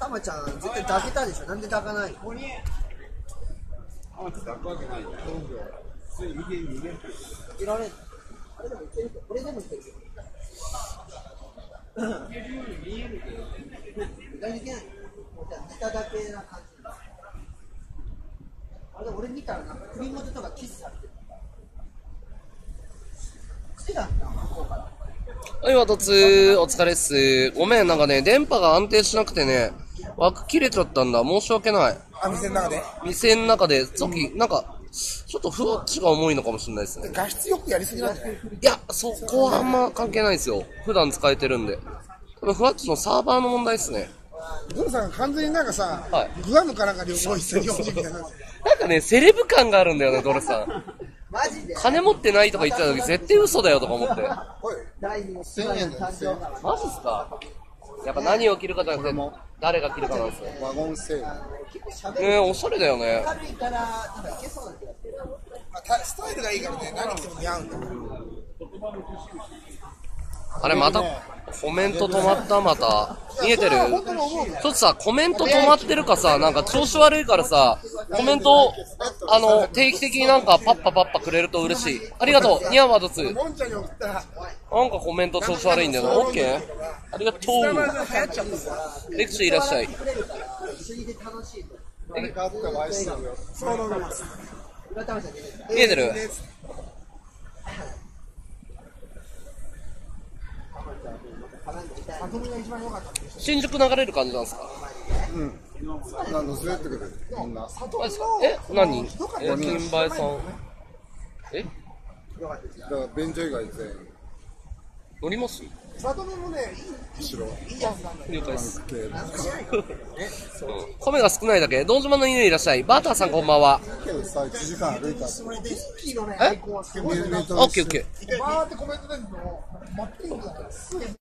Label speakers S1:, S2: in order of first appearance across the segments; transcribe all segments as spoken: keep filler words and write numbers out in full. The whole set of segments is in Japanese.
S1: たまちゃん絶対抱けたでしょ。なんで抱かないの？
S2: たまちゃん抱くわけないんだよ。普通に逃げ逃げる。
S1: いられる。あれでもいけるけど、これでもいけるけど。いけるように見えるけど。意外にいけない。もうじゃあ寝ただけな感じ。あれ俺見たらなんか首元とかキスされてる。好きだった向こうから。
S3: はい、わとつ、お疲れっす。ごめん、なんかね、電波が安定しなくてね、枠切れちゃったんだ。申し訳ない。
S4: あ、店の中で
S3: 店の中で、さっき、なんか、ちょっとふわっちが重いのかもしれないですね。
S4: 画質よくやりすぎなんじゃない？
S3: いや、そこはあんま関係ないですよ。普段使えてるんで。多分ふわっちのサーバーの問題ですね。
S4: ゾロさんが完全になんかさ、
S3: はい
S4: グアムかなんか旅行してるよみたいな。
S3: なんかね、セレブ感があるんだよね、ドルさん。
S1: マジで
S3: 金持ってないとか言ってた時、絶対嘘だよとか思って。
S1: 第二のせんえんの誕生日。
S3: マジっすか？やっぱ何を着るかじゃなくて、誰が着るかなんですよ。
S2: ワゴンセール。
S1: 結構喋る。
S3: ねえ、おしゃれだよね。
S1: 軽いからなんかいけそうな気がする。
S4: まあたスタイルがいいからね、何着ても似合うんだよ。
S3: あれ、また、コメント止まった、また。見えてる？
S4: 本当に思うの。
S3: ちょっとさ、コメント止まってるかさ、なんか調子悪いからさ、コメント、あの、定期的になんかパッパパッパくれると嬉しい。ありがとう、ニャンワードツー。
S4: モンちゃんに送ったら、
S3: なんかコメント調子悪いんだよな。オッケー？ありがと
S4: 流行っ
S3: う。
S4: ちゃったから
S3: レクシーいらっしゃい。
S1: くれるから一緒にいて楽しいと。
S2: 誰かあったら愛してるよ。
S4: そう思います。
S1: 浦田さんね。
S3: 見えてる？
S4: 里見が一番良かった。
S3: 新宿流れる感じなんですか？
S2: うん。なんかずれてくる。みんな。
S3: マジですか？え、何？え、金梅さん。え？
S2: だから便所以外全員
S3: 乗ります？
S4: 里見もね、
S2: 後ろ。
S4: いいやつなんだよ。
S3: 了解です。
S2: 系
S3: うん米が少ないだけ。道島の犬いらっしゃい。バーターさんこんばんは。
S2: けどさ、いちじかん歩いたら。
S4: それで、キーのね、
S3: え
S4: アイコンはすごいね。
S2: メート
S3: オッケーオッケー。
S4: バーってコメント出るの、真っピンクだから、すぐ。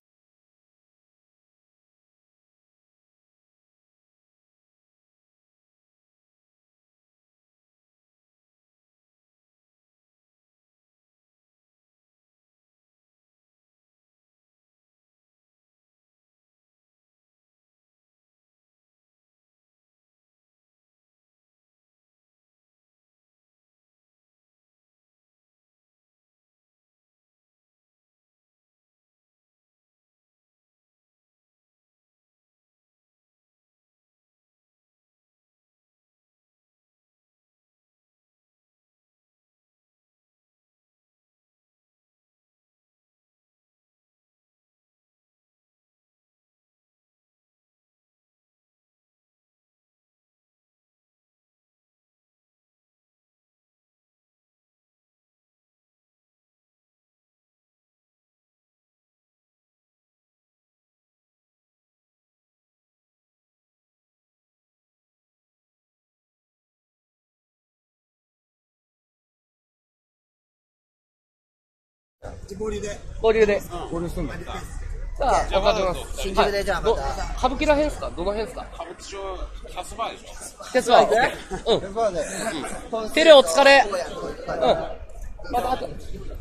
S4: 合流で。
S3: 合流で。
S2: 合流すんだ。
S3: さあ、わかります。
S1: 新宿でじゃあま
S3: ど
S1: た。
S3: 歌舞伎らへんすか？どの辺すか？
S5: 歌舞伎町キャスバーでしょ。
S3: キャスバー、オッケー。うん。テレお疲れ。うん。また、あと。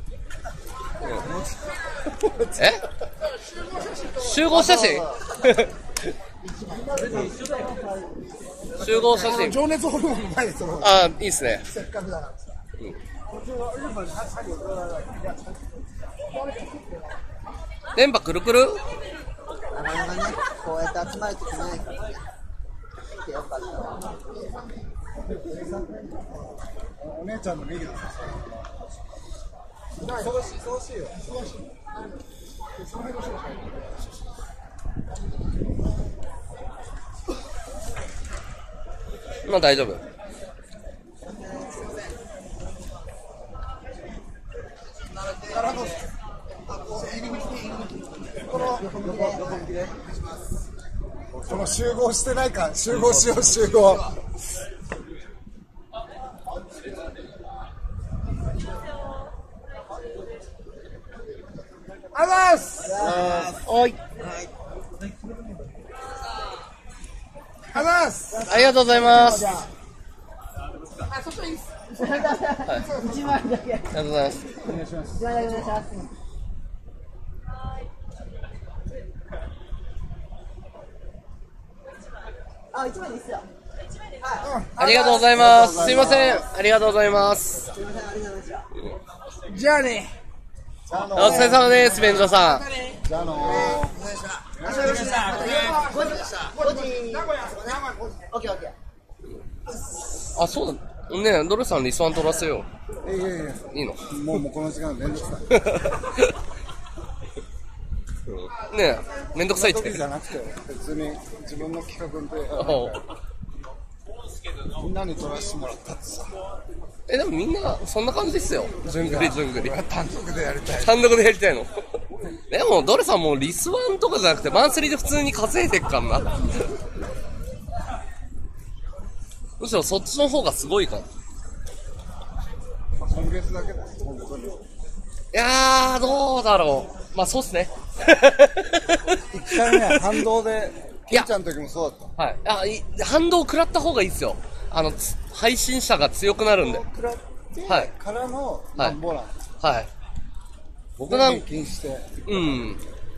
S3: え？集合写真？集合写真。
S4: 情熱ホルモンの前でその、
S3: あ、いいっすね。
S4: せっかくだからさ。
S3: 電波くるくる？
S1: なかなかね、こうやって集まるときないからね。来てよかったわ。
S2: お姉ちゃんのメギだ。
S4: 忙しい、忙しいよ。忙しい。
S3: まあ大丈夫。
S4: この集合してないか、集合しよう、集合。ありがとうございます。
S3: おい。
S4: ありがとうございます。
S3: ありがとうございます。あ
S4: あ、そっちいいっす。
S1: 一枚だけ。
S3: りがとうございます。
S1: 一枚だけお願いします。 あ、一枚でいいっすよ。
S3: ありがとうございます。すいません。ありがとうございます。
S1: すいません、ありがとうございました。
S4: じゃあね。
S3: お疲れ様です、便所さん。
S4: じゃあのー。
S1: 明日よろしいですか。ごじ、ごじ、オッケーオッケー。
S3: あ、そうだ。ねえ、ドルさんリスワン取らせよ
S4: いやいやいや。
S3: う。いいの
S4: もうもうこの時間めんどくさい。
S3: ねえ、めんどくさいって
S4: 時じ。ゃなくて別に自分の企画で
S3: おう
S4: みんなに撮らせてもらったってさ。
S3: え、でもみんな、そんな感じですよ。じゅんぐりじゅんぐり。
S4: 俺は単独でやりたい。
S3: 単独でやりたいの。でも、ドルさんもうリスワンとかじゃなくて、マンスリーで普通に稼いでっかんな。むしろそっちの方がすごいかな。
S4: まあ今月だけだよ本当に。
S3: いやー、どうだろう。まあ、そうっすね。
S4: 一回ね反動で
S3: いや
S4: ケンちゃんの時もそうだっ
S3: はい。あ、い反動食らった方がいいっすよ。あの、つ配信者が強くなるんで。
S4: た。食らって
S3: はい
S4: からのなんぼなん。
S3: はい。僕なん
S4: 平均して。
S3: うん。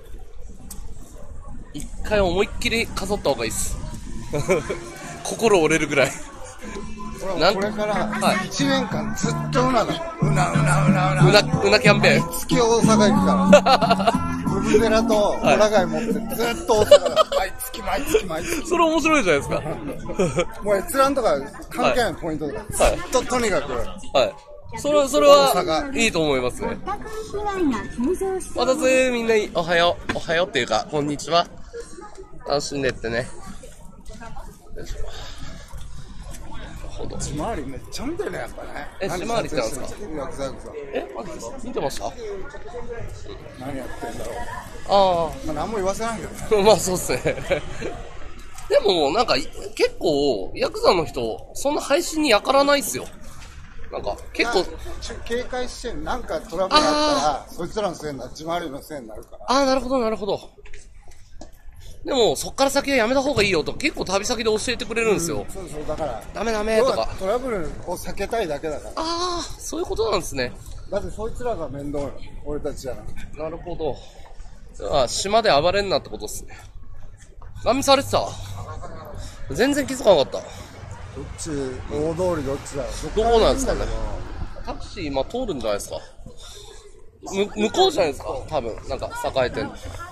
S3: 一回思いっきりかそった方がいいっす。心折れるぐらい。
S4: 俺
S3: なん
S4: はこれから
S3: はい
S4: いちねんかんずっとうなだ。うなうなうなうな。
S3: うな、うなキャンペーン。
S4: 月大阪行くから。ブブゼラとホラ貝持ってずっと大阪だ。毎月毎月毎月。
S3: それ面白いじゃないですか。
S4: もう閲覧とか関係ないポイントとか。
S3: はい
S4: ずっととにかく。
S3: はい。それ、それはいいと思いますね。またぜみんなおはよう、おはようっていうか、こんにちは。楽しんでってね。よいしょ。なるほど。
S4: 地回りめっちゃ見てるね、やっぱね。
S3: え地回りってなんですか
S4: ヤクザヤクザ。
S3: え、マジですか？見てました？
S4: 何やってんだろう。
S3: あ
S4: まあ何も言わせないけどね。
S3: あ、まあそうっすね。でも、なんか、結構、ヤクザの人、そんな配信にやからないっすよ。なんか、結構、
S4: ち警戒してなんかトラブルあったら、そいつらのせいになる、地回りのせいになるから。
S3: ああ、なるほど、なるほど。でも、そっから先はやめた方がいいよと、結構旅先で教えてくれるんですよ。
S4: そうそう、だから。
S3: ダメダメ
S4: 要は
S3: とか。
S4: トラブルを避けたいだけだから。
S3: ああ、そういうことなんですね。
S4: だってそいつらが面倒よ。俺たちじゃなくて。
S3: なるほど。じゃあ、島で暴れんなってことっすね。ガミされてた？全然気づかなかった。
S4: どっち、大通りどっちだよ。
S3: どこなんですかね
S4: どっらでもいいんだ
S3: タクシー、まあ、通るんじゃないですか。む、向こうじゃないですか多分、なんか、栄えてる。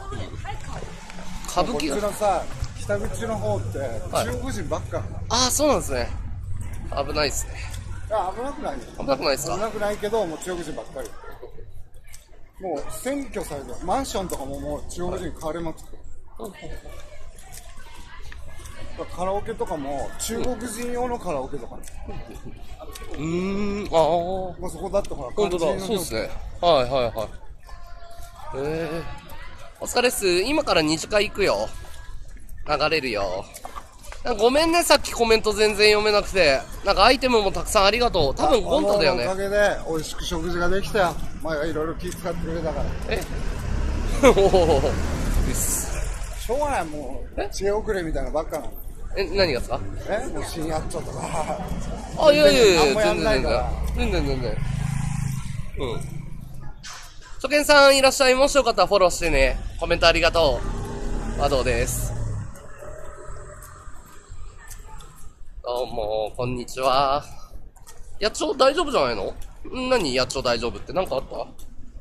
S3: 歌舞伎が。
S4: けどこっちのさ、北口の方って、
S3: はい
S4: 中国人ばっか。
S3: ああ、そうなんですね。危ないっすね。
S4: いや、危なくないよ。
S3: 危なくないっすか？
S4: 危なくないけど、もう中国人ばっかり。もう占拠されてる。マンションとかももう中国人買われまくってる。カラオケとかも中国人用のカラオケとかね。
S3: うーん、ああ。
S4: まあそこだってほら、
S3: 本当だ、そうですね。はいはいはい。ええー。お疲れっす。今から二次会行くよ。流れるよ。ごめんね、さっきコメント全然読めなくて。なんかアイテムもたくさんありがとう。多分ゴンタだよね。
S4: おかげで美味しく食事ができたよ。まあいろいろ気遣ってくれたから。
S3: えおお。です。
S4: しょうがない、もう知恵遅れみたいなのばっかなの。
S3: え、何がですか？
S4: えもう深夜っちょとか。
S3: あ、いやいやいや、
S4: あんまや
S3: 全然全然
S4: んないから。
S3: 全然全然。うん。初見さんいらっしゃい。もしよかったらフォローしてね。コメントありがとう。和道です。どうも、こんにちは。野鳥大丈夫じゃないの？ん何野鳥大丈夫ってなんかあった？うん。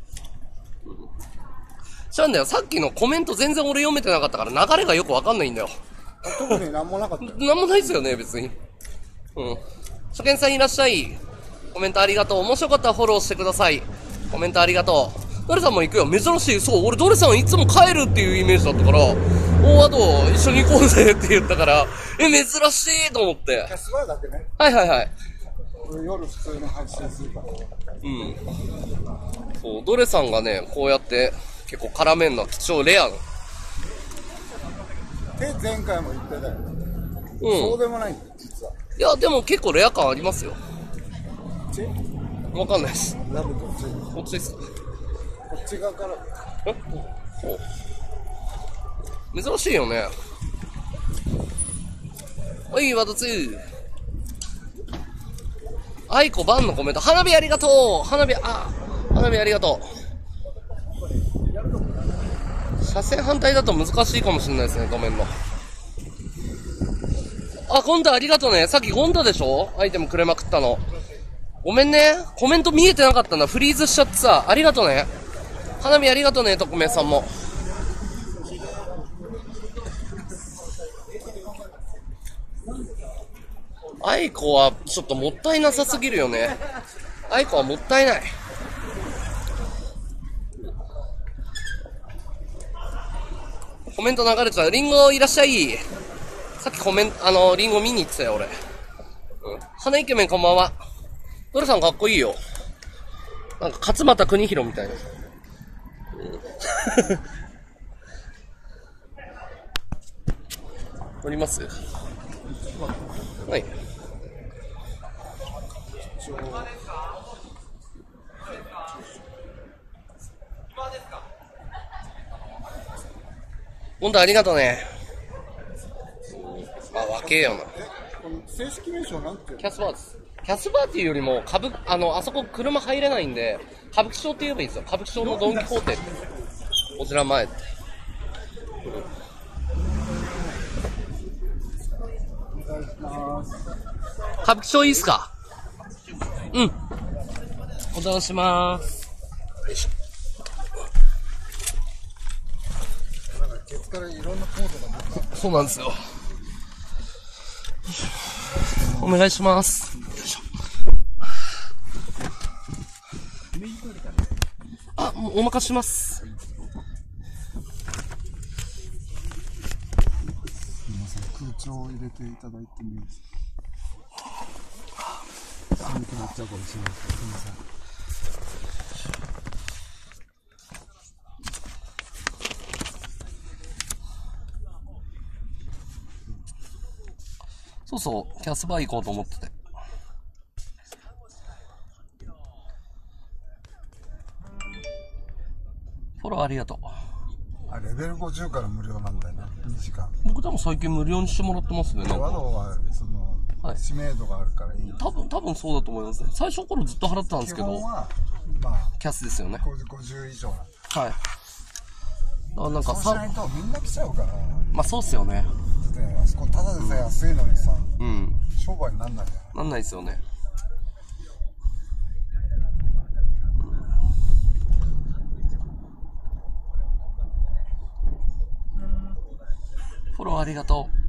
S3: 違うんだよ。さっきのコメント全然俺読めてなかったから流れがよくわかんないんだよ。
S4: 特になんもなかったよ。
S3: なんもないっすよね、別に。うん。初見さんいらっしゃい。コメントありがとう。もしよかったらフォローしてください。コメントありがとう。ドレさんも行くよ。珍しい。そう、俺ドレさんいつも帰るっていうイメージだったから、おあと一緒に行こうぜって言ったから、え、珍しいと思って
S4: キ。ャスバーだけね。
S3: はいはいはい。
S4: 俺夜普通の配信するから。
S3: うん。そう、ドレさんがね、こうやって結構絡めんのは貴重レアな。
S4: で、前回も言ってたよ。
S3: うん。
S4: そうでもないんだよ、実は。
S3: いや、でも結構レア感ありますよ。
S4: こっち
S3: わかんないです。
S4: ラブこっち。
S3: こっちですか？
S4: こっち側から。
S3: お珍しいよね。はい、ワトツー。あいこバンのコメント。花火ありがとう。花火、あ、花火ありがとう。車線反対だと難しいかもしれないですね、画面の。 あ、ゴンタありがとうね。さっきゴンタでしょアイテムくれまくったの。ごめんね。コメント見えてなかったんだ。フリーズしちゃってさ。ありがとうね。花見ありがとうね、特命さんも。アイコはちょっともったいなさすぎるよね。アイコはもったいない。コメント流れちゃう。リンゴいらっしゃい。さっきコメント、あの、リンゴ見に行ってたよ、俺。うん。花イケメンこんばんは。ドルさんかっこいいよ。なんか勝俣邦弘みたいな。乗りますはい。本当ありがとうね。あ、若えよな。
S4: 正式名称なんていうの？
S3: キャスバーです。キャスバーっていうよりも、歌舞あの、あそこ車入れないんで、歌舞伎町って言えばいいんですよ。歌舞伎町のドンキホーテ。こちら前って。歌舞伎町いいっすか？うん。お邪魔しまーす。よいしょ。
S4: ケツからいろんなコードが出た。
S3: そうなんですよ。お願いします。よいしょ。あ、もうお任せします。
S4: 皆さん空調を入れていただいてもいいですか？寒くなっちゃうかもしれないですけど、すみません。
S3: そうそう、キャスバー行こうと思ってて。フォローありがとう。
S4: あ、レベルごじゅうから無料なんだよな、にじかん。
S3: 僕でも最近無料にしてもらってますね、なん
S4: ワ
S3: か。
S4: ドは、その、
S3: はい
S4: 知名度があるからいい。
S3: 多分、多分そうだと思いますね。最初の頃ずっと払ってたんですけど、
S4: 基本は、まあ、
S3: キャスですよね。
S4: ごじゅう以上なんだ。
S3: はい。だからなんか
S4: そうしない
S3: さ、
S4: とみんな来ちゃうから。
S3: まあそうっすよね。
S4: で、あそこただでさえ安いのにさ、
S3: うん。
S4: 商売になんないんだよ。
S3: なんないですよね。フォローありがとう。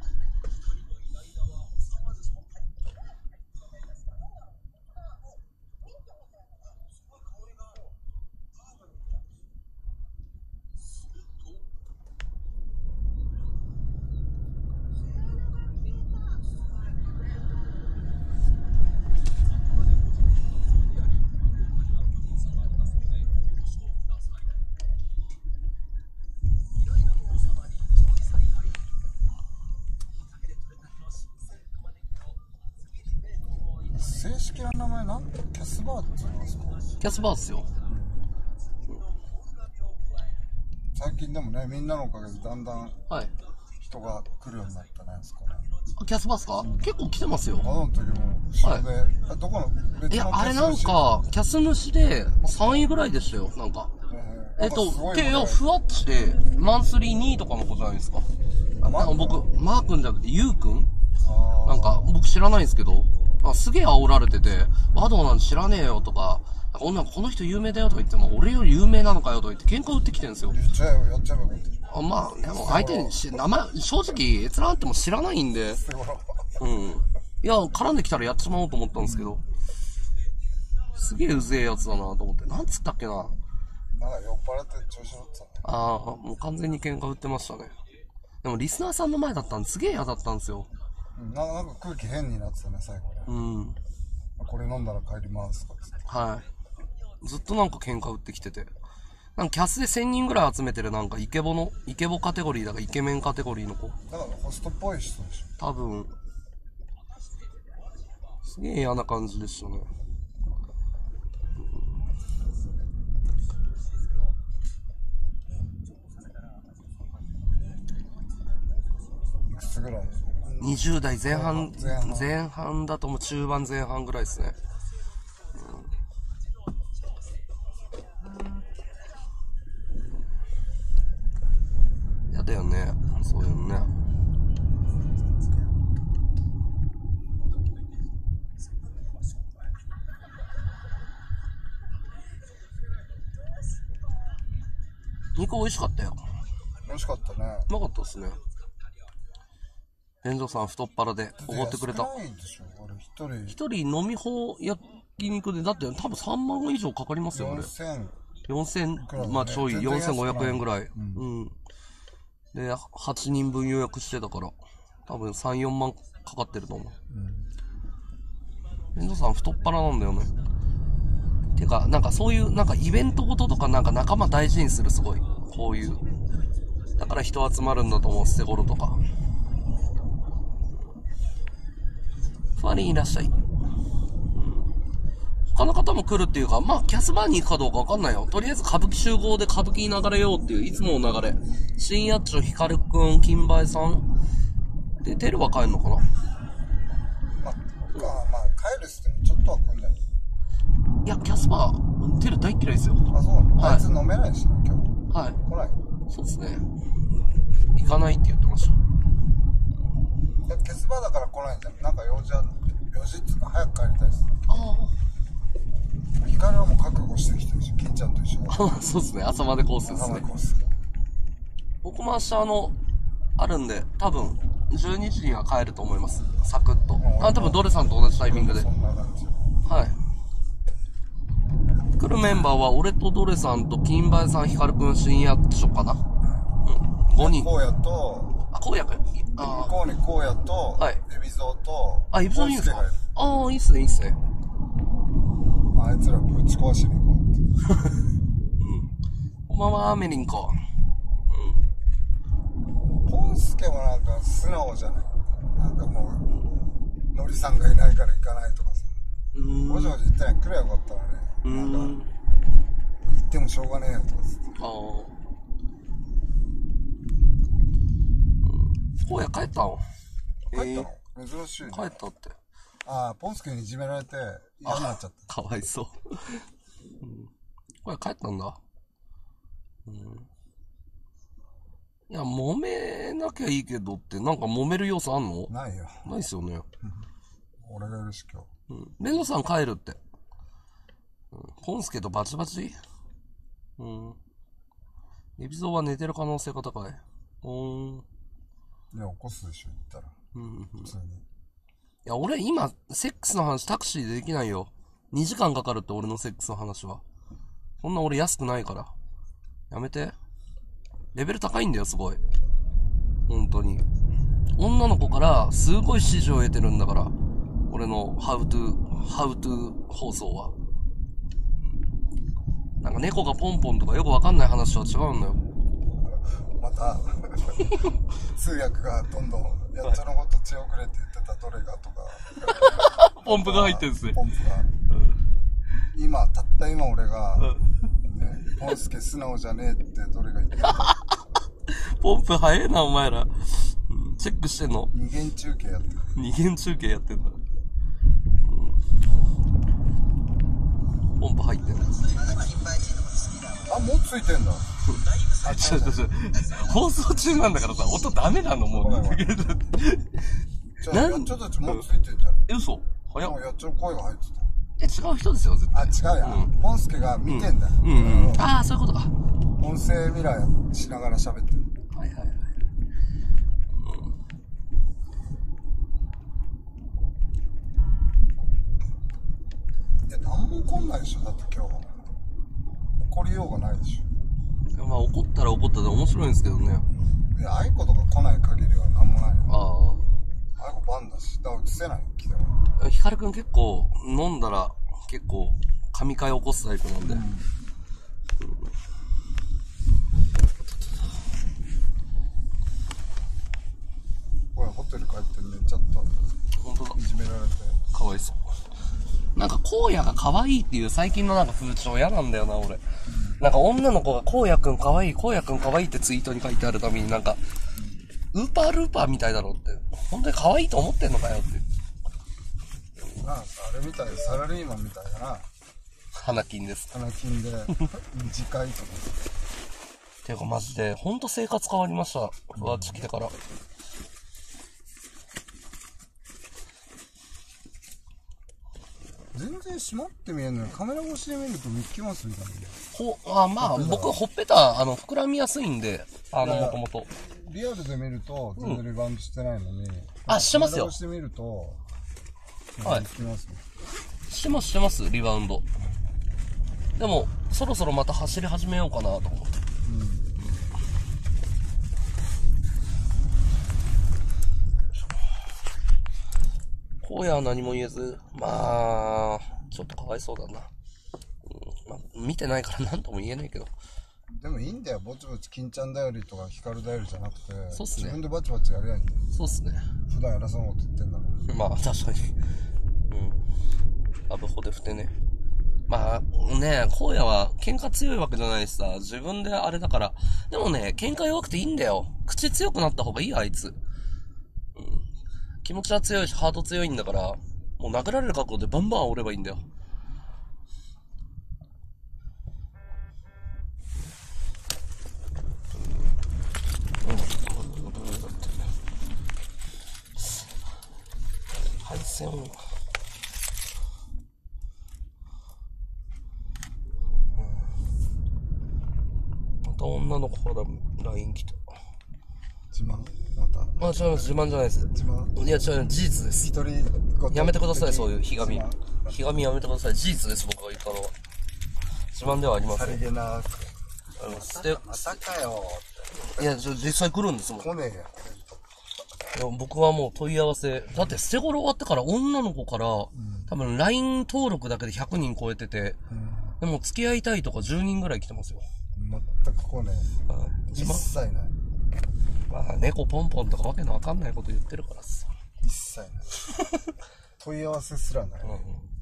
S4: 正式な名前なんキャスバーって言うんですか？
S3: キャスバーっすよ。
S4: 最近でもね、みんなのおかげでだんだん
S3: はい。
S4: 人が来るようになったね、あそこね。
S3: あ、キャスバーっすか、うん、結構来てますよ。
S4: あの時も後ろで、はい、あどこの別の
S3: いや、あれなんか、キャス主でさんいぐらいでしたよ、なんか。えー、えっと、けど、ふわっちで、マンスリーにいとかの子じゃないですか。あ、なんか僕、マー君じゃなくて、ユウ君なんか、僕知らないんですけど、あすげえ煽られてて、ワドなんて知らねえよとか、なんかこの人有名だよとか言っても、俺より有名なのかよとか言って喧嘩売ってきてるんですよ。
S4: 言っちゃえよ、やっちゃえばいい。
S3: あまあ、でも相手にし、名前、正直、閲覧あっても知らないんで、うん。いや、絡んできたらやっちまおうと思ったんですけど、すげえうぜえやつだなと思って、なんつったっけな。
S4: なんか酔っ払って調子乗ってたね。
S3: ああ、もう完全に喧嘩売ってましたね。でもリスナーさんの前だったんですげえ嫌だったんですよ。
S4: うん、ななんか空気変になってたね、最後ね。
S3: うん。
S4: これ飲んだら帰りますとかって。
S3: はい。ずっとなんか喧嘩売ってきてて。なんかキャスでせんにんぐらい集めてるなんかイケボの、イケボカテゴリーだかイケメンカテゴリーの子。
S4: だからホストっぽい人でしょ。
S3: 多分。すげえ嫌な感じでしたね。
S4: いくつぐらい
S3: にじゅう代前半、
S4: 前半
S3: 前半だともう中盤前半ぐらいですね。うん、やだよね、そういうのね。 肉美味しかったよ。
S4: 美味しかったね。
S3: うまかったですね。店長さん太っ腹でおごってくれた。
S4: 安いでしょ、あれ一人。
S3: 一人飲み放焼肉で、だって多分さんまん以上かかりますよね。
S4: よんせん。
S3: よんせん、まあちょい、よんせんごひゃくえんぐらい。うん。で、はちにんぶん予約してたから、多分さん、よんまんかかってると思う。店長さん太っ腹なんだよね。てか、なんかそういう、なんかイベントごととかなんか仲間大事にする、すごい。こういう。だから人集まるんだと思う、捨て頃とか。ふわりいらっしゃい。他の方も来るっていうか、まあ、キャスバーに行くかどうかわかんないよ。とりあえず歌舞伎集合で歌舞伎に流れようっていう、いつもの流れ。新八丁、ヒカルくん、金梅さん。で、テルは帰んのかな。
S4: まあ、まあ、帰るっつってもちょっとは来んだよ。
S3: いや、キャスバー、テル大嫌いですよ。
S4: あ、そうなの、
S3: はい
S4: あいつ飲めないしね、今日。
S3: はい。
S4: 来ない。
S3: そうですね。行かないって言ってました。
S4: いや、ケツバーだから来ないんじゃん。なんか用事あるの。用事っつうか早く帰りたいです。
S3: ああ。
S4: ヒカルはもう覚悟してきてるし、金ちゃんと一緒だ。
S3: あそうですね。朝までコースですね
S4: 朝まで。コース。
S3: 僕も明日あの、あるんで、多分、じゅうにじには帰ると思います。サクッと。あ、多分ドレさんと同じタイミングで。
S4: そんな感じ。
S3: はい。来るメンバーは、俺とドレさんと金梅さん、ヒカルくん、新八丁かな。うん。ごにん。
S4: 荒野と、
S3: あ、荒野くん。あ
S4: こうに荒野と、
S3: はい
S4: 海老蔵と、
S3: あ。あ、イブソンいいんですか
S4: ポンスケがいる。
S3: ああ、いいっすね、いいっすね。
S4: あいつらぶち壊しに行こうって。
S3: こんばんは、メリンコ。
S4: ポンスケもなんか素直じゃない。なんかもう、ノリさんがいないから行かないとかさ。
S3: うーん。
S4: ごじごじ言ってない来りゃよかったらね。
S3: うーん。
S4: なんか、行ってもしょうがねえよとかつって。
S3: ああ。荒野帰ったの
S4: 帰ったの、珍しいね。
S3: 帰ったって。
S4: ああ、ポンスケにいじめられて嫌になっちゃった。
S3: かわいそう。うん、これ帰ったんだ。うん。いや、揉めなきゃいいけどって、なんか揉める要素あんの？
S4: ないよ。
S3: ないっすよね。
S4: 俺がいるし今日。
S3: うん。ベンドさん帰るって。うん。ポンスケとバチバチ？うん。エビゾーは寝てる可能性が高い。うーん。
S4: いや、起こすでしょ、言ったら。
S3: うん、うん。
S4: 普通に。
S3: いや、俺今、セックスの話タクシーでできないよ。にじかんかかるって俺のセックスの話は。そんな俺安くないから。やめて。レベル高いんだよ、すごい。本当に。女の子からすごい支持を得てるんだから。俺の How to, How to 放送は。なんか猫がポンポンとかよくわかんない話とは違うんだよ。
S4: また、通訳がどんどん、やっちゃのこと血遅れって言ってたどれがとか。
S3: ポンプが入ってるんですね。
S4: ポンプが。今、たった今俺が、ね、ポンスケ素直じゃねえってどれが言ってた。
S3: ポンプ早えな、お前ら。うん、チェックしてんの？
S4: 二元中継やってる。
S3: 二元中継やってんだ。うん、ポンプ入ってんだ。
S4: あ、もうついてんだ。
S3: ちょちょちょ、放送中なんだからさ、音ダメなのもう。
S4: ごめんごめんじゃあ、
S3: なん
S4: やっちゃたちもうついてんじゃん。
S3: え、嘘早っ
S4: もう。やっちゃの声が入って
S3: え、違う人ですよ、絶対。
S4: た。あ、違うやん。
S3: うん
S4: ポンスケが見てんだよ。
S3: うん、うん。ああ、そういうことか。
S4: 音声ミラーしながら喋ってる。
S3: はいはいはい。
S4: いや、なんも起こんないでしょ、だって今日。起こりようがないでし
S3: まあ、怒ったら怒ったで面白いんですけどね。
S4: ょ。いや、アイコとか来ない限りはなんもないよ。
S3: あ
S4: アイコバンだし、だから映せないよ、来ても。
S3: あ。ヒカルくん結構、飲んだら、結構、神回起こすタイプなんで。うん、
S4: ほら、ホテル帰って寝ちゃった。
S3: 本当だ。
S4: いじめられて。
S3: かわいそう。なんか、荒野が可愛いっていう最近のなんか風潮嫌なんだよな、俺。なんか女の子が荒野くん可愛い、荒野くん可愛いってツイートに書いてあるたびになんか、ウーパールーパーみたいだろって。本当に可愛いと思ってんのかよって。
S4: なんか、あれみたいで、サラリーマンみたいだな。
S3: 花金です。
S4: 花金で、次回とか。
S3: ていうかマジで、ほんと生活変わりました。わっち来てから。
S4: 全然閉まって見えんのに、カメラ越しで見るとミッキーマウスみたいな。
S3: ほ、あ、まあ、僕、ほっぺた、あの、膨らみやすいんで、あの、もともと。
S4: リアルで見ると、全然リバウンドしてないのに。
S3: あ、してますよ。
S4: してみると、
S3: はい。
S4: してますね。
S3: してます、してます、リバウンド。でも、そろそろまた走り始めようかなと思って。荒野は何も言えず、まあ、ちょっとかわいそうだな。うん、まあ、見てないから何とも言えないけど。
S4: でもいいんだよ、ぼちぼち金ちゃんだよりとか光だよりじゃなくて、
S3: そうっすね。
S4: 自分でバチバチやりゃいいんだよ。
S3: そうっすね。
S4: 普段偉そうなこと言ってんだから。
S3: まあ、確かに。うん。アブホでふてね。まあ、ね、荒野は喧嘩強いわけじゃないしさ、自分であれだから。でもね、喧嘩弱くていいんだよ。口強くなった方がいいよ、あいつ。うん。気持ちは強いし、ハート強いんだから、もう殴られる覚悟でバンバン折ればいいんだよ。配線を。また女の子から ライン 来た。
S4: 自慢また。
S3: あ、違います。自慢じゃないです。
S4: 自慢
S3: いや、違う、事実です。
S4: 一人ごと
S3: やめてください、そういうひがみ
S4: 自慢。
S3: ひがみやめてください。事実です、僕が言ったのは。自慢ではありません。
S4: さりげなく。
S3: あの、捨て、
S4: またかよ
S3: いや、実際来るんですもん。
S4: 来ねえや。
S3: いや僕はもう問い合わせ。だって捨て頃終わってから女の子から、うん、多分 ライン 登録だけでひゃくにん超えてて、うん、でも付き合いたいとかじゅうにんぐらい来てますよ。
S4: 全く来ねえ。はい、一切ない。
S3: まあ、猫ポンポンとかわけのわかんないこと言ってるからさ。
S4: 一切ない。問い合わせすらない。うん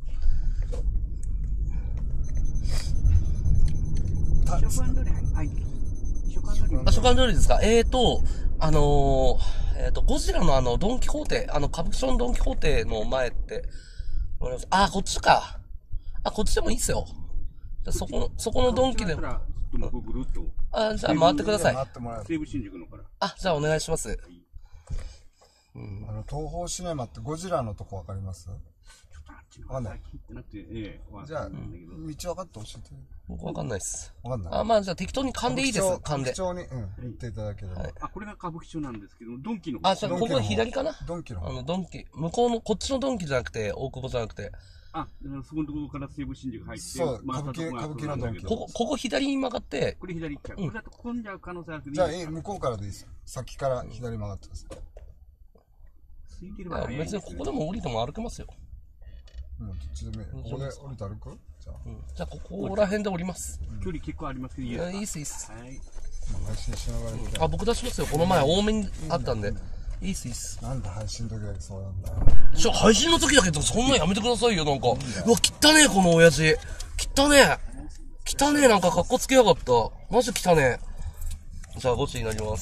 S2: うん、食案通り入ってる。
S3: あ、食案通りですか？えーと、あのー、えーと、ゴジラのあの、ドンキホーテ、あの、歌舞伎町のドンキホーテの前って、あ、こっちか。あ、こっちでもいいっすよ。じゃそこの、そこのドンキで。あ、じゃあ回ってください。
S2: 西武新宿のから。
S3: あ、じゃあお願いします。
S4: うん、あの、東宝シネマってゴジラのとこわかります？わかんない。じゃあ、道分かって教えて。
S3: 僕わかんないっす。
S4: わかんない。
S3: あ、まあじゃあ適当に勘でいいです。勘で。
S4: 適当に、うん、言っていただければ。
S2: あ、これが歌舞伎町なんですけど、ドンキの。
S3: あ、じゃあここ左かな？
S4: ドンキの。
S3: あの、ドンキ。向こうの、こっちのドンキじゃなくて、大久保じゃなくて。
S2: あ、そこのところから西武新宿入って。
S4: そう、歌舞伎、歌舞伎のドンキ。
S3: ここ、ここ左に曲がって。
S2: これ左行っちゃう。これだと混んじゃう可能性あるけど。
S4: じゃあ、向こうからでいいですよ。先から左曲がってください。
S3: いや、別にここでも降りても歩けますよ。
S4: うん、どっちでもいい。ここで降りて歩く？じゃあ。
S3: うん、じゃあ、ここら辺で降ります。
S2: 距離結構ありますけど、いいですか？
S3: いいっす、いいっす。
S2: はい。
S4: 配信しながら行って。
S3: あ、僕出しますよ。この前多めにあったんで。いいっす、いいっす。
S4: なんで配信の時だけそうなんだよ。
S3: ちょ、配信の時だけど、そんなんやめてくださいよ、なんか。うわ、汚ねえ、この親父。汚ねえ。汚ねえ、なんか格好つけやがった。マジ汚ねえ。じゃあ、ごちになります。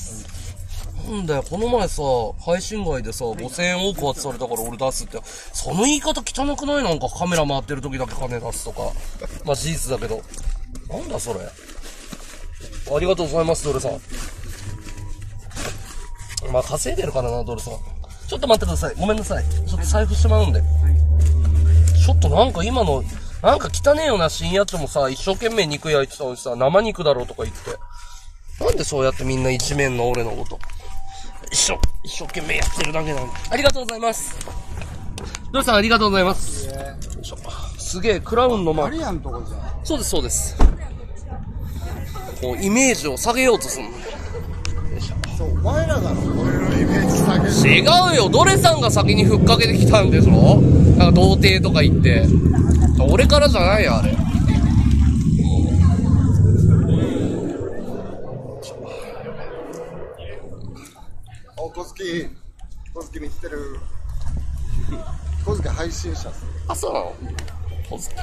S3: なんだよ、この前さ、配信外でさ、ごせんえん多く渡されたから俺出すって。その言い方汚くない？なんかカメラ回ってる時だけ金出すとか。まあ事実だけど。なんだそれ。ありがとうございます、ドルさん。まあ稼いでるからな、ドルさん。ちょっと待ってください。ごめんなさい。ちょっと財布しまうんで。ちょっとなんか今の、なんか汚ねえよな、深夜ってもさ、一生懸命肉焼いてたのにさ、生肉だろうとか言って。なんでそうやってみんな一面の俺のこと。一生、一生懸命やってるだけなんで。ありがとうございます。ドルさんありがとうございます。よいしょ。すげえ、クラウンのマーク。
S4: マリアンとこじゃん。
S3: そうです、そうです。こう、イメージを下げようとするの。
S4: そう、お前らだろ、俺のイメージ下げる。
S3: 違うよ、ドレさんが先にふっかけてきたんでしょ？なんか童貞とか言って。俺からじゃないよ、あれ。
S4: お、小月、小月見てる。小月配信者っす。
S3: あ、そうなの？小月。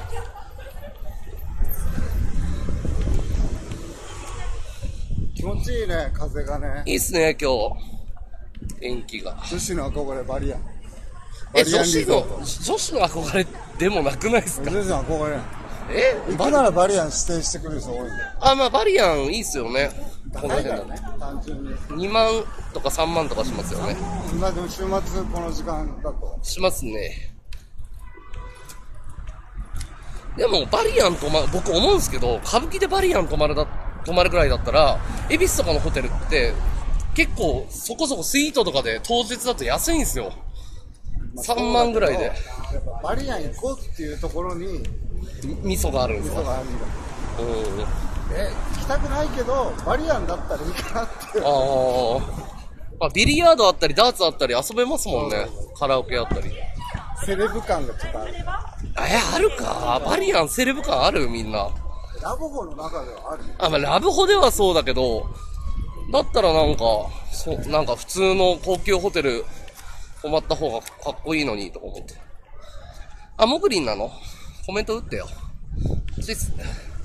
S4: 気持ちいいね、風がね。
S3: いいっすね、今日。天気が。
S4: 女子の憧れ、バリアン。
S3: え、女子の、女子の憧れでもなくないですか？
S4: 女子の憧れ。
S3: え
S4: 行くならバリアン指定してくる人多いんだよ。
S3: あ、まあバリアンいいっすよね。この辺だね。
S4: 単純に。
S3: にまんとかさんまんとかしますよね。
S4: 今でも週末この時間だと。
S3: しますね。 でも、バリアン泊ま、僕思うんですけど、歌舞伎でバリアン泊まるだ、泊まるぐらいだったら、恵比寿とかのホテルって、結構、そこそこスイートとかで当日だと安いんですよ。さんまんぐらいで。
S4: やっぱバリアン行こうっていうところに、
S3: 味噌があるんですか。
S4: 味噌があるんだ。
S3: うん。
S4: え、行きたくないけど、バリアンだったらいいかなって。
S3: ああ。あ、ビリヤードあったり、ダーツあったり遊べますもんね。カラオケあったり。
S4: セレブ感がちょっとある。
S3: え、あるかバリアンセレブ感あるみんな。
S4: ラブホの中ではある。
S3: あ、まあ、ラブホではそうだけど、だったらなんか、そう、なんか普通の高級ホテル泊まった方がかっこいいのに、とか思って。あ、モグリンなの？コメント打ってよ。欲しいっすね。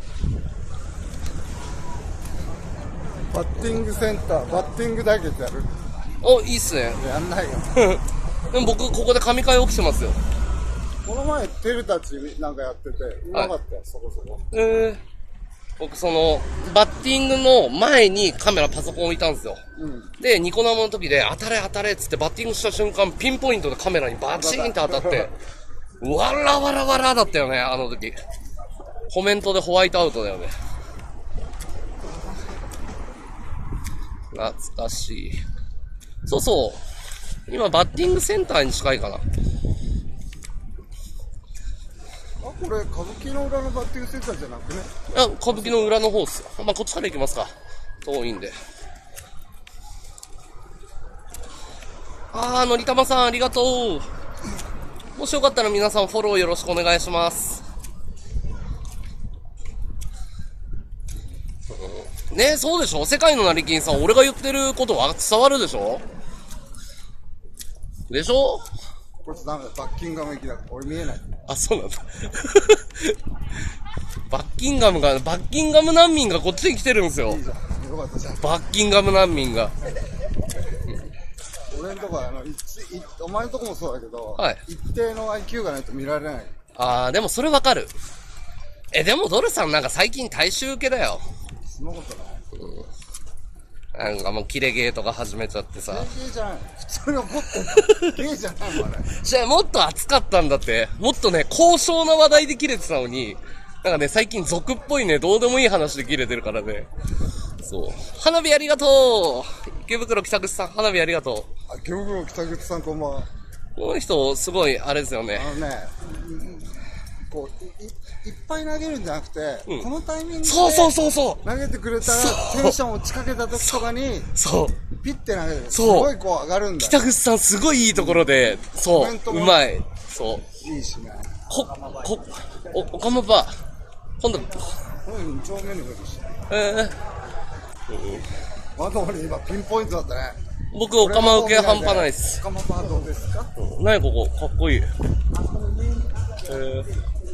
S4: バッティングセンター、バッティング対決やる？
S3: お、いいっすね。
S4: やんないよ。
S3: でも僕、ここで神回起きてますよ。
S4: この前、テルたちなんかやってて、うまかったよ、そこそこ。
S3: えー、僕、その、バッティングの前にカメラ、パソコン置いたんですよ。
S4: うん。
S3: で、ニコ生の時で、当たれ当たれっつってバッティングした瞬間、ピンポイントでカメラにバチーンって当たって、わらわらわらだったよね、あの時。コメントでホワイトアウトだよね。懐かしい。そうそう。今、バッティングセンターに近いかな。
S4: あ、これ、歌舞伎の裏のバッティングセンターじゃなくね？
S3: あ、歌舞伎の裏の方っすよ。まあ、こっちから行きますか。遠いんで。あー、のりたまさん、ありがとう。もしよかったら皆さんフォローよろしくお願いします。ねえ、そうでしょ？世界の成金さん、俺が言ってることは伝わるでしょ？でしょ？
S4: これダメだ、バッキンガム行きだから、俺見えない。
S3: あ、そうなんだ。バッキンガムが、バッキンガム難民がこっちに来てるんですよ。
S4: いいじゃん、よかったじゃん。
S3: バッキンガム難民が。
S4: 俺んとこは、あの、いいお前んとこもそうだけど、
S3: はい
S4: 一定の アイキュー がないと見られない。
S3: あー、でもそれわかる。え、でもドルさんなんか最近大衆受けだよ。
S4: そんなことない。
S3: なんかもうキレゲーとか始めちゃってさ。
S4: ゲーじゃない。普通に怒ってる。ゲーじゃないもん、あれ。
S3: じゃあもっと熱かったんだって。もっとね、高尚な話題で切れてたのに、なんかね、最近俗っぽいね、どうでもいい話で切れてるからね。そう。花火ありがとう！池袋北口さん、花火ありがと
S4: あ、京袋北口さんこんばんは。
S3: う。この人、すごい、あれですよね。
S4: あのね、こう、い、いいっぱい投げるんじゃなくて、
S3: うん
S4: このタイミングで
S3: そうそうそうそう
S4: 投げてくれたら
S3: そう
S4: テンション落ちかけた時とかに
S3: そう。
S4: ピッて投げる。す
S3: そう
S4: ごいこう上がるんだよ。
S3: 北口さんすごいいいところで、そう、
S4: コメントも
S3: うまい。そう。
S4: いいしね。
S3: こ、こ、お、おかまば、今度、
S4: うん、超目に見るし。
S3: えー、
S4: まだ俺今ピンポイントだったね。
S3: 僕、おかま受け半端ないっす。
S4: おかまパーどうですか？
S3: 何ここ、かっこいい。えー、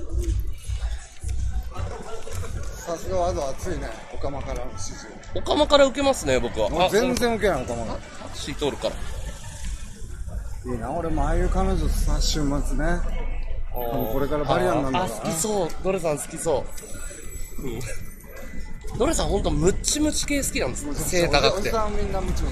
S4: さすがワード熱いね。おかまからの指示。
S3: おかまから受けますね、僕は。
S4: もう全然受けないおかまが。
S3: シートールから。
S4: いいな、俺もああいう彼女とさ、週末ね。これからバリアンなんだ
S3: あ、
S4: ろうな
S3: 好きそう。ドレさん好きそう。うん。ドレさんほんとムッチムチ系好きなんです。背高くて。
S4: おじさんみんなもちろん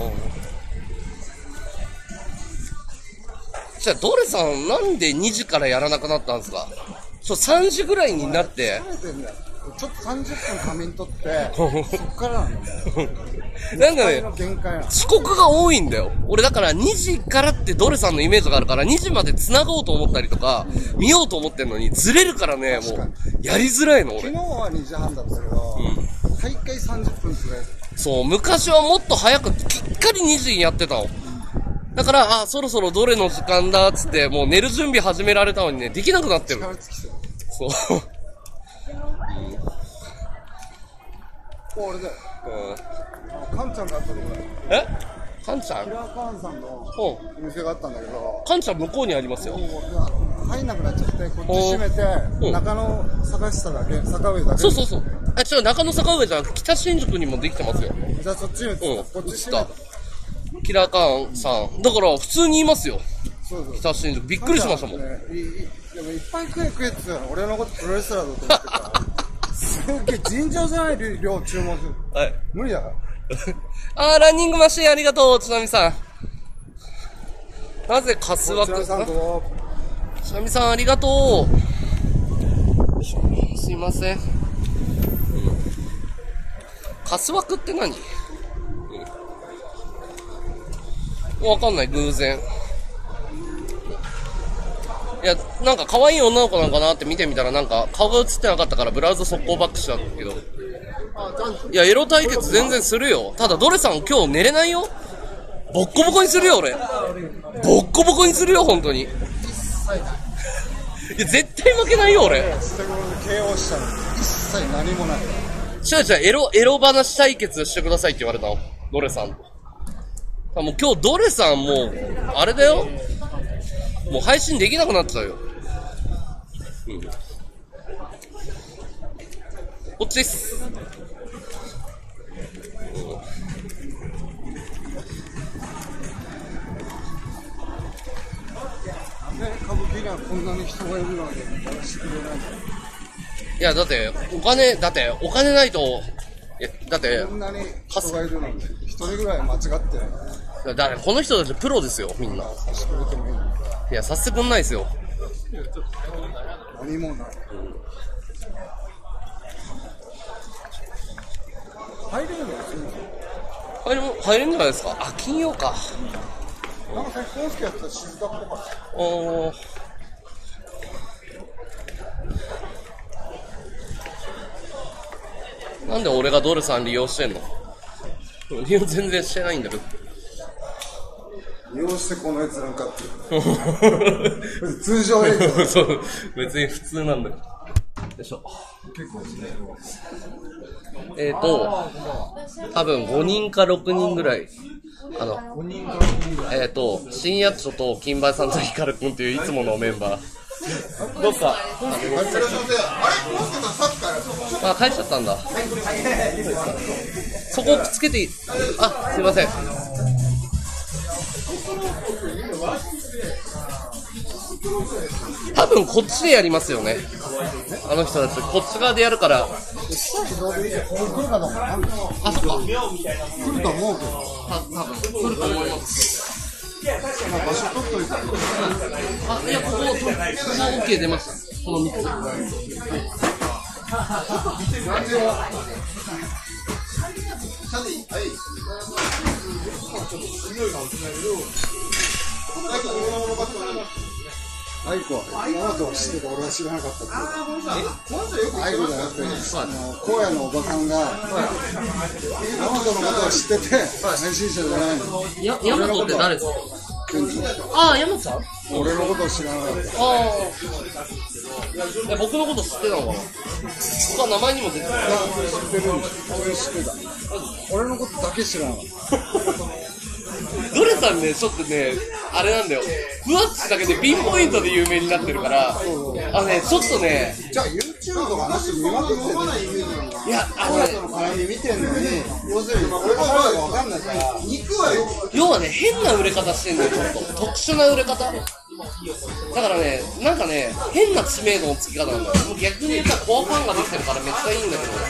S3: じゃあ、ドレさんなんでにじからやらなくなったんですか？そう、さんじぐらいになって。
S4: 疲れてんだよ。ちょっとさんじゅっぷん仮眠取って、そっからなんだよ。
S3: なんかね、
S4: の限界なの。
S3: 遅刻が多いんだよ。俺だからにじからってドレさんのイメージがあるからにじまで繋ごうと思ったりとか、見ようと思ってんのにずれるからね、も
S4: 確か
S3: う、やりづらいの俺。
S4: 昨日はにじはんだったけど、大会さんじゅっぷんずれる。
S3: そう、昔はもっと早く、きっかりにじにやってたの。だから、あ、そろそろどれの時間だっつって、もう寝る準備始められたのにね、できなくなってる。
S4: 力尽きてる。
S3: そう。
S4: これで、
S3: うん、
S4: カンちゃんがあったとこ
S3: えカンちゃん
S4: キラーカーンさんの
S3: ほ
S4: お店があったんだけど、
S3: カンちゃん向こうにありますよ。
S4: もう入んなくなっちゃって、こっち閉め
S3: う
S4: て、
S3: ん
S4: 中野坂下だけ、坂上だけ。
S3: そうそうそう。あ、違う、中野坂上じゃなくて、北新宿にもできてますよ。
S4: じゃあそっちに、
S3: うん、
S4: こっち閉めて。
S3: キラーカーンさん。だから、普通にいますよ。
S4: そうそう。
S3: 北新宿。びっくりしましたもん。
S4: ね、いいでもいっぱい食え食えって言ってたの俺のことプロレスラーだと思ってたから。すげえ尋常じゃない量注文する。
S3: はい。
S4: 無理だから。
S3: あー、ランニングマシンありがとう、つなみさん。なぜカスワク、
S4: こちらさんと
S3: つなみさんありがとう。 すいません。うん、カス枠って何？うん、わかんない、偶然。いや、なんか可愛い女の子なんかなって見てみたら、なんか顔が映ってなかったからブラウザ速攻バックしたんだけど。いや、エロ対決全然するよ。ただドレさん今日寝れないよ。ボッコボコにするよ俺。ボッコボコにするよ本当に。いや絶対負けないよ俺。
S4: 捨て頃で ケーオー したのに一切何もない。
S3: じゃあじゃあエロエロ話対決してくださいって言われたのドレさんと。もう今日ドレさんもうあれだよ。もう配信できなくなっちゃうよ。うん。こっちです。
S4: 歌舞伎にはこんなに人がいるのにやらせてくれない。
S3: いやだってお金だってお金ないとだって
S4: こんなに人がいるのに一人ぐらい間違ってない。
S3: だからこの人たちプロですよみんな。
S4: させてくれてもいい。
S3: いやさせてくんないですよ。
S4: 何もない。入れるの？
S3: 入れ入れんじゃないですか。あ金曜か。
S4: なんか結婚式やったら静かっぽかった。
S3: おー。なんで俺がドルさん利用してんの？利用全然してないんだけど。
S4: 利用してこの閲覧かっていう。通常営業。
S3: そう、別に普通なんだよ。よいしょ。
S4: 結構ですね。
S3: えっと、多分ごにんかろくにんぐらい。あの、えっと、新役所と金梅さんとヒカル君っていういつものメンバー。どっか、あ、帰っちゃったんだ。そこつけていい？あ、すいません。多分こっちでやりますよね。あの人たちこっち側でやるから。あ、そっか。来る
S4: と思うけど。
S3: 多分来ると思います。
S4: まあ、場所取っといたら。
S3: あ、いや、ここ、ここ OK 出ました。このみっつ。
S4: アイコは今までは知ってて俺は知らなかったっていう。アイコじゃなくて、あの荒野のおばさんがヤマトのことを知ってて配信者じゃないの。
S3: やヤマトって誰ですか？ああ、ヤマトさん？
S4: 俺のことを知らなかった。
S3: ああ。いや僕のこと知ってたのかな。僕は名前にも出てた。
S4: 知ってるんです。俺知ってた。俺のことだけ知らなかった。
S3: ドレさんね、ちょっとね、あれなんだよ。ふわっちだけでピンポイントで有名になってるから、あのね、ちょっとね、
S4: じゃあ YouTube とかあの人見まくってる。
S3: いや、あのね、
S4: の絡み見てんのに、要するに俺が分かんないから、肉はよ。
S3: 要はね、変な売れ方してんだよ、ちょっと。特殊な売れ方。だからね、なんかね、変な知名度の付き方なんだよ。もう逆に言ったらコアファンができてるからめっちゃいいんだけど。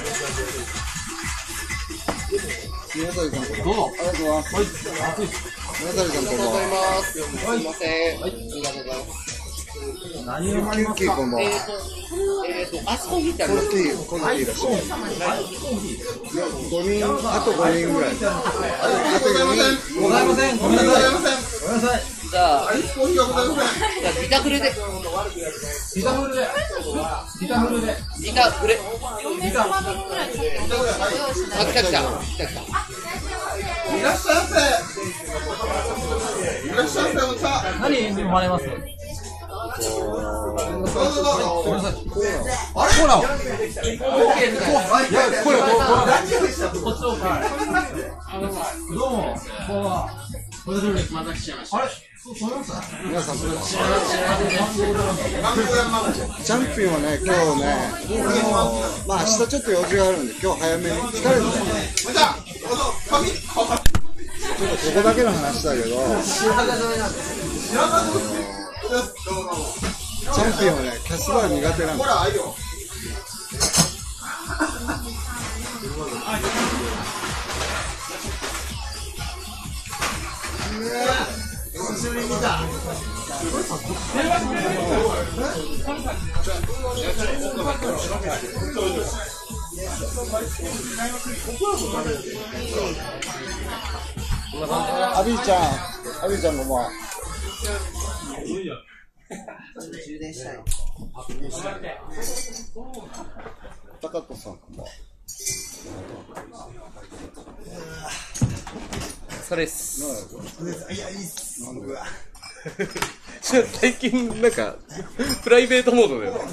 S4: 宮崎さんとか。どうも。ありがとうございます。はい。宮崎さんとか。
S3: ありがとうございます。すいません。はい、ありがとうございます。
S4: 何を飲みますか？
S3: えーと、えーと、アイスコーヒーってありますか？
S4: コーヒー、コーヒーいらっしゃいます。ごにん、あとごにんぐらい。あとよにん。ございません。ごめんなさい。ごめんなさい。
S3: じゃあ、アイスコーヒーはございません。じゃあ、ビタフレで。
S6: ビタフルで。ビタフルで。
S3: ビタフレ。
S6: ビタフルで。
S3: あ、来た来た。来た来た。
S2: いらっしゃいませ。いらっしゃいませ。お茶。
S6: 何飲まれます？
S2: どうぞどうぞ。
S6: あれ？コーラを。いや、これ、こっちを。どうも。こんばんは。また来ちゃいました。あれ？
S4: 皆さん、チャンピオンはね、今日ね、まあ明日ちょっと用事があるんで、今日早めに疲れてた。ちょっとここだけの話だけど、チャンピオンはね、キャスバー苦手なんだよ。
S1: しぶりに見た。
S4: アビーちゃん、アビーちゃんこんばんは。
S1: 充電したい。
S4: 高戸さんこんばんは。
S3: お疲れっす。
S1: いや、いいっす。
S4: なんで
S3: 最近なんかプライベートモードだよね。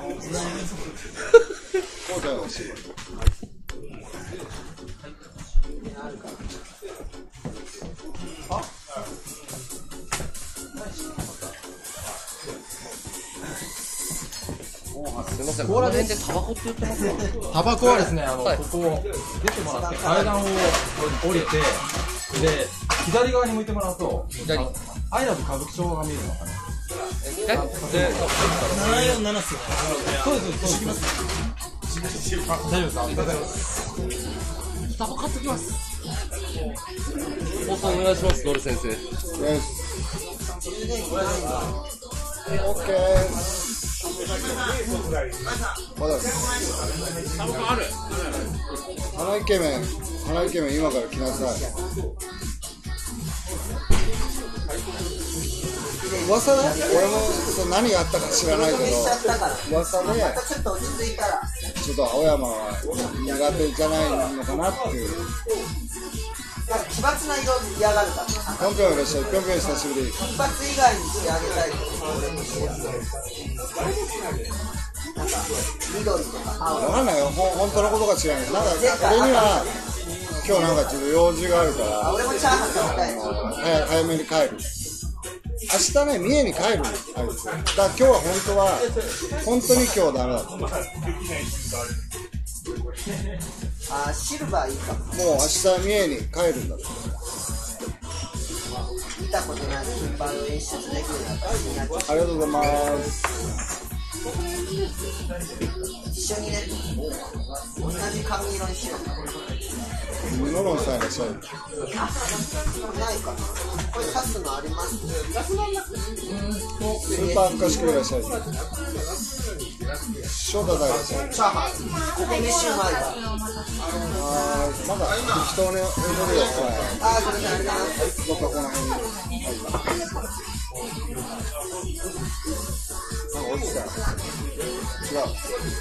S4: そうだよし。
S3: すみません、この辺でタバコって言ってますか？
S6: タバコはですね、あの、
S3: はい
S6: ここ出てもらって階段を降りて、で左側に向いてもらうと、
S3: 左
S6: あアイラブ歌舞伎町が見えるのかな。
S3: えで、
S1: ななよんななっすよ。
S6: そうですそうです。あ、大丈夫ですか？
S3: タバコ買ってきます。放送お願いします、ドル先生。
S4: よし。オッケー。まだ花イケメン、花イケメン今から来なさい。噂で、俺もそう何があったか知らないけど、噂で
S1: またちょっと落ち着いたら。
S4: ちょっと青山は苦手じゃないのかなっていう。
S1: 奇抜な色嫌がるから。
S4: ぴょんぴょんいらっしゃい、ぴょんぴょん久しぶり。
S1: 一発以外にしてあげたいと俺としては。なんか緑とか青
S4: わかんないよ、ほ本当のことが違う。なんか俺には今日なんかちょっと用事があるから
S1: あ、俺もチャーハン食べたいの。
S4: 早早めに帰る。明日ね、三重に帰るの、あいつ。だから今日は本当は、本当に今日ダメだった。もう
S1: あ、シルバーいいかも。
S4: 明日三重に帰るんだって。
S1: 見たことない金牌を演出できるなんか気になっちゃう。
S4: ありがとうございます。
S1: 一緒にね、同じ髪色にしよう。
S4: ノロンさんいらっしゃい。
S1: ないかな。これ刺すのあります？
S4: スーパーふかしくいらっしゃい。翔太さんいらっしゃい。
S1: チャーハン。ここ飯うまいわ。
S4: あー、まだ適当に踊るよ。
S1: あー、ごめんなさい、ありがとうございます。
S4: どっかこの辺に。なんか落ちたよ。違う。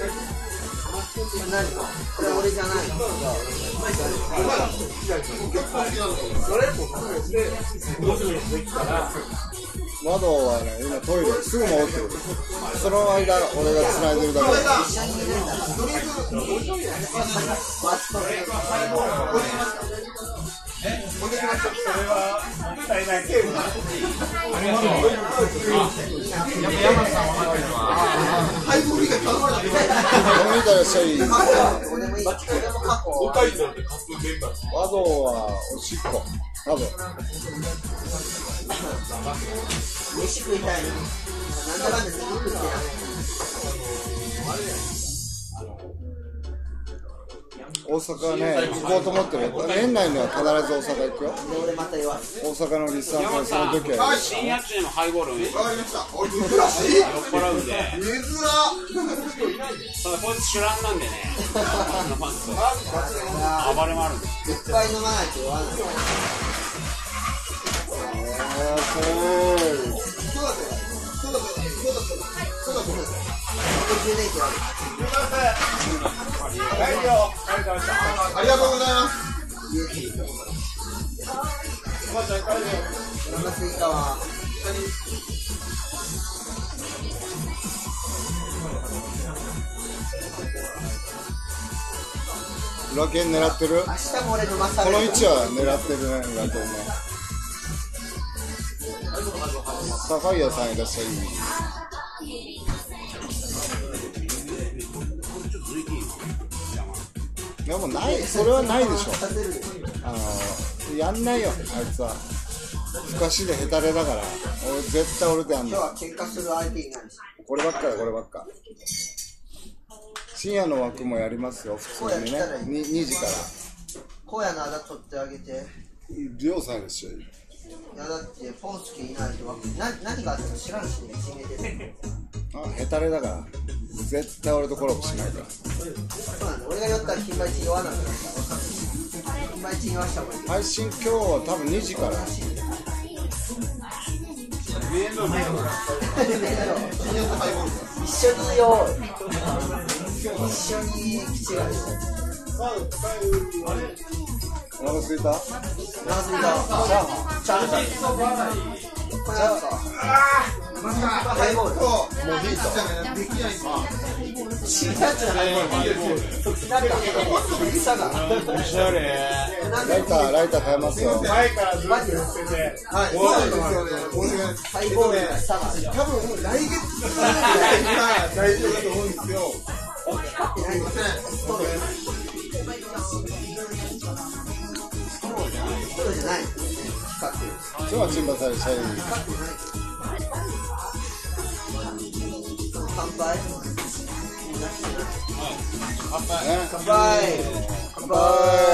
S1: 何？これ俺じゃないの？
S4: 窓はね、今トイレすぐ戻ってくる。その間、俺が繋いでるだけだ。
S1: 一緒にいるんだから。
S4: 飲みたらしゃい。
S1: 俺もいい。俺も過去。
S4: 窓はおしっこ。多分。
S1: 飯食いたいの。なんだかんだ肉食ってない。
S4: 大阪ね、行こうと思ってる。年内には必ず大阪行くよ。
S1: で、俺また言わす。
S4: 大阪のリスナーさん、その時は。
S5: 深夜中のハイボールを酔っ払うんで、ただこいつ主乱なんでね、あのファンと暴れもあるんで。
S1: いっぱい飲まないと酔わない。充電器ある。
S4: ありがとうございます。
S1: お腹すいたわ。
S4: 裏剣狙ってる？
S1: 明日も俺飲まさ
S4: こ
S1: れる。
S4: の位置は狙ってるね、裏剣ね。サファイアさんいらっしゃい。でもない、それはないでしょ。あのやんないよ、あいつは。ふかしでヘタレだから、俺絶対俺とやんない。
S1: 今日は喧嘩する相手になるし。
S4: こればっかり、こればっか。深夜の枠もやりますよ、普通にね。ににじから。
S1: 荒野のあだ取ってあげて。
S4: りょうさんいらっしゃい。
S1: いやだってポンスケいないとわな何があったか知らんしね、決めてる。
S4: あ、ヘタレだから絶対俺とコラボしないから。
S1: そうなんだ、俺が酔ったら金梅チン酔わなくなったら分かる。金梅チン酔わした方がいい。
S4: 配信今日は多分にじから。
S1: 一緒に酔おう。一緒に口が
S4: お腹すいた？
S1: お腹すいた。チャーハン。これなんすか？ハイボール。もういいと。違うやつじゃない。なんか草が。
S2: おしゃれ。
S4: ライターライター買えますよ。
S2: 前からずっと言ってて、はい、そうなんですよね。
S1: ハイボールが草が。
S2: 多分来月が大丈夫だと思うんですよ。
S1: 光ってないんですね。ストロー。ストローじゃない。光ってる。
S4: 今日はチンバサイシャイン。
S1: 光ってない。乾杯。
S4: ね、
S1: 乾杯。乾杯。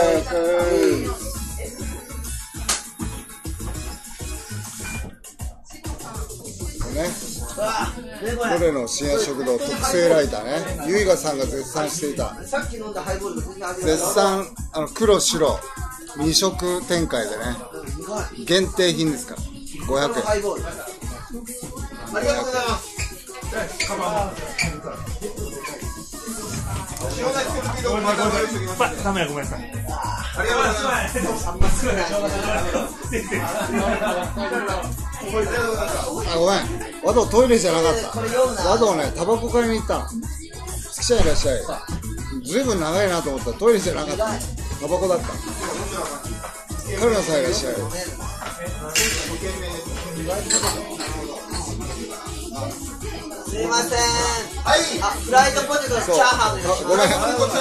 S4: ね、これの深夜食堂特製ライターね、ゆいがさんが絶賛していた。
S1: さっき飲んだハイボールが全然味が
S4: 絶賛あの黒白に色展開でね、限定品ですからごひゃくえん。
S1: ハイボール。ありがとうございます。
S6: カメラごめんなさい。
S2: ありがとうございます。
S1: あんま少ない。
S4: あ、ごめん、和道トイレじゃなかった和道ね、タバコ買いに行ったの。月ちゃんいらっしゃい。ずいぶん長いなと思ったらトイレじゃなかった、タバコだった。カルナさんいらっしゃい。
S1: すいません。
S2: はい。
S1: あ、フライドポテトとチャーハンの
S4: ごめん、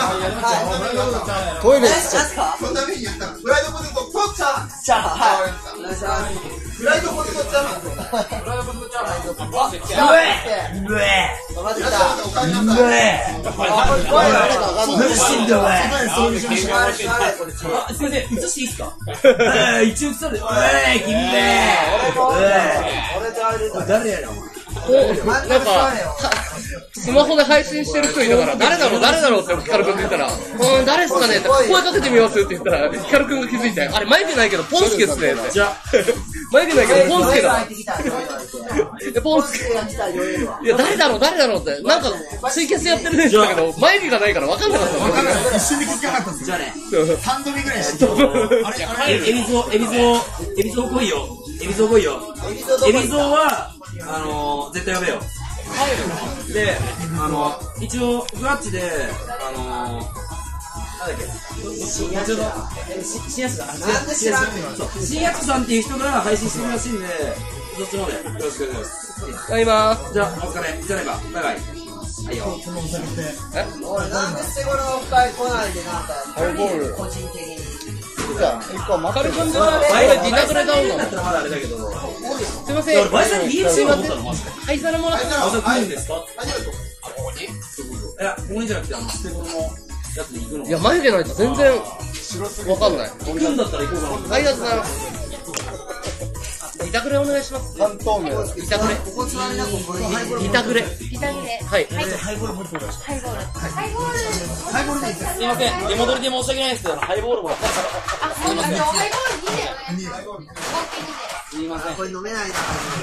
S1: はい。
S4: トイレっ
S1: え、
S4: つっちゃっ
S1: 何すか？
S2: そのためにやったフライドポテトとチャーハン。
S1: チャーハン。はい。お願いします。
S2: フライドポテトチャーハン。
S1: フライドポテトチャーハン。あ、
S6: うえ
S1: 分かってきた。
S2: おかえりなさい。
S6: 何してんだよお前。
S1: そういう話があるこれ。
S6: あ、すいません、映していいですか？えー、一応映されて、おい、君め
S1: 俺とあれだ。
S6: 誰やねん、お前。
S3: なんか、スマホで配信してる人いたから、誰だろう誰だろうってヒカル君って言ったら、うん、誰っすかねって声かけてみますって言ったら、ヒカル君が気づいて、あれマイクないけどポンスケっすねって。
S6: じゃ
S3: マイクないけどポンスケだ。
S1: 入ってきた。
S3: で、ポンスケ。
S1: が来たら酔えるわ。
S3: いや、誰だろう誰だろうって、なんか、ツイキャスやってるねって言ったけど、マイクがないから分かんなかった。
S6: 一瞬で気づかなかったっす。じゃあね、さんどめぐらいしてきた。あれ、あれ、エビゾウ、エビゾウ、エビゾウ来いよ。エビゾウ来いよ。エビゾウは、あのー、絶対呼べよ。で、あの、一応、フラッチで、あのー、なんだっけ、新薬師新薬師だ。
S1: なんで知らんの？
S6: 新薬師さんっていう人が配信してるらしいんで、そっちの方でよろしくお願いします。
S3: はい、まーす。
S6: じゃあ、お疲れ。じゃあねば、バイバイ。はいよ。
S1: おい、なんでセゴロ深い来ないで、なんか、
S4: ハイボール
S1: 個人的に。
S4: じゃあ一個待ってる。
S3: ヒカル君じゃなくて、自宅で買うの。
S6: だったらまだあれだけど。
S3: すいません。
S6: 俺、バイさんに ディーエムシー を持ったのマジで。
S3: 灰皿もらっても
S6: あ、それ来るんですか？
S2: ありがとう。
S6: いや、ここにじゃなくて、あの、ステゴロのやつで行くの。
S3: いや、眉毛ないと全然わかんない。
S6: 行くんだったら行こうかな。
S3: ありがとうございます。イタグレお願いします。
S4: 半透明。
S3: イタグレ。
S1: ここつまみなくこれハイボール。
S3: イタグレ。
S7: イタグレ。
S3: はい。
S7: ハイボール持ってください。ハイボール。ハイボール。
S1: ハイボールでいいです
S6: すいません、出戻りで申し訳ないですけど、ハイボールもらって。
S7: あ、そうだね。ハイボールにだよね。
S6: すいません。
S1: これ飲めないな。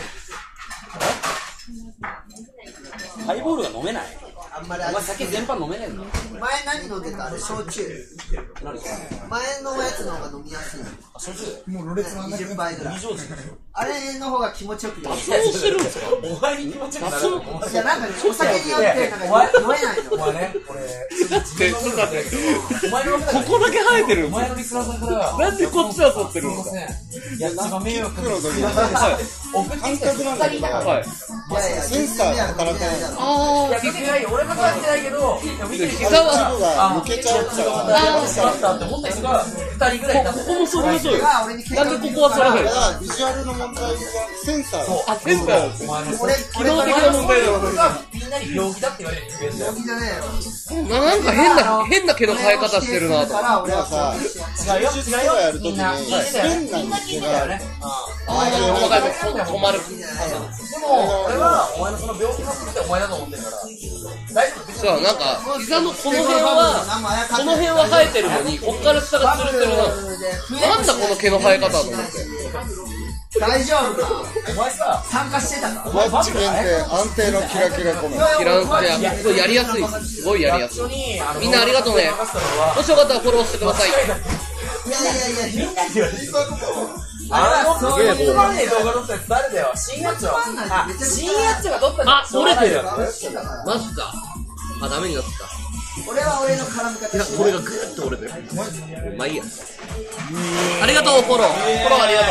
S6: ハイボールが飲めない。
S1: あんまり
S6: お前酒全般飲めねえんだ。
S1: 前何飲んでたあれ、焼酎。
S6: 何ですか？
S1: 前のやつの方が飲みやすい。
S6: あ、焼酎。
S1: もうろれつにじゅっぱいぐらい。
S6: 二錠
S1: あれの方が気持ちよく酔える。
S3: そうしてるんですか？
S6: お前に気持ちよくなる。
S1: いや、なんかね、お酒によってなんか酔えないの。
S6: お前ね、俺。
S3: だって、ちょっと待って。
S6: お前の
S3: ここだけ生えてる。
S6: お前のリスナーさんから。
S3: なんでこっちは撮ってるんですか？
S6: いや、一番迷惑
S4: 黒の時に
S6: 送ってきた
S4: 感覚なんだけど、
S3: はい。
S1: いやいや、
S4: センサーが働かない。
S3: あ
S6: いや、見てないよ。俺も感じないけど、見てるけど。
S3: 膝は、
S4: 一部が抜けちゃうから、
S6: あー、しまったって思った人が二人ぐらいいた。
S3: ここもそういうそうよ。
S1: が俺に
S3: なんでここは取らないの？
S4: だからビジュアルの問題がセンサーが
S3: あ、センサー。
S6: お前の
S1: 俺、
S3: 機能的な問題だよ。
S1: 俺がみんな
S6: なり病気だって言われる病気じゃねえよ。
S3: なんか変な、変な毛の生え方してるなと。
S4: なんかさ、
S6: 違うよ、違うよ。
S4: やるときに、変な
S6: みんな聞いてたよね。
S3: ああ、でも細かいと止まる。
S6: でも、俺はお前のその病気のすべてお前だと思ってるから。大丈夫。
S3: そう、なんか、膝のこの辺は、この辺は生えてるのに、こっから下がつるってるな。なんだこの毛の生え方と思って。
S6: 大丈夫かお前さ、参加してたか
S4: マッチ限定、安定のキラキラコメント。
S3: キランいや、すごいやりやすい。すごいやりやすい。みんなありがとうね。もしよかったらフォローしてください。
S6: いやいやいや、みんなにはあの、そういうつまんねえ動画撮ったやつ誰だよ。新やつよ。あ、新やつが撮ったんだ。
S3: あ、折れてる。マジか。あ、ダメになった。
S6: 俺は俺の絡み方
S3: いや、これがぐーっと折れてる。まあいいや。ありがとう、フォロー。フォローありがとう。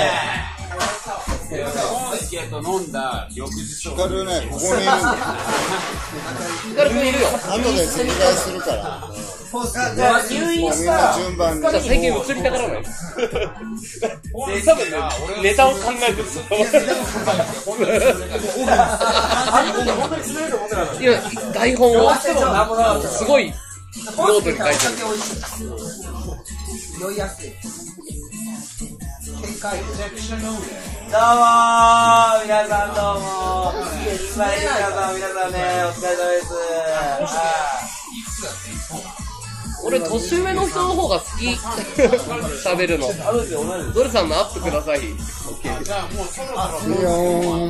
S5: コンスケと飲んだ翌日
S4: ヒカルね、ここにいるんだよ。
S3: ヒカルくんいるよ。
S4: 後で説明するから。
S6: じゃあ入院し
S4: みんな
S6: た
S4: 順番に。
S3: じゃあ最近映りたがらない。で、多分ね、ネタを考えてる。いや、台本を、すごい、ノートに書いてる。
S6: 酔いやすい。展開。
S1: どうもー、皆さんどうもー。いっぱい皆さん、皆さんね、お疲れ様です。
S3: 俺、年上の人の方が好き。喋るの。ドルさんのアップください。
S5: じゃあもうそろそろ
S4: いいよー。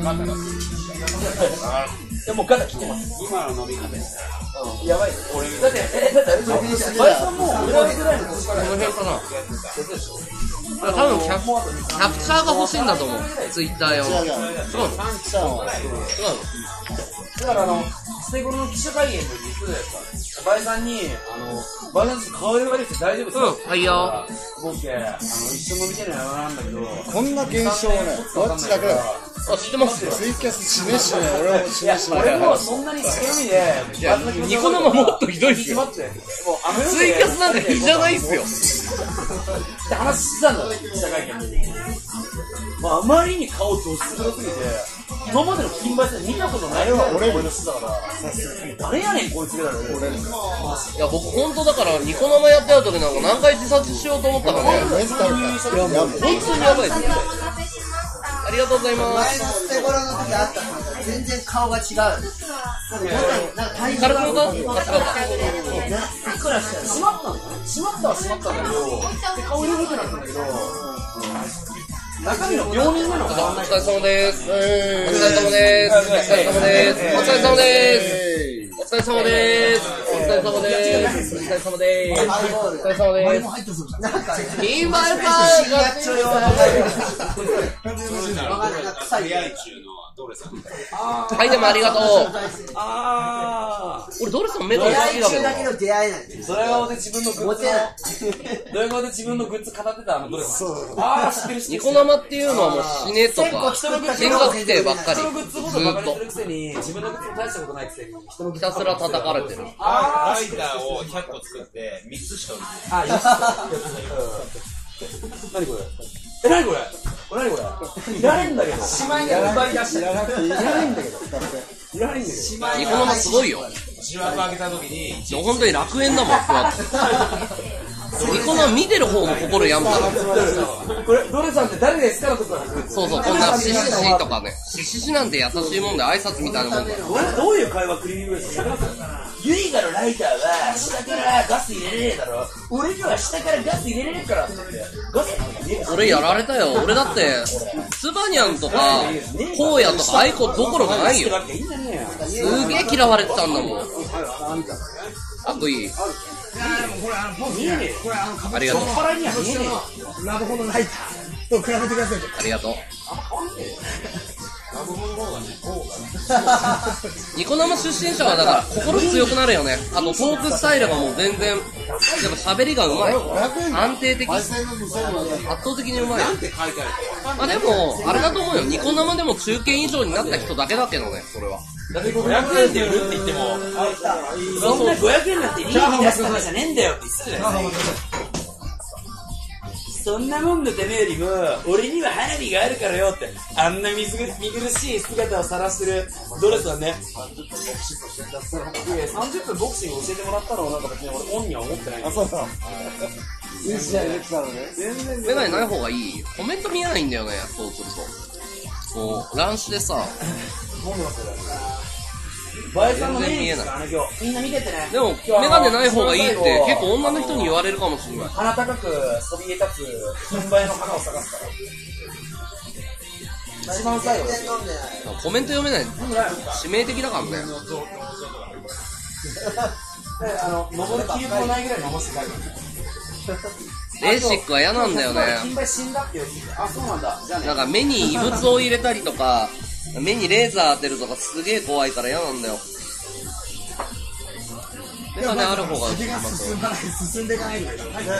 S6: でもガタ切ってます。
S5: 今の飲み方です
S6: やばい。俺だってえだってあれバイさんも裏ぐらいの年から
S3: この辺かな。多分キャプキャプチャーが欲しいんだと思う。ツイッター用の。
S4: 違う違う。
S3: 違うの？違うの？
S6: だからあのステゴロの記者会見の時に言ってたやつかバイさんにあのバイさんちょっと顔色が出て大丈夫ですか？
S3: うん、はいよ。
S6: 僕あの一緒飲みたいなのなんだけど
S4: こんな現象ね、どっちだけだよ。
S3: あ、知ってますよ。
S4: ツイキャスしねしね、俺もしねしね。
S6: 俺もそんなに好みで
S3: いや、ニコ生もっとひどいっすよ。ツイキャスなんか比じゃないっすよ。
S6: って話してたんだね、記者会見の時に。まあ、あまりに顔どす黒すぎて、今までの金梅さん見たことないよ、俺の人だから。誰やねん、こいつがだろ、俺。い
S3: や、僕本当だから、ニコ生やってた時なんか何回自殺しようと思ったからね。
S4: メンタルか。いや、もう。
S3: 本当にやばいですね。ありがとうございま
S6: 前のステゴロの時あったから全然顔が違う。なんか体
S3: す。カルコンがあ、違うか。
S6: びっくらしたよ。閉まったんだね。閉まったは閉まったんだけど、で顔色良くなったんだけど、中身の病人なのかな。
S3: お疲れ様です。お疲
S4: え
S3: れ様です。お疲れ様です。お疲れ様です。お疲れ様です。お疲れ様です。お疲れ様です。お疲れ様です。金丸さんが
S5: 出会い中のドレさんみたいな。
S3: はい、でもありがとう。
S6: あ
S3: 俺、ドルさんメタル好きだけど。
S6: だけど出会えない。ドヤ顔で自分のグッズドヤ顔で自分のグッズ語ってたあのドレさん。ああ、知ってる知ってる。
S3: ニコ生っていうのはもう死ねとか、
S6: 人のグッズ
S3: 喧嘩規定ばっかり。
S6: 人のグッズほ
S3: ずっと
S6: どバカにするくせに自分のグッズも大したことないくせに人のグッズ
S3: ひたすら叩かれてる。
S5: ライターをひゃっこ作ってみっつしか売ってない。
S6: あ、よし。何これえ、何これこれ何これいらねえんだけど。しまいが奪い出して。いらないんだけど。いらないんだけど。
S3: ニコ生すごいよ。
S5: 自枠開けた時に、
S3: 本当に楽園だもん、こうやって。ニコ生見てる方も心やんばる。
S6: これ、ドレさんって誰ですかのところ
S3: そうそう、こんなシシシとかね。シシシなんて優しいもんで挨拶みたいなもんだよ。
S6: 俺どういう会話クリーニングですかユイガのライターは下からガス入れれねえだろ俺には下からガス入れれねえからって言ってガス入れねえ
S3: 俺やられたよ。俺だって、ツバニャンとか、コウヤとかアイコどころがないよ。すげえ嫌われてたんだもん。あといいありがとう。
S6: ラブホのライターと比べてください。
S3: ありがとう。ニコ生出身者はだから心強くなるよね。あとトークスタイルがもう全然、やっぱ喋りがうまい。安定的。圧倒的にうまい。まあでも、あれだと思うよ。ニコ生でも中堅以上になった人だけだけどね、それは。
S6: ごひゃくえんで売るって言っても、そんなごひゃくえんなんて利益出すためじゃねえんだよって言ってたじゃないですか。 そんなもんのためよりも俺には花火があるからよって、あんな見ず見苦しい姿を晒してるドレスはね。いやさんじゅっぷんボクシング教えてもらったのをなんか別に俺オンには思ってない。あ、そうそう。いい試合できたのね。全然
S3: メガネない方がいい。コメント見えないんだよね、そうすると。こう、乱視でさ。
S6: バイさんのメインですからね、今日。みんな見ててね。
S3: でも、メガネない方がいいって結構女の人に言われるかもしれない。
S6: 鼻高くそびえ立つ金映えの花を探すから。一番最後です。
S3: コメント読めない。致命的だからね。
S6: あの、登る気力もないぐらいの面白い。
S3: レーシックは嫌なんだよね。
S6: 金映え死んだって言う。あ、そうなんだ。
S3: なんか目に異物を入れたりとか、目にレーザー当てるとかすげえ怖いから嫌なんだよ。メガネある方が
S4: 先が進まない、進んでいかないと。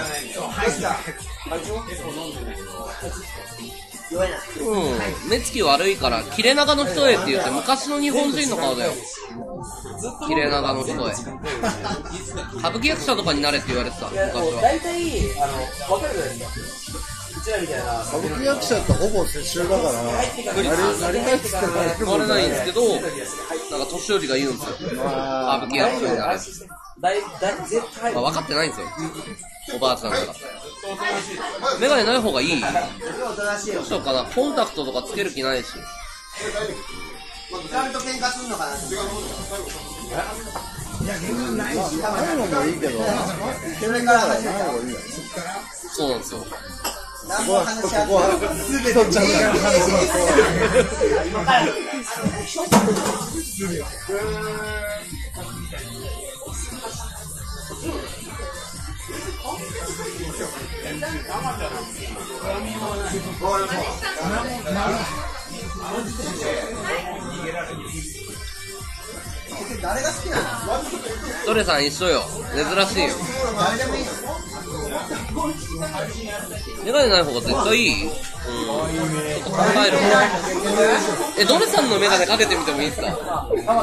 S3: うん、目つき悪いから切れ長の人へって言って昔の日本人の顔だよ。切れ長の人へ。歌舞伎役者とかになれって言われてた昔は。
S6: 大体あの分かるじゃないですか。うちらみたいな
S4: 歌舞伎役者ってほぼ世襲だからなりたいっつって
S3: 言われないんですけど、なんか年寄りが言うんですよ。歌舞伎役者になれ。まあ、分かってないんですよ、おばあちゃんが。メガネない方がいい。どうしようかな、コンタクトとかつける気ないし。
S1: ちゃんと喧嘩すんのかな。
S4: いや、全然ないし、ないのもいいけど、イケメンだからない方がいいんだよ。
S3: そうなんですよ。
S4: ここは、ここは、すべてちゃんと
S1: 誰が好きなの？
S3: ドレさん一緒よ。珍しいよ。
S1: 誰でもいいの？
S3: メガネない方が絶対いい？うん。ちょっと考える。え、ドレさんのメガネかけてみてもいいですか？うん。こういうの、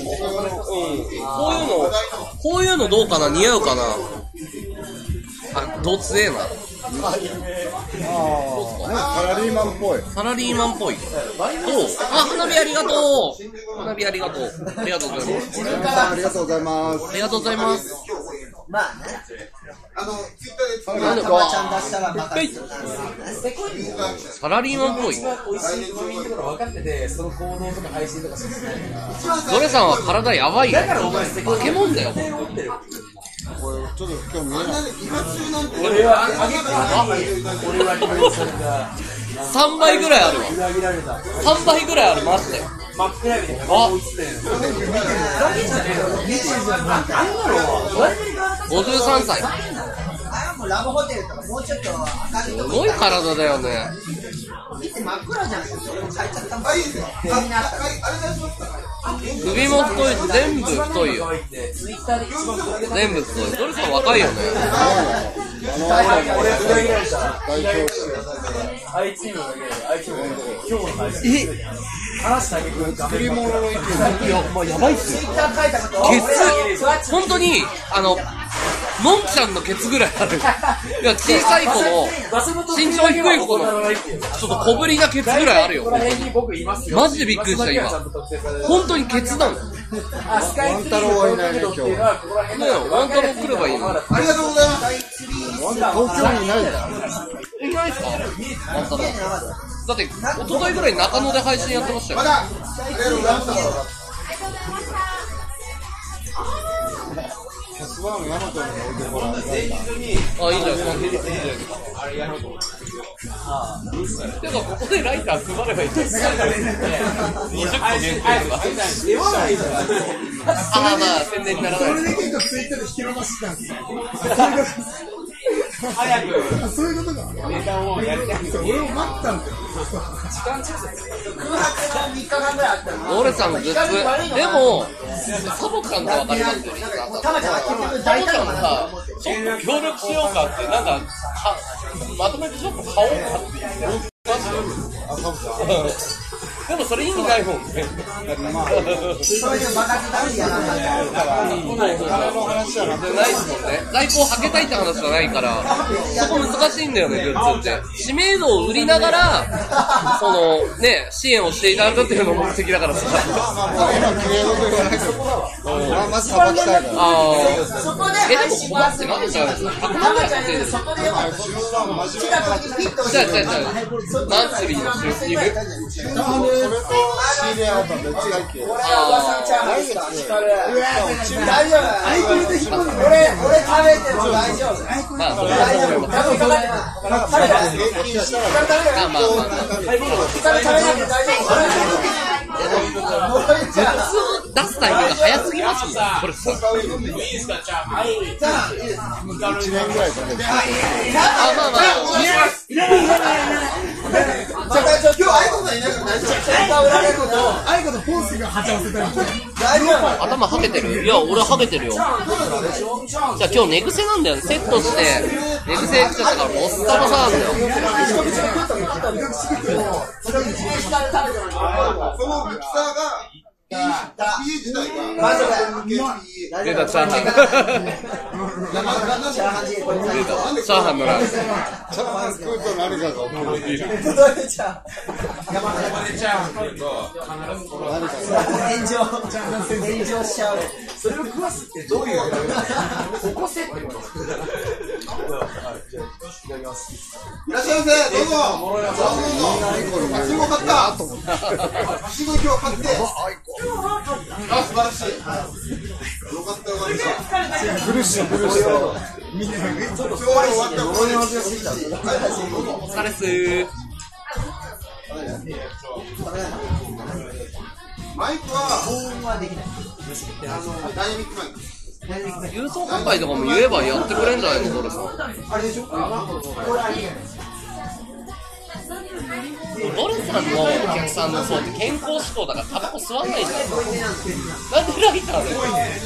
S3: こういうのどうかな？似合うかな？あ、どつえな。
S4: サラリーマンっぽい。
S3: サラリーマンっぽい。どう？あ、花火ありがとう。花火ありがとう。ありがとうございます。
S4: ありがとうございます。
S3: ありがとうございます。
S1: まあね。あの、ツイッターで、
S3: なんでかサラリーマンっぽい。
S6: 美味しい飲みとか分かってて、その行動とか配信とかしてない。
S3: ドレさんは体やばいよ。
S6: だからお前
S3: 化け物だよ。
S4: これちょっと今日見えない。
S6: 俺はあげて俺は利用された。
S3: さんばいぐらいあるわ。さんばいぐらいある、マジで。
S6: 真っ暗闇で
S3: あごじゅうさんさい。
S1: ラブホテルとかもうちょっと明るいとこ
S3: すごい体だよね。
S1: 見て真っ暗じゃん。変えちゃったもん。
S3: 首も太いし全部太いよ。全部太い。ドレさん若いよね。
S4: 作り物の意見。
S3: いや、まあやばいっすよ。ケツ、本当にあののんちゃんのケツぐらいある。いや、小さい子の身長低い子のちょっと小ぶりなケツぐらいあるよ。マジでびっくりした今。本当にケツなの。
S4: ワン太郎はいないね今日。
S3: ねえ、ワン太郎来ればいいの。
S1: ありがとうございます。
S4: 東京にいない。
S3: いないっすか？ワン太郎。だって一昨日ぐらい中野で配信やってましたよ。
S1: まだ。ありがとうございました。
S4: キャスワンヤマトに置いてもらう。
S3: あ、いいじゃん。てかここでライター配ればいいんですか？にじゅっこ限定とか。ああ、まあ宣伝にならない。
S4: それで結構ツイッターで引き伸ばしたんですよ。
S6: 早く
S4: そういうことか。
S6: ネタをやりたい。
S4: 俺を待ったんだよ。
S6: 時間調整。
S1: 空白のみっかかんぐらいあったの。
S3: ドレさんグッズ。でもサボちゃんとわかりますよ。
S1: タマちゃんは結局大体のかなと思って。
S3: ちょっと協力しようかってなんかまとめてちょっと買おうかって言ってますよ。 でもそれ意味ないもんね。
S1: そういうバカつだりやなかったら
S4: 金の話じゃなくて
S3: ないですもんね。在庫をはけたいって話じゃないから、そこ難しいんだよね、グッズって。知名度を売りながら、その、ね、支援をしていただくっていうのが目的だからさ。
S4: まあまあもう今綺麗事言わないけど、まあまずさばきたいから。
S3: ああ。
S7: そこで
S3: え、で
S7: 配
S3: も困って
S7: 信はすごい
S3: ないじゃないですか。ひゃくまんぐらい稼いでる。
S7: そこでよかった
S3: じゃあじゃあじゃあ、マンスリーの収入。
S4: それと仕入れは別会計。来月、
S1: 大丈夫俺、俺食べても大丈夫
S3: まあ、それはそう思います。
S4: 平均したら、
S3: まあまあまあ。
S1: 食べなきゃ大丈夫
S3: グッズを出すタイミングが早すぎますもん、これさ。
S4: いちねんぐらいかけて。
S3: あ、まあまあ。
S1: 今日アイコさんいないから大丈夫。売られること
S8: アイコとポーズがはちゃわせたり
S1: 大丈夫。
S3: 頭はげてる？いや、俺はげてるよ。じゃあ今日寝癖なんだよね。セットして、寝癖やっちゃったから、ボッサボサなんだよ。
S2: そのミキサーが、P 自体が、
S1: マジで
S3: 出た、チャーハン。
S1: チャーハンジこれ
S3: 出た、チャーハンのラーメン。
S4: チャーハン食うと何かが起きる。
S1: 届いちゃう炎上炎上しちゃうそれを食わすってどういう起こせってこと
S2: いらっしゃいませ、どうぞ。はしご買った。はしご今日買って。あ、素晴らしい。よかったよかった。
S4: 苦しい苦しい。
S2: ちょっと今日終わった。
S3: お疲れっすー。
S2: マイクは、
S1: 高音はできない
S2: あの、ダイナミックマイク。
S3: 郵送販売とかも言えばやってくれんじゃないの、ドルさん。
S1: あれでしょこれありえない
S3: ドルさんのお客さんの層って健康志向だからタバコ吸わないじゃん。なんでライターだよ。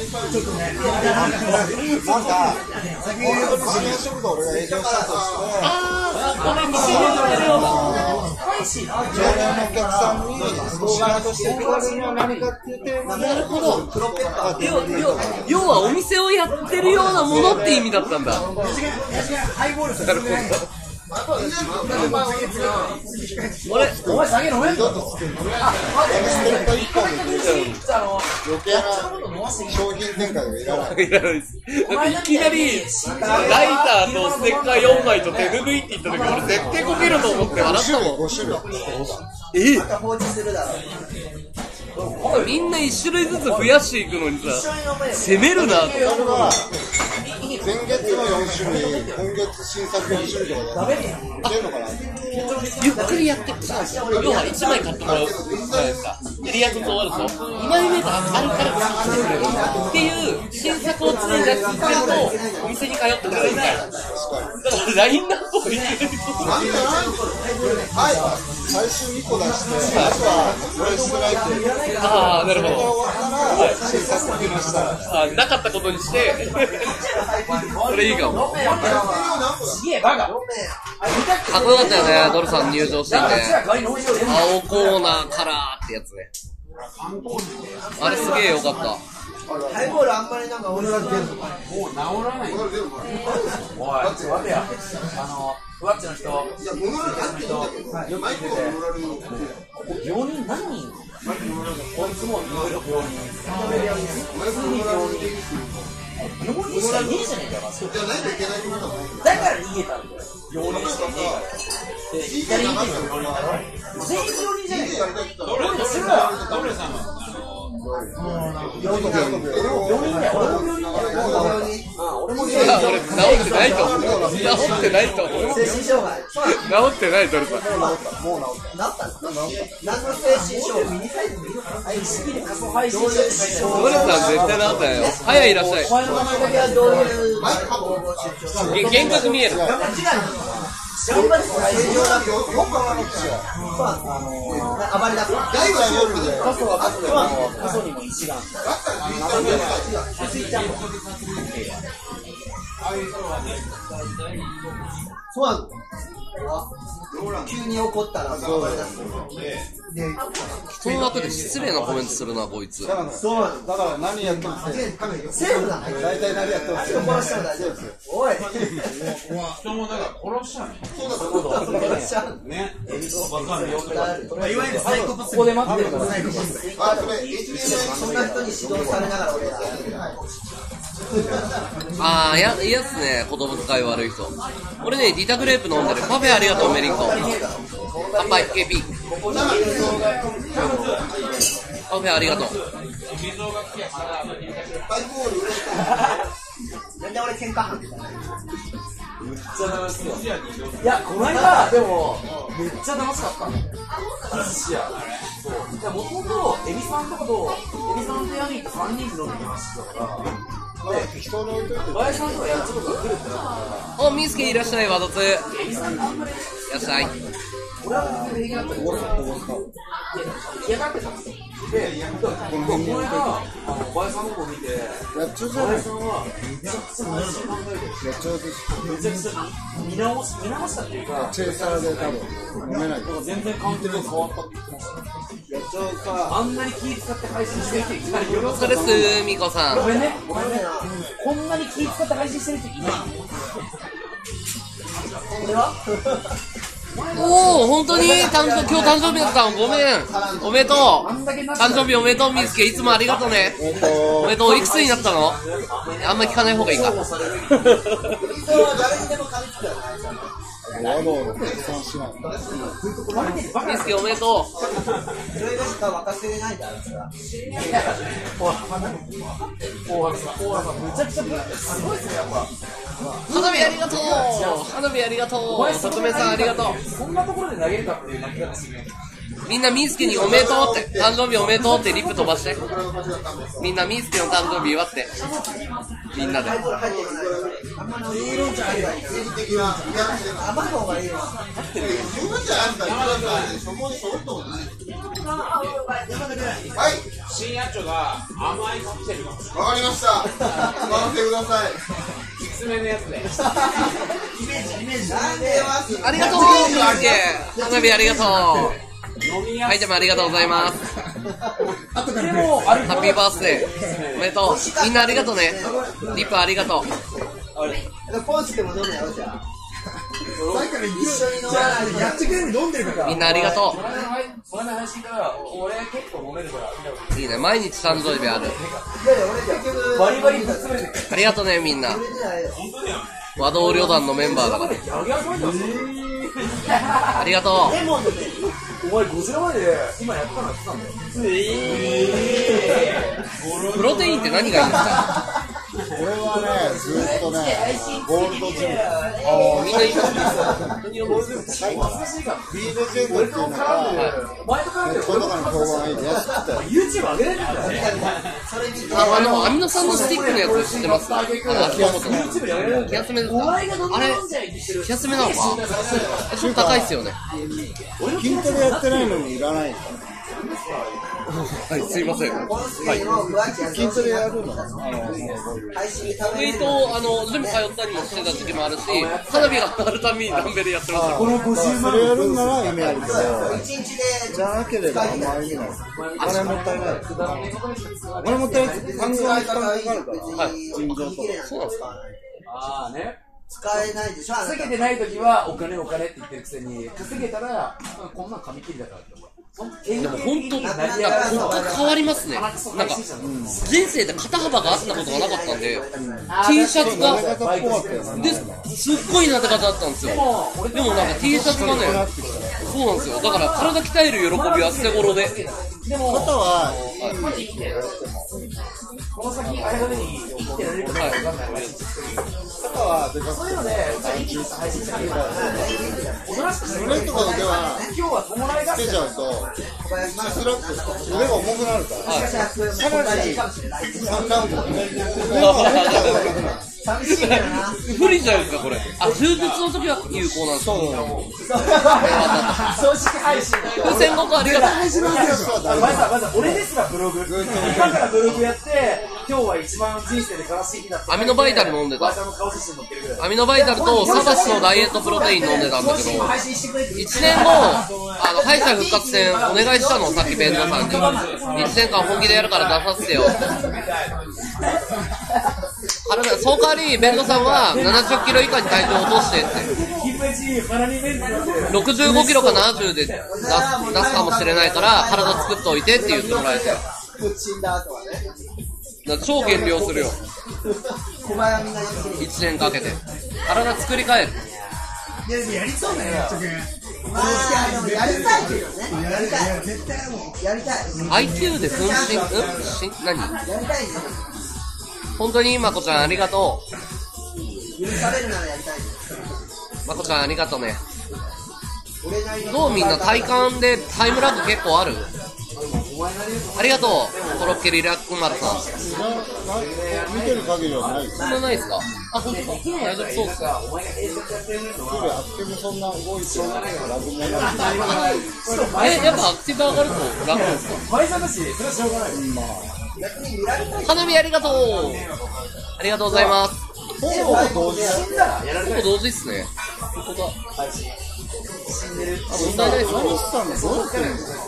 S4: なんか、先ほどの事業食堂俺が営業したとして、
S3: あー、これ店で売ってるような。
S4: 常連のお客さんに仕事してくれるのは何かっていうテーマで、
S3: なるほど。要要要はお店をやってるようなものって意味だったんだ。なるほど。俺、
S8: お前酒飲めんぞ
S4: ステッカーいっぽんで余計な商品展開がいらない。
S3: いらないです。だっていきなりライターとステッカーよんまいと手拭いって言った時俺絶対こけると思って笑ったもん。
S4: ご種類。
S3: え
S1: 放置するだろ
S3: みんないっ種類ずつ増やしていくのにさ、攻めるなと。
S4: 前月のよん種類、今月新作よん種類とかやってるのかな。
S3: ゆっくりやってくさ、要はいちまい買ってもらうじゃないですか。でリアクション終わるとにまいめがあるから来てくれるっていう新作を常に出し続けるとお店に通ってくれるみたいな。だからラインナップを入れると
S4: はい、最初にいっこ出して、あとはこれ捨てないっていう。
S3: ああ、なるほど。
S4: 終わったら新作っていうのしたら、
S3: あなかったことにしてそれいいかも。
S8: すげえバカ
S3: かっこよかったよね、ドルさん入場してね。青コーナーカラーってやつね。あれすげえよかった。
S1: ハイボールあんまりなんか俺が出るの
S6: もう治らないよ。おい、待てや。あの、ふわっちの人。
S2: いや、物があっていいんだけど、マイクをもられるの。
S6: 病人何人こいつもいろいろ病人。
S2: マイクをもられるの。
S6: 病人しかいねえじゃねえかよ。
S2: じゃないといけないことだもん。
S6: だから逃げたんだよ。病人しかいねえから。で、左に行って病人だろ。全員病人じゃねえかよ。どれ、どれ、どれさんの病人だよ。病人だよ。俺も病人だよ。俺も
S3: いや、俺治ってないと思う。治ってないと思う。
S1: 精神障害
S3: 治ってない、ドルさん。
S1: もう治った治ったの何の精神障害あいつ好きで過去配信して
S3: ドルさん絶対治ったよ。早いいらっしゃい。
S1: お前の時はどういう
S3: げ幻覚見える。
S1: 正常だと本番はの口はあの暴れだから
S2: 大は勝負で。
S6: 過去は過去でも過去にも一眼。
S1: そうなの急に怒ったら暴れ出す。
S3: 人の枠で失礼なコメントするな、こいつ。
S4: そうなんです。だから何やっても
S1: セーフだね。
S4: 大体何やっても
S1: 人殺したら大丈夫ですよ。おい。
S5: 人もだから殺しちゃう
S1: そうだそうだ。殺しちゃう。
S5: ね。わかるよ。
S6: いわゆるサイコパス。ここで待ってるからサイコパス。
S2: あ、それ、エイチディーエムアイ
S1: そんな人に指導されながら俺ら。
S3: あー、や、いやっすね、言葉遣い悪い人。俺ね、ディタグレープ飲んでる。パフェありがとう、メリンコ。乾杯、ケーピー。パフェありがとう。
S1: なんで俺喧嘩犯みたいな。
S6: めっちゃ楽しそう。いや、この間、でも、めっちゃ楽しかった。寿司屋。そう。いや、もともと、エビさんとかと、エビさんとヤミーとさんにんで飲んでましたから、で、人の置いといて、バイさんとかやっちゃうとか来るってなったら、
S3: お、ミスケいらっしゃい、ワドツ。い
S6: エビさんがあんまり、
S3: らっしゃい。
S6: 俺は全然平気だったけど、嫌がってたんですよ。で、この間、あの、バイさんの方を見て、
S4: やっちゃうじゃない。
S6: バイさんは、めちゃくちゃ配信考えて、
S4: やっちゃうです。
S6: めちゃくちゃ見直し、見直したっていうか、
S4: チェイサーで多分飲めない。
S6: 全然カウントが変わったって言ってましたね。
S4: やっちゃうか。
S6: あんなに気使って配信してる人いきなり
S3: お疲れっす、ミコさん。
S6: ごめんね、ごめんね。こんなに気使って配信してる人いない。
S1: 俺は
S3: おー、本当に誕生、今日誕生日だったのごめん。おめでとう。誕生日おめでとう、ミスケ。いつもありがとうね。おめでとう。いくつになったの？あんま聞かない方がいいか。
S1: 人は誰にでも噛みつくよ。
S4: わざわざ決算しない。
S3: ミスケおめでとう。
S1: それがしか沸かせれないんだ、あいつら。
S6: 大原さん、大原さん、めちゃくちゃすごいですね、やっぱ。
S3: 花火ありがとう。花火ありがとう。特命さんありがとう。
S6: そんなところで投げるかっていう投げ方する。
S3: みんなミースケにおめでとうって、誕生日おめでとうってリップ飛ばして。みんなミースケの誕生日祝って。みんなで。
S1: あんまりいいのじゃないわ。甘い方がいいわ。
S2: はい。
S5: 新野鳥が甘いカプセルが欲しい。
S2: わかりました。使わせてください。
S5: きつめのやつで。
S1: イメージ、イメージ。なんでよ。
S3: ありがとう、ミースケ。花火ありがとう。はい、でもありがとうございます。ハッピーバースデー。おめでとう。みんなありがとうね。リップありがとう。
S1: ポンチでも飲むやろ、じゃあ。
S8: さっきから一緒に飲まないでやってくれる飲んでるから。
S3: みんなありがと
S6: この間配信から、俺結構飲めるから。
S3: う。いいね、毎日誕生日ある。
S1: いやいや、俺結局。
S6: バリバリぶっ潰れてる。
S3: ありがとうね、みんな。
S1: 売れてないよ。
S3: 和道旅団のメンバーだから。
S6: ギャギャ覚えてます
S3: ありがと
S1: レモンのね。
S6: お前ゴジラまで今やったのやってたんだよ。
S3: う。プロテインって何がいいんですか？
S4: 俺はね、ずーっとね、ゴールドジム。
S3: みんな言って
S4: ビードジムっていうのが、
S6: 前とから
S4: ネットとかに評判がいい安くて。
S6: YouTube 上げれるんだよね。
S3: あ、あの、アミノ酸のスティックのやつ知ってますか？あの、秋元の。
S6: YouTube やれるんだよ。
S3: 気休めですか？あれ、気休めなのか？ちょっと高いっすよね。
S4: 筋トレやってないのにいらない。
S3: はい、すいません。はい。
S4: 筋トレやるの？
S3: ウエイト、あの、ジム通ったりもしてた時期もあるし、花火が上がるたびにダンベルやってますよ。
S4: このごじゅうまんそれやるなら意味あるけど、じゃなければあんま意味ない。お金もったいない。お金もったいない。単価に負担かかるから。はい。腎臓とか。
S3: そうなんですか？
S6: ああね。
S1: 使えないでしょ。
S6: 稼げてない時はお金お金って言ってるくせに、稼げたらこんなん紙切りだからって思う。
S3: でも本当、いや、骨格変わりますね。なんか、人生で肩幅があったことがなかったんで、T シャツが、で、すっごいなで方だったんですよ。でもなんか T シャツがね、そうなんですよ。だから体鍛える喜びは捨て頃で。
S4: 肩は、
S6: この先、あれがね、生きてられるかどうかわかんない。
S4: 肩は、でか
S6: そういうので、配信してくれたら、おとなしくしてくれる
S4: それとかでは、
S6: 今日は友達が
S4: つけちゃうと、スラップ、腕が重くなるから、さらにさんラウンド、腕が重くなる。
S1: 寂しいからな。
S3: 不利じゃないですか、これ。あ、充実の時は有効なんですか。
S1: 葬式配信。
S3: 風船ごこありがとう。
S8: 配信の話ですよ。
S6: まずは、まずは俺ですらブログ。今からブログやって、今日は一番人生で悲しい日だった。
S3: アミノバイタル飲んでた。アミノバイタルとサバシのダイエットプロテイン飲んでたんだけど、いちねんご、あの、敗者復活戦お願いしたの、さっきベンドさんに。いちねんかん本気でやるから出させてよ。あれだ、その代わり、ベンドさんはななじゅっキロ以下に体重を落としてって。ろくじゅうごキロかななじゅうで出す、出すかもしれないから、体作っておいてって言ってもらえて。
S1: 死んだ後はね。
S3: 超減量するよ。
S1: 小林はみんなやってる。
S3: いちねんかけて。体作り変える。
S8: いや、やりそうだよ、やっちゃけ。
S1: まあ、でもやりたいけどね。やりたい。
S8: 絶対もう。
S1: やりたい。
S3: アイキュー で分身、うんし何
S1: やりたいんだよ。
S3: 本当にまこちゃんありがと
S1: 許されるならやりたい。
S3: う。まこちゃんありがとうね。
S1: 俺なりの。
S3: どうみんな体感でタイムラグ結構ある？ありがとう。コロッケリラックマルさん。
S4: 見てる限りはないです。
S3: そんなないですか？あ、ほんと大丈夫そうっすか？
S4: あってもそんな動いてラグもない
S3: え、やっぱアクティブ上がると楽ですか？
S6: 前さだし、それはしょうがない。
S4: まあ
S3: 花火ありがとう。ありがとうございます。
S4: ほぼ同時だ。
S3: ほぼ同時っすね。ここが。
S6: 死んでる。
S3: あ、もったいないっすね。
S4: さんのどうやってるんですか？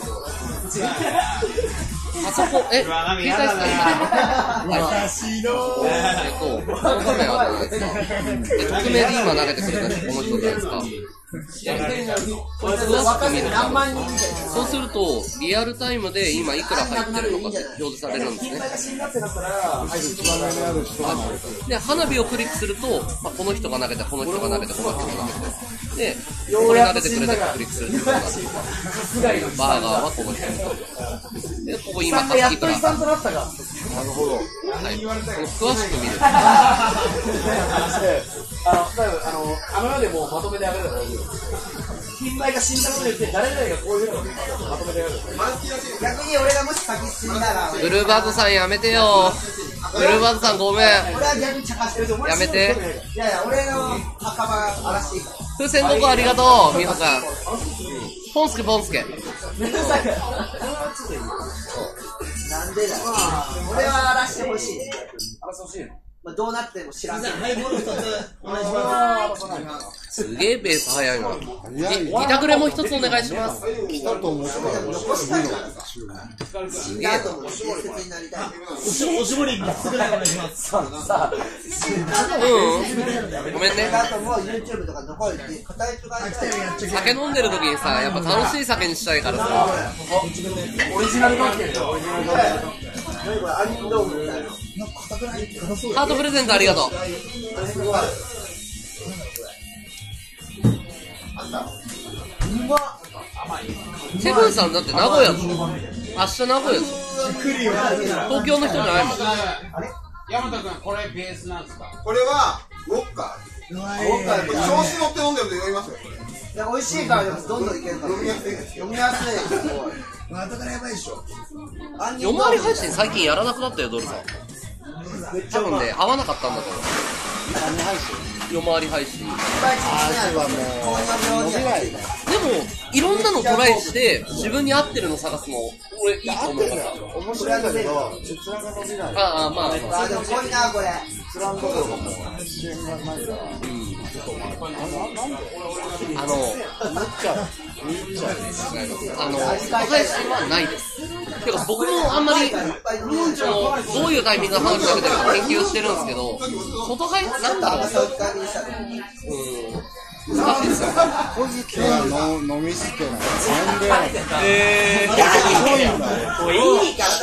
S3: あそこ、え、携帯っすか？
S8: 私の。
S3: えっと、この画面あるじゃないですか。で、匿名で今投げてくれた人この人じゃないですか。やりたいな、詳しく見ると、そうすると、リアルタイムで今いくら入ってるのかって表示されるんですね。で、花火をクリックすると、まあ、この人が投げて、この人が投げて、この人が投げて。で、これ投げてくれてクリックするとこうなる。バーガーはこの人。で、ここ今、いくら。なるほど。はい。この詳しく見る。
S6: あの、多分あの、あの世でもうまとめてあげるから大丈夫。金梅が死んだことによって、誰々がこういうのをまとめてあげる。
S1: 逆に俺がもし先死んだら。
S3: ブルーバードさんやめてよ。ブルーバードさんごめん。
S1: 俺は逆に茶化してる。
S3: やめて。
S1: いやいや、俺の墓場荒らしていいから。
S3: 風船ごこありがとう、みほちゃん。ポンスケポンスケ。
S1: なんでだよ。俺は荒らしてほしい。
S6: 荒らしてほしいの。
S1: まあ、どうなっても知らんけど。
S3: すげえベース早いな。い板くれも一つお願いします。
S4: 来たと思ったら
S1: 残したいから死んだ後も伝説になりたい。
S8: おしぼりみっつぐらいお願いします。
S6: さあ、
S3: うん。ごめんね。
S1: あともう YouTube とか残るって片一がやりたい。
S3: 酒飲んでる時にさ、やっぱ楽しい酒にしたいからさ。
S6: オリジナルが来てるよ、オリジナルが。
S1: 何これ、アリンドームみたいな。
S3: ハートプレゼントありがとう。
S1: すごい。
S3: セブンさんだって名古屋でしょ。明日名古屋でしょ。東京の人じゃないもん。
S5: 山田君、これベースなんですか？
S2: これはウォッカー。ウォッカーで調子乗って飲んでると酔いますよ。
S1: いや、美味しいからでもどんどんいけるから。飲みやすいです。飲みやすい。
S8: 後からやばいでしょ。
S3: 夜回り配信最近やらなくなったよ、ドルさん。多分ね、合わなかったんだと思う。夜回り配信。でも、いろんなのトライして、自分に合ってるの探すの、俺いいと思うから。
S4: 面白いんだけど、閲覧が伸びない。
S3: ああ、まあ、
S1: あ、でも濃いな、これ。
S4: 閲覧どころかもう、支援がないから。うん。
S3: あの、
S4: なっちゃう。
S3: あの、配信はないです。てか僕もあんまり、その、どういうタイミングで話しかけてるか研究してるんですけど、外配、なんだろう。うん。難しいですよ。
S4: 小月は飲みすけない。なんで
S3: えー、
S4: すごいんだよ。
S6: もういいから、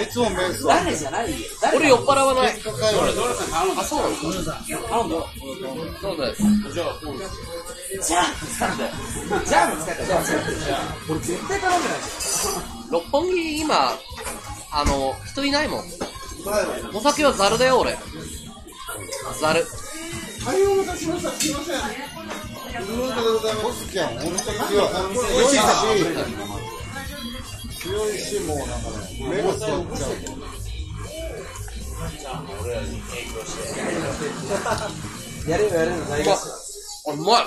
S4: いつもベース
S6: 誰じゃないよ。
S3: 俺酔っ払わない。
S5: あ、
S3: そうなんですか？
S6: 頼むよ。
S3: そうです。
S5: じゃあ、こうです。
S6: じゃあ、なんだよ。じゃあ、使ったじゃあ、俺絶対頼んでないじ
S3: 六本木今、あの、人いないもん。お酒はザルだよ、俺。ザル。
S2: はい、お待たせしました。すいません。
S4: 小月は本当に強い。強いし、強いし、もうなんかね、目が座っちゃう。
S6: やればやれば大合唱。
S3: うまい。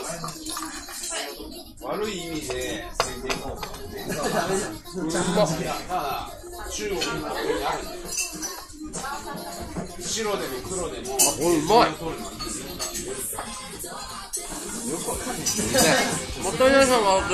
S5: 悪い意味で宣伝コースただ中国の上にあるんだよ。白でも黒でも
S3: うまい。もったいないさんがある。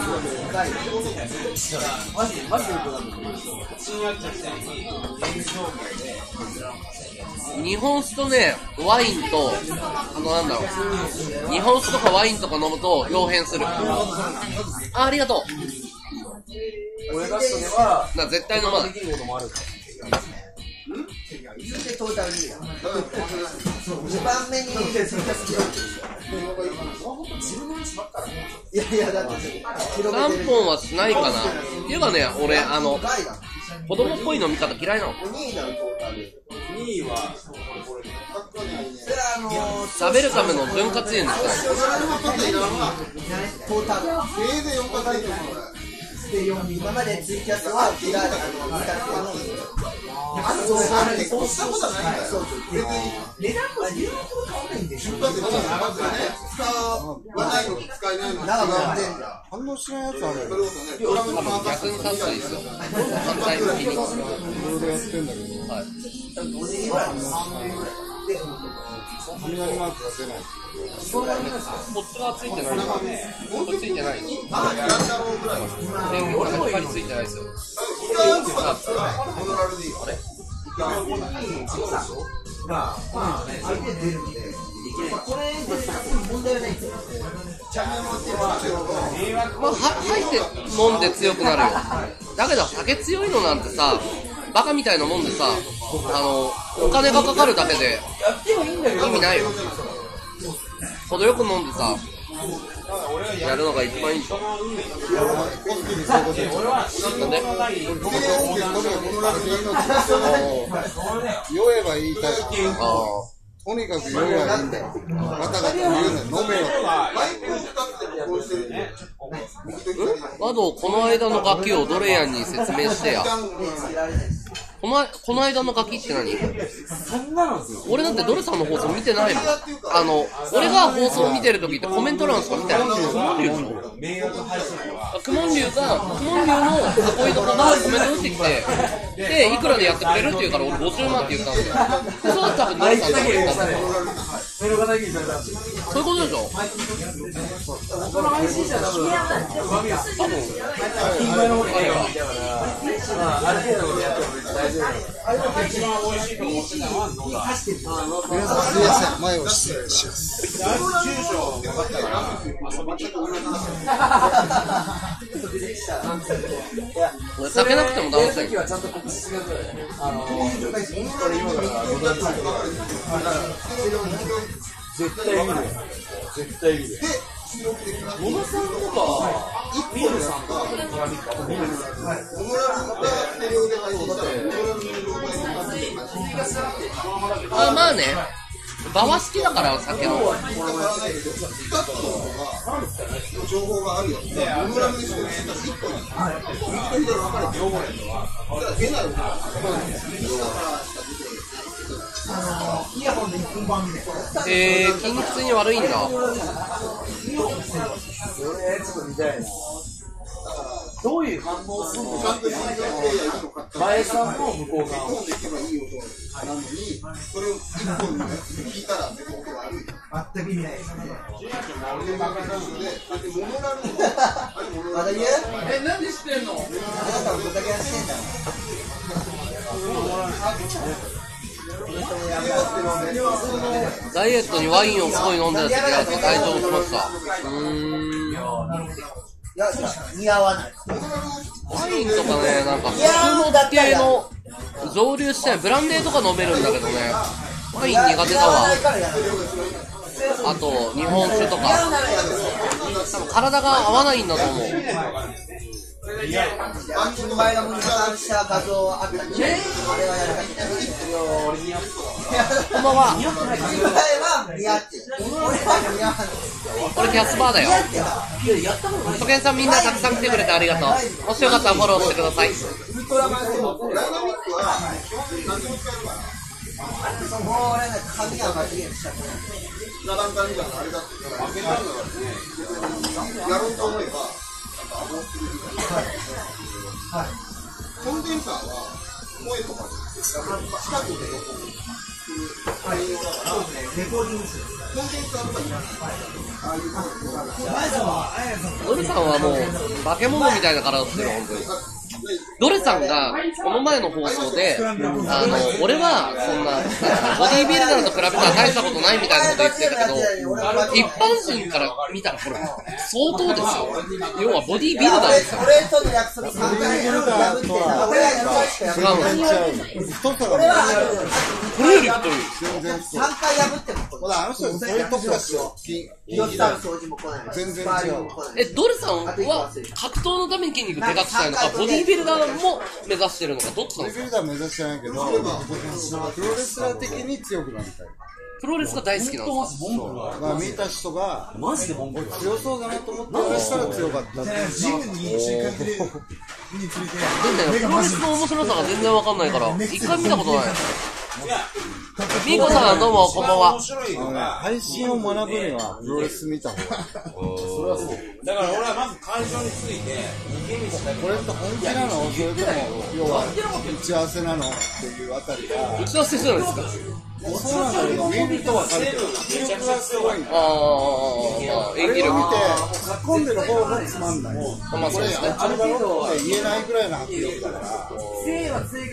S6: マジマジでよくなる。
S5: 新薬みたいに現象界で
S3: 日本酒とね、ワインと、あのなんだろう、日本酒とかワインとか飲むと妖変する。あ、ありがとう。
S6: 俺がそれは
S3: な絶対飲まない。
S6: できることもある。
S1: トータルににばんめにいやいやだって
S3: さんぽんはしないかな。っていうかね、俺あの子供っぽい飲み方嫌いなの。
S5: にいは
S3: 食べるための潤滑油にしたい。
S1: トータル
S2: せいぜいよんかいで
S1: 今までツイキャスは嫌いなのを使ってるのに
S2: あそうあれこしたことないんだよ。別に
S1: 値段も言うほど変わんないんでしょ。
S2: だってまだ長くね使わないのと使えないの
S1: 長くなってんだ。
S4: 反応しないやつあるよ。
S2: それこそねドラムのマーカー
S3: 逆にさっさりですよ。反対向きに。
S4: いろいろやってんだけど、雷マークが出ない。
S3: こっち側ついてない。こっちついてない。
S2: まあやんだろうぐらい
S3: 電源が光ついてないですよ。
S2: ギターとかだったらモノラルでいいよ。あれ
S1: まあまあね、相手出るんで、これで問題はないんですよ。
S2: チャンネル持ってますよ。
S3: まあ、は入って飲んで強くなるよ。だけど酒強いのなんてさ、バカみたいなもんでさ、あのお金がかかるだけで意味ないよ。程よく飲んでさ、やるのが一番いいでしょ。なんで？
S4: 酔えば言いたい。とにかく酔えばいいんだよ。ガタガタ言うの飲めよ。
S3: あとこの間のガキをドレヤンに説明してや。このこの間のガキって何？俺だってドレさんの放送見てないもん。あの俺が放送見てる時ってコメント欄しか見てない。クモンリュウでしょ？クモンリュウがクモンリュウの囲いの子がコメント打ってきて、でいくらでやってくれるって言うから俺ごじゅうまんって言ったんですよ。でそうだったら多分ドレさんとか言ったんだよ。そういうことでしょ？
S6: この配信者は多分
S3: 多分
S6: 金前の方にあるから、ある程度でやっても大丈夫。
S5: 一番美味しいと思ってたのは野田。
S4: 皆さんすいません、前を失礼します。
S5: 住所分かったから遊びに行こう。
S3: 俺酒なくても楽しい。
S6: 時はちゃんと告知してください。あのこれ今からご存知絶対見るよ。絶対見るよ。
S2: 野田さんとかミルさんがミルさんモノラルがテレオで配信したらモノラルの情報で
S3: あまあね、場は好きだから酒の。
S2: 情報があるよ。モノラルでしょ。一個に。右と左分かれて両方やるのは。だから出ないよ。
S1: イヤホンで一本番で。
S3: えー、筋肉痛に悪いんだ。
S6: 俺ちょっと見たいな。どういう反応するのかっていう前さんの向こう側
S2: 一本でいけばいい音なのに、それを一本聞いたら音が悪い。
S1: 全く意味ないですね。
S2: 俺でバカなので、だってモノラルのあれモノラル。
S1: まだ言う？
S5: え、なんで知ってんの？
S1: あなたはどれだけやってんだ。
S3: ダイエットにワインをすごい飲んでる時は退場しました。うーん。
S1: いや、似合わない。
S3: ワインとかね、なんか普通の系の蒸留してないブランデーとか飲めるんだけどね、ワイン苦手だわ。あと日本酒とか多分体が合わないんだと思う。
S1: 前の分散した画像あったけど、あれはやらない。
S3: こんばんは。
S1: 前は似合ってる。俺は似合わない。
S3: これキャスバーだよ。初見さんみんなたくさん来てくれてありがとう。もしよかったらフォローしてください。
S2: ウルトラマンでもダイナミックは基本的に何でも使えるから。
S1: 俺ね、髪は間違えしたくない。
S2: な段階みたいなあれだって言ったら負けたんだからね。やろうと思えば、なんかアボするみたいな。はい。コンデンサーは声とかで近くで録音する対応だから、レコーディングする。コンデンサーとかいらない。ああいう
S3: ドレさんはもう化け物みたいな体をしてる、本当に。ドレさんがこの前の放送で、あの俺はそんなボディービルダーと比べたら大したことないみたいなこと言ってたけど、一般人から見たらこれ相当ですよ。要はボディービルダーですよ。
S1: 俺との約束さんかい破ってた。俺はやるしか破ってない。俺は
S3: これより太い。
S1: さんかい破っても
S4: ほら、あの人そういうとこだしよ。
S1: ヒヨスターの掃除も来ない。
S4: 全然違う。
S3: え、ドレさんは格闘のために筋肉でかくしたいのか、ボディービルダーも目指してるのか、どっちなんですか？
S4: ボディービルダー目指してないけど、プロレスラー的に強くなりたい。
S3: プロレスが大好きなんですか？
S4: だから見た人が、マジで強そうだなと思って応援したら強かったって。ジムに一週間で見に連れて。
S3: プロレスの面白さが全然わかんないから、一回見たことない。みーこさんどうもこんばんは。
S4: 配信を学ぶにはプロレス見た方がいい。それはそう。
S5: だから俺はまず会場に着いて
S4: これって本気なの？それとも要は打ち合わせなのっていうあたりが。
S3: 打ち合わせしてるんですか？
S4: そうなんだけど、見ると分かるけど、実力がすごいんだ。
S3: ああ、演技力見て、
S4: 突っ込んでる方がつまんない。
S3: まあそうですね。
S4: あれだろって言えないぐらいの迫力だから。で、例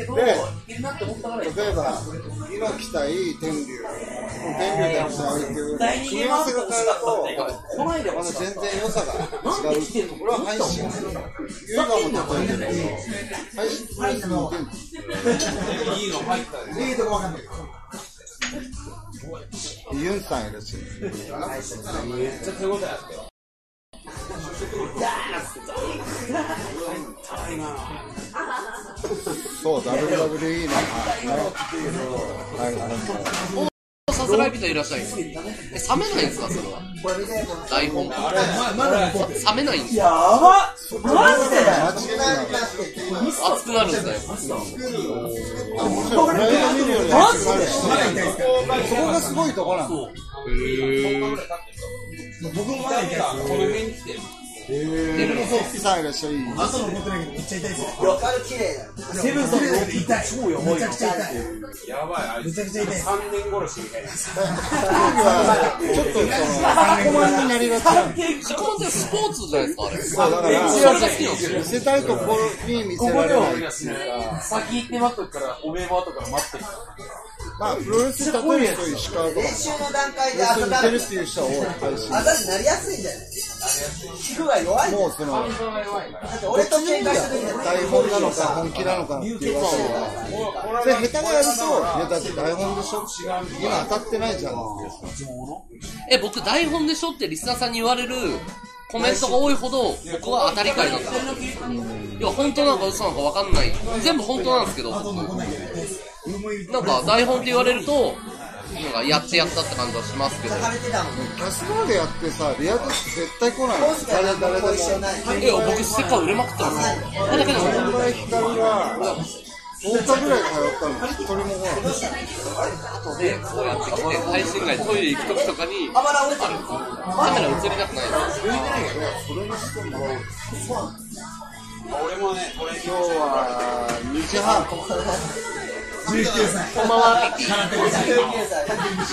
S4: えば、猪木対天竜。天竜対相手を組み合わせが変えると、まだ全然良さが違う。これは配信。ユーザーも例えてるけど、配信プレスの天竜。
S5: いいの入ったね。
S1: いいとこわかんない。
S4: ユンさんいらっしゃる。
S5: めっちゃ手応えあったよ。
S4: そう、ダブリューダブリューイー の。はい。
S3: さすらい人いらっしゃい。え、冷めないんですか、それは。台本。冷めないんですか。
S1: やばっマジで
S3: 熱くなるんですね。
S4: マジでそこがすごいとこなの。
S1: 僕もまだ痛い
S5: この辺に来てる。
S4: えー、ソフィさんいらっしゃい。
S1: 朝のことないけどめっちゃ痛いですよ。よかる綺麗だ。セブンさんの痛い。超やばい。めちゃくちゃ痛い。
S5: やばい、あいつ。
S1: めちゃくちゃ痛い。
S5: さんねん殺しみたいな。
S4: ちょっとその、自己満になりがちなの。
S3: 自己満ってスポーツじゃないですか、あれ。
S4: そう、だから、
S3: それが好きなんですよ。
S4: 見せたいところに見せられないっていうか。
S5: 先行って待っとくから、おめえも後から待ってる。
S4: まあ、プロレス例えると石川とかも。
S1: 練習の段階で
S4: プロレス
S1: 朝だる。
S4: 似てるっていう人は多い、配信。
S1: 朝になりやすいんじゃない皮膚が弱い。
S4: もうその、
S1: だって俺と喧嘩した時に
S4: 台本なのか本気なのかっていうわけが。で、下手がやると、いや、だって台本でしょ今当たってないじゃん。
S3: え、僕台本でしょってリスナーさんに言われるコメントが多いほど僕は当たり会なんですよ。いや、本当なのか嘘なのか分かんない。全部本当なんですけど、僕なんか台本って言われるとなんかやってやったって感じはしますけど。
S4: キャスバーでやってさ、リアルって絶対来ないの。誰誰でも。
S3: いや、僕ステッカー売れまくってますよ。これだけでも
S4: 本来光がとおかぐらい通ったの一人も来ない。
S3: 後でこうやって来て配信外トイレ行く時とかにあるカメラ映りたくないです。
S4: それにしても
S5: 俺もね、これ
S4: 今日はにじはん。
S1: じゅうきゅうさい。
S3: こんばんは。
S1: じゅうきゅうさい。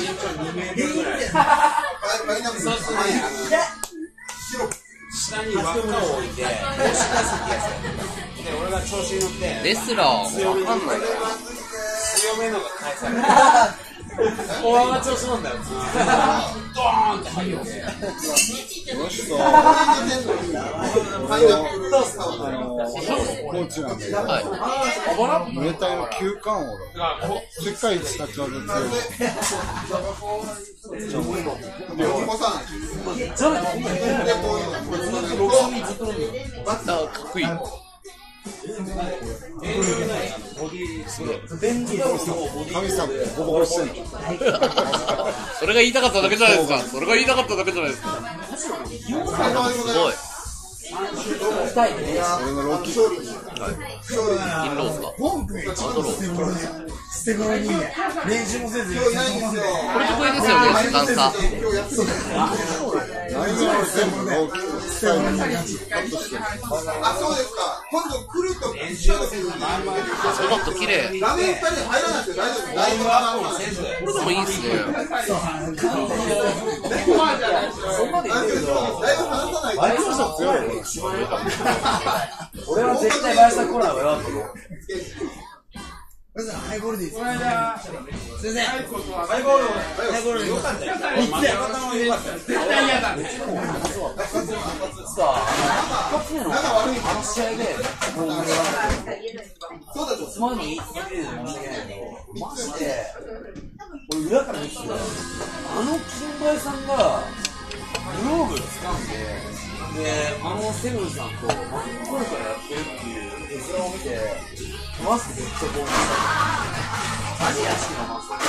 S5: 下に輪っかを置いて、押し出すってやつ。で、俺が調子に乗って、
S3: レスラーわかんない。
S5: 強めのが返される。おわが調子なんだよ。ドーンって入るよ。
S4: この人、コーチなんだけど、ムエタイの旧冠王だ。世界一立ち技強い。
S2: お子さん。
S3: あ、かっこいい。
S4: 神様ボコボコしてんの。
S3: それが言いたかっただけじゃないですか。それが言いたかっただけじゃないですか。すごい。
S4: 俺のロッキー。
S3: インロースか。アンドロー。
S8: 捨て頃に練習もせずに
S2: 今日いないんですよ。
S3: これ得意ですよね、時間差。
S2: 今日やってた。
S4: 内容は全部大きく伝えるカットしてる。
S2: あ、そうですか。今度来ると練習をせずに。
S3: スポット綺麗。
S2: 画面二人入らなくて大丈夫。ライブは
S3: これでもいいっすね。
S6: そんなで言うけど、
S2: だいぶ話さないと。
S6: バイトしたら強いよ。俺は絶対バイトしたコーナーをやると思う。
S8: ハイボールでいいですか。
S6: 先生、
S2: ハイボール、ハイボールよかったよ。
S8: 三つや。絶対嫌だ。
S6: さあ、一つ目のあの試合で、もう俺は、
S2: そうだと。
S6: つまみに言ってるの申し訳ないけど、マジで、俺裏から見てて、あの金梅さんが、グローブ掴んで、で、あのセブンさんと真っ向からやってるっていう絵面を見て、マスクめっちゃ興奮した。マジやしなマスク。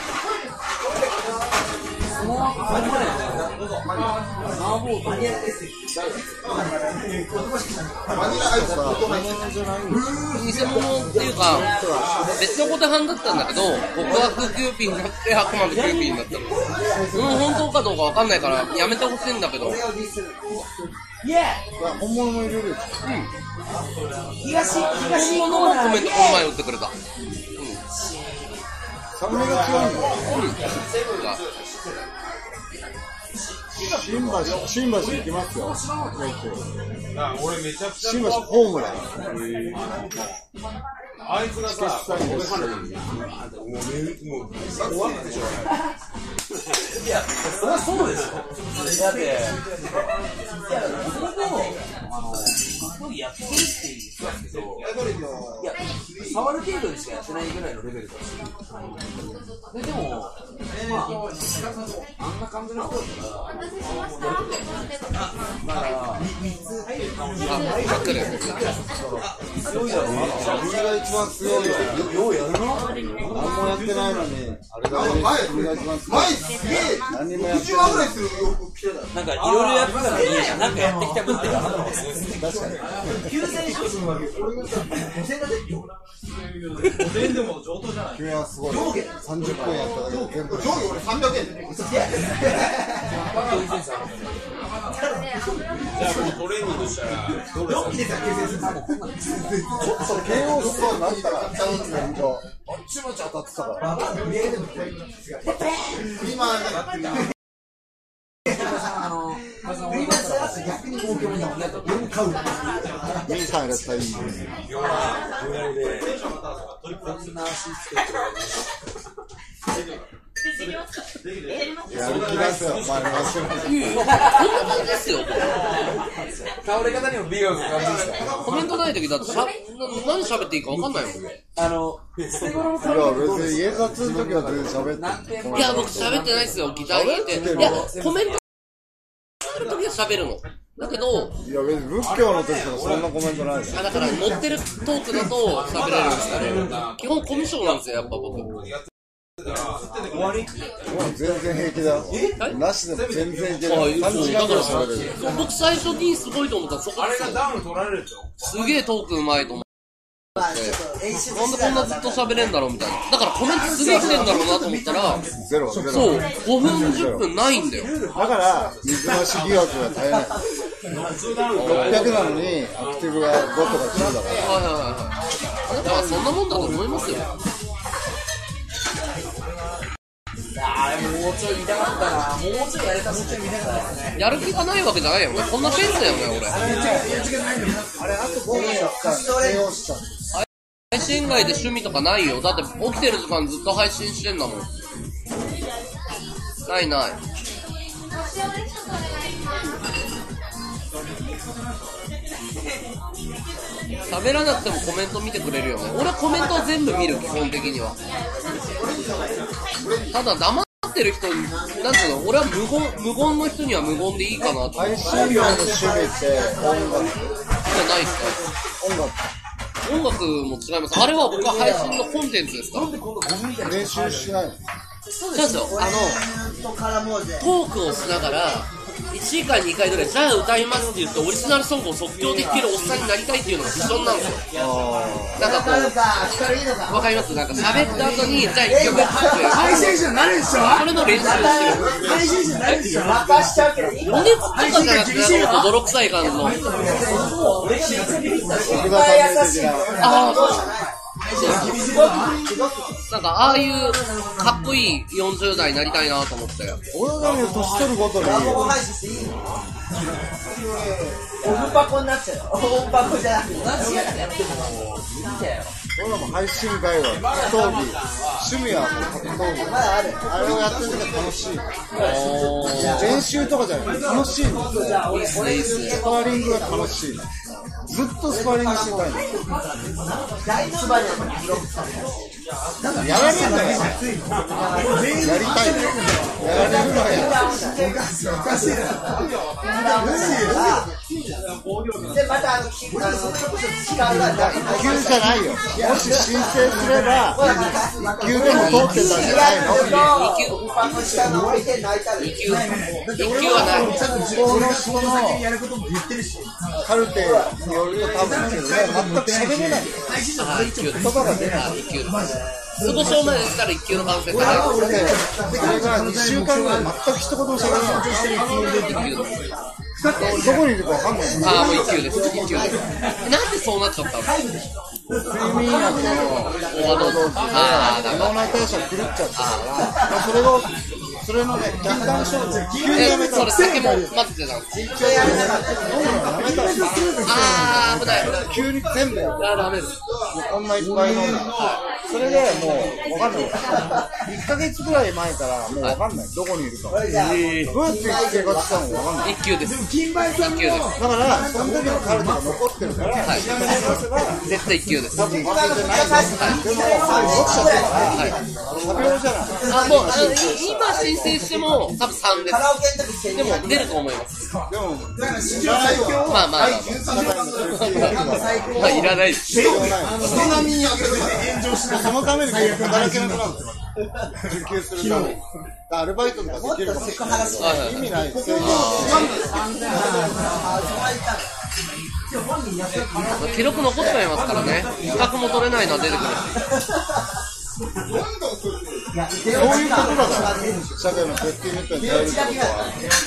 S6: その後、マニアだよね。マーボーと。マニアですよ。
S2: マニラアイスは大人じゃないんです
S3: 偽物っていうか、別の小手半だったんだけど、極悪キューピーになって悪魔のキューピーになったの。うん、本当かどうかわかんないから、やめてほしいんだけど。
S6: イエー
S4: 本物もいるでしょ。
S6: 東、東
S3: 本物のコメントこの前打ってくれた。
S4: サムネが違うんだよ。新橋、新橋行きますよ。
S5: 俺めちゃくちゃ
S4: 新橋ホームラン。
S5: あいつがさ、俺もうめもう終わったでしょ。
S6: いや、それはそうでしょ。だって、いや、それも、あの、すごいやってるって言うんですけど、いや、触る程度にしかやってないぐらいのレベルだし、で、でも、まあ、あんな感じの人だったら、だから、
S3: あ、来る。
S6: 強いだろうな。
S4: 君が一番強いよ。
S6: ようやるな。
S4: 何もやってないのに、あれだね。
S2: 前、
S4: 君が一番強い。
S2: 前すげえ。
S4: 何もやって
S2: いちまんぐらいする洋服着てた。
S6: なんかいろいろやってたのに、なんかやってきた分って分かんないですね。
S4: 確かに。君はすごい。さんじゅっぷんやっただけで全部。
S2: 上下俺さんびゃくえんで。
S5: じゃあもうトレーニングしたら、どうですか？
S4: ちょっと ケーオー そうになったら、ちゃうんだけど、あっちまち当たってたから。
S2: 今、
S6: あの、逆に東京に買う。
S4: ミーさんやったらいい。やる気出すよ、前の足も。
S3: こんな感じですよ。
S6: 倒れ方にも美学感じですか？
S3: コメントない時だってしゃ、な何喋っていいかわかんないもん。
S6: あの、捨て頃の
S4: いや、別に家雑の時は全然喋ってる。
S3: いや、僕喋ってないですよ、ギター弾いて。いや、コメントする時は喋るの。だけど、
S4: いや、別に仏教の時とかそんなコメントないじゃん。
S3: あだから乗ってるトークだと喋れるんですけど、基本コミュ障なんですよ、やっぱ僕。
S6: 終わり？
S4: もう全然平気だよ。なしでも全然いける。
S3: あ
S4: さんじかんぐらい喋れる。
S3: 僕最初にすごいと思ったらそこ
S5: あれ
S3: ですよ。
S5: がダウン取られるでしょ？
S3: すげえトークうまいと思って。なんでこんなずっと喋れんだろうみたいな。だからコメントすげえ来てんだろうなと思ったら、
S4: ゼロ、ゼロ。
S3: そう、ごふん、じゅっぷんないんだよ。
S4: だから、水増し疑惑が絶えない。ろっぴゃくなのに、アクティブがごとかきゅうだから。
S3: はいはいはい。だからそんなもんだと思いますよ。
S6: あれもうちょい見たかったな。もうちょいやれたもうちょい見たかったですね。
S3: やる気がないわけじゃないよね。こんなペースだよね、俺。
S4: あれ、あとごふんやったら、ケーオー しちゃう。
S3: 配信外で趣味とかないよ。だって起きてる時間ずっと配信してんだもん。ないない。喋らなくてもコメント見てくれるよね。俺はコメントは全部見る、基本的には。ただ黙ってる人に、なんていうの、俺は無言、無言の人には無言でいいかなと。
S4: 配信用の趣味って音楽
S3: じゃないっす
S4: 音楽
S3: か。音楽も違います。あれは僕は配信のコンテンツですから。
S4: 練習しないの？
S3: そうですよ。あの、トークをしながら、 いちじかんにかいぐらいじゃあ歌いますって言ってオリジナルソングを即興で聴けるおっさんになりたいっていうのがビジョンなんですよ。なんかこうわかります？なんか喋った後にじゃあいっきょくって
S8: 配信者になるでしょ。
S3: それの練習をしてる。
S8: 配信者になるでしょ。
S7: 任しちゃうけど、
S3: お熱とかじゃなくてなんか泥臭い感じの。ああなんかああいうかっこいいよんじゅう代になりたいなと思って。
S4: 俺がね、年取るごとに
S7: オフパコになっちゃうよ。オフパコじゃなくて同じやつやってるの
S4: 俺らも配信会話、格闘技、趣味はもう格闘技、あれをやってる時は楽しい。練習とかじゃない、楽しいの。スパーリングが楽しいの。ずっとスパーリングしてたいの。やられるんだよ。やりたいの。やられるのはや
S8: おかしいな。
S7: で、またあの、キックあの、
S4: 一級じゃないよ。もし申請すれば、一級でも通ってたんじゃないの？
S3: に級に級いっ級はない。
S4: この人のカルテによると多分全く喋れない。
S3: あ、いっ級です。
S4: 言葉が出ない。
S3: あ、いっ級です。通報証明でしたらいっ級の可能性高い。
S4: これで、それがにしゅうかんぐらい全く一言も喋れない。
S3: いっ級です。
S4: どこにいるかわかんない。
S3: ああ、もういっ級です。いっ級です。なんでそうなっちゃったの？
S4: 睡眠薬のオーバードーズで脳内代謝が狂っちゃったから、それをそれのね、禁断症状急にやめた
S3: それ酒も混ぜてたんです。あー危ない。
S4: 急に全部
S3: あダメです。
S4: こんないっぱい飲んだ。それでもう分かんない。いっかげつぐらい前からもう分かんない。どこにいるか。どうやって生活したのか分かんない。
S3: いっ級です。いっ級です。
S4: だからその時のカルテが残ってるから、
S3: はい、絶対いっ級です。
S4: 多分分かってない。でも読者とか差別じゃない。
S3: あもう今申請しても多分さんです。でも出ると思います。
S4: でも
S3: まあまあまあいらないです。
S4: 人並みにそのために働けなくなるんですよ。受給するために。アルバイトとかできるかもしれないけど意味ない。制限
S3: 記録残っちゃいますからね。資格も取れないのは出てくる。
S4: そういうことだから社会のセーフティーネットに頼るってことは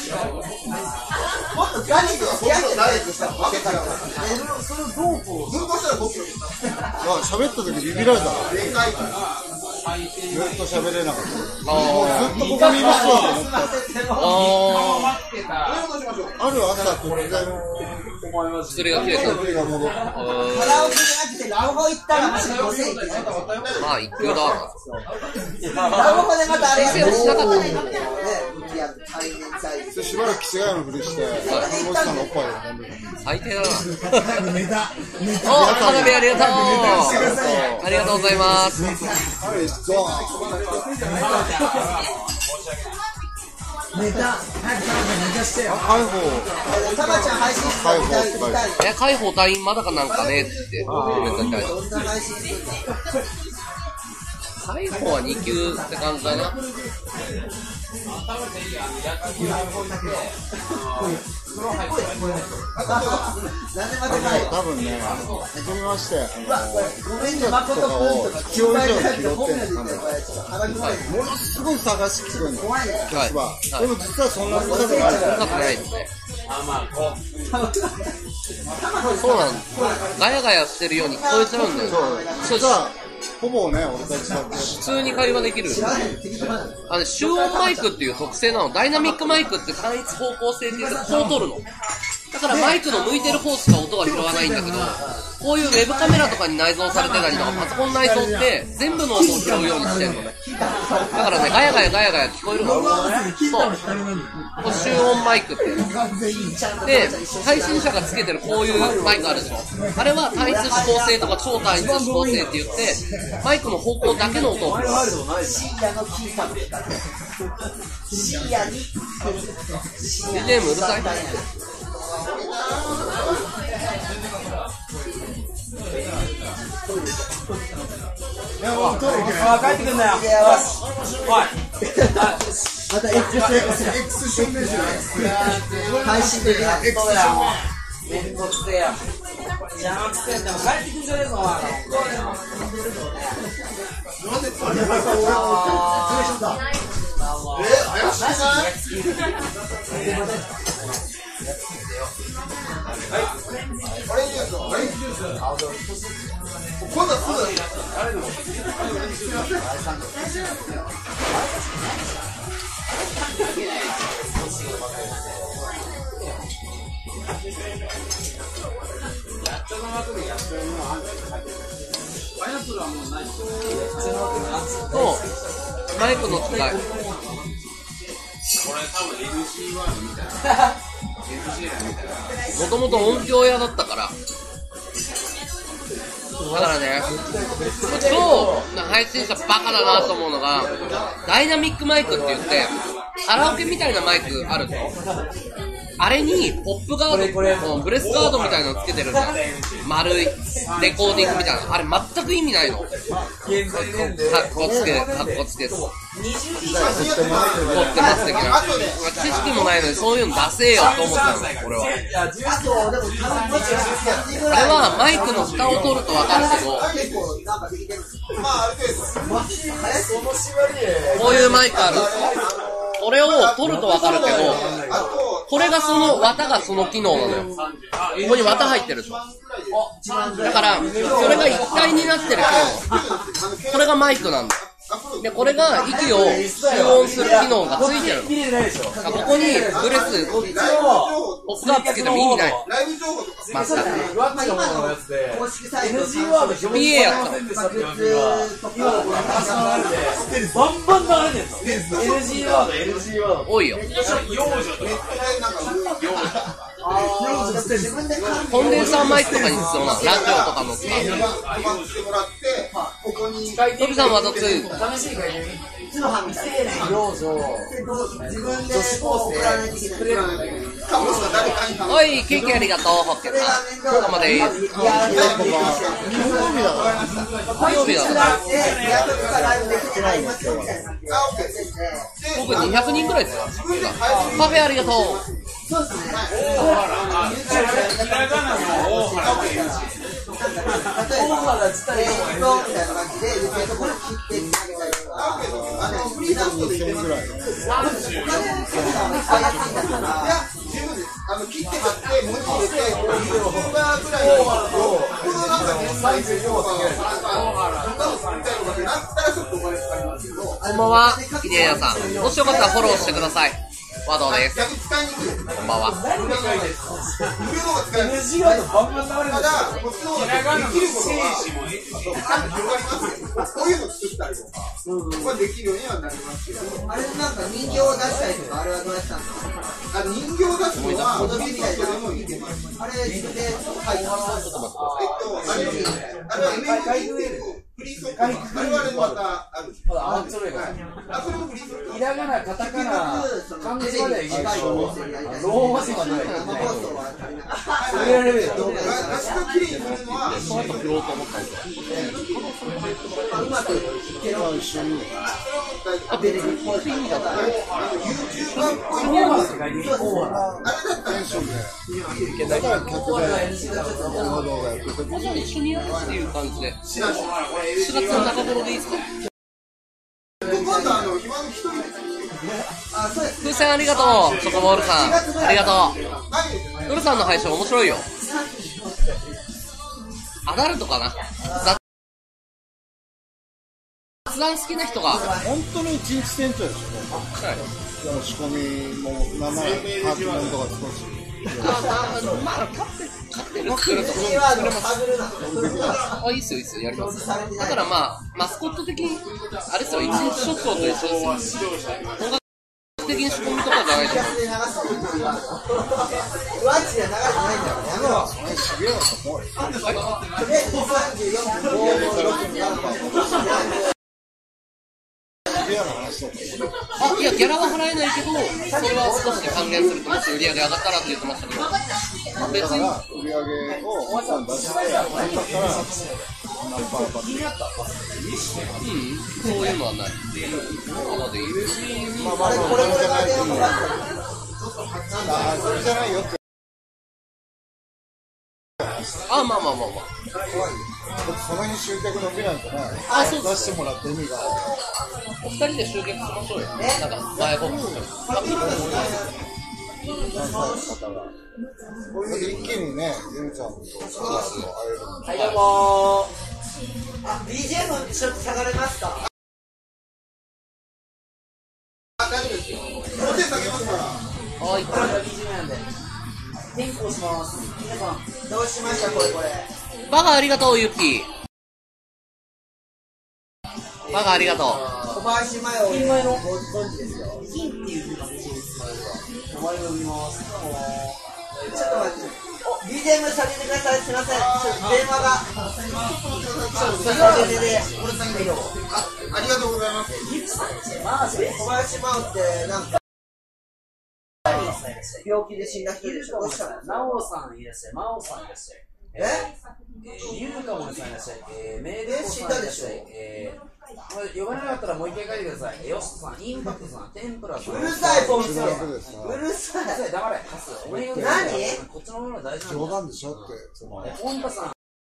S2: もっとガチでガチでダイエットしたら負けたからそれをどうこう分解したらごキロ
S4: 喋った時ビビられたからでかいからずっと喋れなかったもうずっとここにいますわと思ったある朝突然
S3: 薬が切れた
S4: 薬が戻った
S7: カラオケじゃなくてラブホ行ったらマジでごせんえん
S3: まあいっ級だ
S7: ラブホでまたあれやって
S3: しなかったね
S4: しばらく気違いのふりして看護師さんのおっぱいを飲んでた
S3: 最低だな
S8: ネタネタ
S3: お花火ありがとうありがとうございます
S8: ネタ早く彼女ネタしてよ
S4: 解放
S7: タマちゃん配信して
S4: 解放って書いてある
S3: え解放隊員まだかなんかねってコメントに対して解放はに級って感じだな
S4: 多分ね、初めまして、あの、音楽とかを必要以上に拾ってるのものすごい探し聞くんだよ、私は。でも実はそんなことない。
S3: そんなことないですね。そうなんです。ガヤガヤしてるように聞こえちゃうんだよ。
S4: そう。じゃあ、ほぼね、俺たちだって。
S3: 普通に会話できる。あの、集音マイクっていう特性なの。ダイナミックマイクって単一方向性って言ってこう取るの。だからマイクの向いてる方しか音が拾わないんだけど、こういうウェブカメラとかに内蔵されてたりとかパソコン内蔵って全部の音を拾うようにしてるのね。だからね、ガヤガヤガヤガヤ聞こえるの。そう。これ集音マイクってやつ。で、配信者がつけてるこういうマイクあるでしょ。あれは単一指向性とか超単一指向性って言って、マイクの方向だけの音を拾う。
S7: 深夜のキーサム深夜に
S3: ビージーエム うるさい
S8: いやもうトイレ行けない。
S6: 帰ってくんだよ。おい。
S7: また X 証明書配信できない。そうやもう。めんどくせえや。邪魔くせえでも帰ってくんじゃねえぞ。なんでこれ？
S2: え、怪しくない？オレンジジュース、オレンジジュース。今度はすぐ。
S3: そうマイクの使い。これ多分 エルシーワン みたいな。もともと音響屋だったから。だからね、超配信者バカだなと思うのが、ダイナミックマイクって言って、カラオケみたいなマイクあるぞ。あれにポップガード、ブレスガードみたいなのつけてるんだよ。丸いレコーディングみたいな。あれ全く意味ないの。かっこつけ、かっこつけす。凝ってます的な。知識もないのにそういうの出せよと思ったの、俺は。あれはマイクの蓋を取ると分かるけど、こういうマイクある。これを取ると分かるけど、これがその綿がその機能なのよ。ここに綿入ってるでしょ。だからそれが一体になってる機能。これがマイクなんだよ。でこれが息を集音する機能がついてるの。ここにブレスポップガーつけても意味ない。全く ピーエー やったの。
S6: バンバン流れてんの。 エルジー ワード エルジー ワード
S3: 多いよ。コンデンサーマイクとかに必要なラジオとかの使う。トビさんはどっち？おい、ケーキありがとう、ホッケさん。どこまでいい？火曜日だから。僕にひゃくにんくらいですよ。パフェありがとう。そうですね。大原、ひらがなの大原がいるし。例えば、大原自体のみたいな感じで、言ってるところ切ってつなげたりとか、あの、フリーダンスで言ってますけど、他の人がいっぱいやっていたから、いや、十分です。あの、切って買って、文字入れて、こういう動画ぐらいの、このなんか、連載するような、大原、他のさんみたいなのがなったらちょっとお金かかりますけど、こんばんは、キネヤさん。もしよかったらフォローしてください。和道です。こんばんは。無料が使える。エヌジー ワードバンバン流れる。ただ、こっちの方ができることが、ちゃんと広がりますけど、こういうの作ったりとか、これできるようにはなりますけど。あれなんか人形を出したりとか、あれはどうやったんですか？あ、人形を出すのは、踊りみたいでもいけます。あれ、自分で、はい、ちょっと待って。えっと、あれは、あれは エムエムピー っていう、フリーソフト。あれはあれまたある。あ、それが。あ、それもフリーソフト。ひらがな、カタカナ、漢字まではいけない。ローマ字まではいけない。それやれるよ。私がきれいにするのは、その後振ろうと思ったんですよ。うまくいけるわ、一緒に。あ、で、ピンだったら、YouTuber っぽいものが、あれだったら、テンションで。だから、客で、一緒にやるっていう感じで。しがつの中頃でいいですか？風船ありがとう、チョコボールさん。ありがとう。ウルさんの配信面白いよ。アダルトかな？雑談好きな人が。
S4: 本当に一日店長でしょ。はい。仕込みもなんならハーフモンとか少し。
S3: あ、まあ、買って買ってる作ると作れます。あ、いいっすよいいっすよ、やります。だからまあマスコット的にあれっすよ、一日ショットと一緒ですよ。本格的に仕込みとかじゃないと思う。ワッチで流れてないんだからやめろ。それすげえなと思うよ。あ、いや、ギャラは払えないけど、それは少し還元すると、もし売り上げ上がったらって言ってましたけど、別に
S4: 売り上げを出して、
S6: 気になった
S3: うん、そういうのはない。まだいい。
S4: まあまあ、これじゃないよ。それじゃないよって。
S3: あ、まあまあまあまあ。
S4: 怖いよ。その辺集客伸びないとね、
S3: あ、そう
S4: 出してもらって意味がある。
S3: お二人で集客しましょうよ。なんか、前ボックス。
S4: これで一気にね、ゆうちゃんと会えるの。
S7: はい、どうもー。あ、ビージーエム ちょっと下がれますか？
S2: あ、大丈夫ですよ。お手下げますから。
S3: はい。
S7: これが ビージーエム なんで。転校します。皆さん、どうしましたこれこれ。
S3: バカありがとう、ユッキー。バカありがとう。
S7: 小林麻世を金前のご存知ですよ。金っていう字が欲しいです。名前を読みます。ちょっと待って。お、ビージーエム 下げてください。すみません。電話が。ででで。
S2: あ、ありがとうございます。
S7: 小林麻世ってなんか病気で死んだ人でしょ。どうしたの？
S6: なおさんいらっしゃい、まおさんいらっしゃい。
S7: え？
S6: ゆうかもねさんいらっしゃい。えー、メイ
S7: え
S6: ド
S7: 死んだでしょ。
S6: えーこれ呼ばれなかったらもう一回書いてください。よしさん、インパクトさん、天ぷらさん。
S7: うるさいポンス。うるさい。
S6: うるさい、黙れ。カス。お前が
S7: 何？
S6: こっちのものが大事なんだ。
S4: 冗談でしょって。
S6: ポンパさん。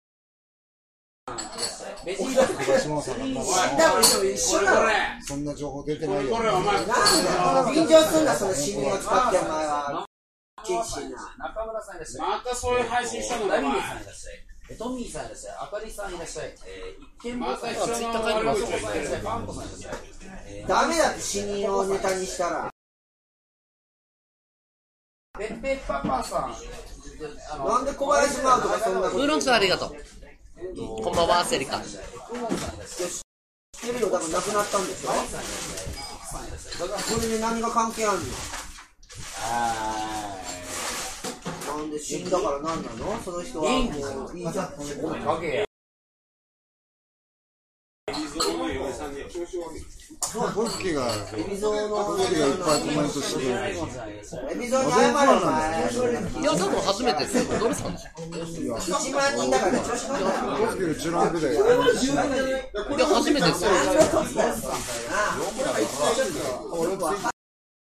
S6: ベジー
S4: タ小島さんがなんか
S7: 一緒だろ。
S4: そんな情報出てないよ。
S7: なんで緊張すんだその死人を使ってお前は。
S6: 中村さんいらっしゃい。
S5: またそういう配信したのか。
S6: ダミーさんいらっしゃい。トミーさんいらっしゃい。あかりさんいらっしゃい。えー、一見
S5: また一緒の
S6: ツイッター書いてます。さんいらっしゃい。パンコさんいらっしゃい。
S7: ダメだって死人をネタにしたら。
S6: ペッペパパさん。
S7: なんで小林マウとかそんなこと。
S3: ウーロン茶ありがとう。こんばんは、セリカ。
S7: 知ってるよ、だから亡くなったんでしょ。これで何が関係あるの？なんで死んだから何なの？その人はもういいじゃん。
S4: ボッキーが
S7: エビゾーの
S4: ボッキーがいっぱいコメントしてくれる。
S7: エビゾーに謝れお前。
S3: いや、多分初めてですよ。ドルさんでしょ。
S7: いちまん人だから調子乗んなよ。
S4: ボッキーうちの部で。
S3: いや、初めてですよ。
S4: 俺ツイッター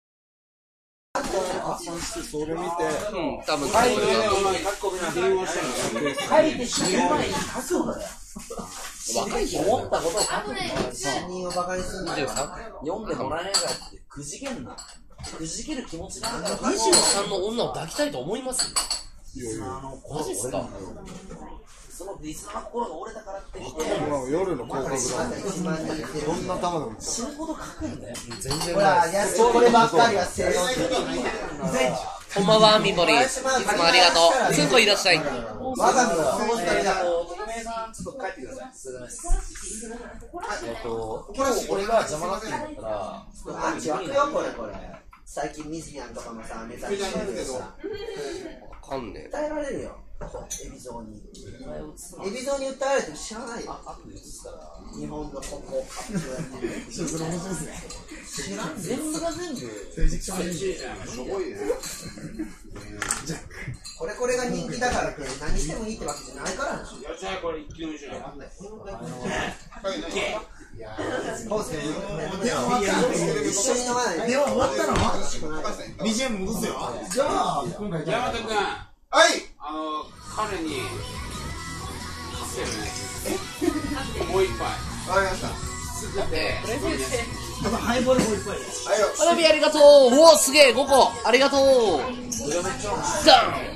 S4: 発散してそれ見て、
S3: うん、多分
S5: はい、お前、各国に電話したの。
S6: 書いて死ぬ前に書くのだよ。
S3: 若い人
S6: 思ったことを書くのだよ。
S7: 死人をバカにすんなよ。
S6: 読んでもらえないからってくじけんな。くじける気持ちなんだよ。
S3: にじゅうさんの女を抱きたいと思いますマジっすか？
S6: そのリスナーの心が折れたからって言って
S4: 夜の広告だ。どんな玉でも
S6: 死ぬほど書くんだよ。
S3: 全然
S7: ほら、
S3: ない。
S7: やっとこればっかりは正論。
S3: こんばんは、みぼり。いつもありがとう。つんこいらっしゃい。
S7: わがみはその二人だ。
S6: 匿名さん、ちょっと帰ってください。すいません。えっと、今日俺が邪魔だって言うんだったら、
S7: アンチ湧くよ、これこれ。最近ミズニャンとかもさ、ネタにしてるけどさ。
S3: わかんねえ。
S7: 訴えられるよ。エビゾーに。エビゾーに訴えられても知らないよ。日本のここカップやってる。知らん。
S6: 全部が全部。
S7: これこれが人気だからって何してもいいってわけじゃないからでしょ。
S5: じゃあこれ一気飲みしよう。
S7: コースで一緒に飲まないで。
S8: 電話終わったの？ビージーエム 戻すよ。じゃあ今回
S5: 山田君、
S2: はい。
S5: あの彼に発せるね。もう一杯。
S2: わかりました。
S8: あとハイボールもう一杯。
S2: はいよ。
S3: 花火ありがとう。おお、すげえ、ごこ。ありがとう。ダン。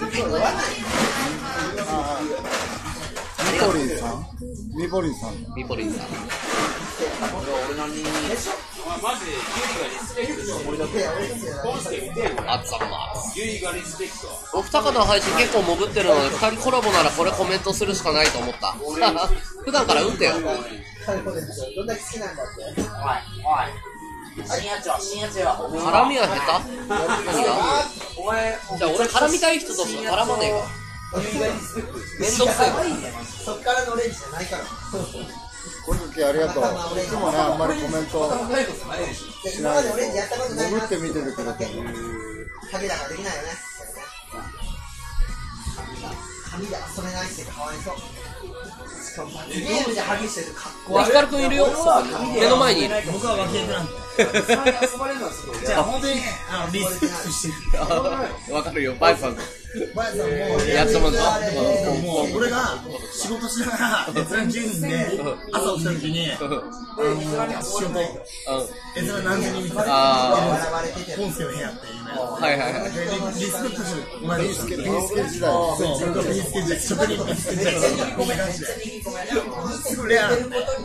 S4: ミポリンさんミポリンさん
S3: ミポリンさん。
S6: 俺なりに。
S5: お前マジでユリがリスペクト。俺だけ。コンスケ見てよ。
S3: あっざます。
S5: ユリがリスペクト。
S3: お二方の配信結構潜ってるので、二人コラボならこれコメントするしかないと思った。普段から打ってよ。
S7: どんだけ好きなんだって。
S6: おい、おい。新八丁、新八丁。
S3: 絡みは下手？何が？
S6: お前、
S3: じゃあ俺絡みたい人としか絡まねえわ。めんどくせえわ。
S7: そっからのオレンジじゃないから。
S4: この時ありがとう。いつもね、あんまりコメント
S7: 今までオレンジやったことないな。
S4: 潜って見ててくれてる。
S7: 影だからできないよね。髪で遊べないってかわいそう。 ゲームでハグしてる格好
S3: ヒカルくんいるよ、目の前にいる。
S6: 僕は脇役なんで。じゃあ本当にあのリスペクトしてる。
S3: わかるよ、バイさん。
S6: バイさんも
S3: やってもらう。
S6: もう俺が仕事しながら閲覧じゅうにんで朝起きた時にあの仕事閲覧何千人みたいなポンスケの部屋っていうね。
S3: はいはいはい。
S6: リスペクトする。お前リスケ
S4: ビースケ時代。
S6: そう、ビースケ時代。職人ビースケ時代。こんな感じで。すごいレア。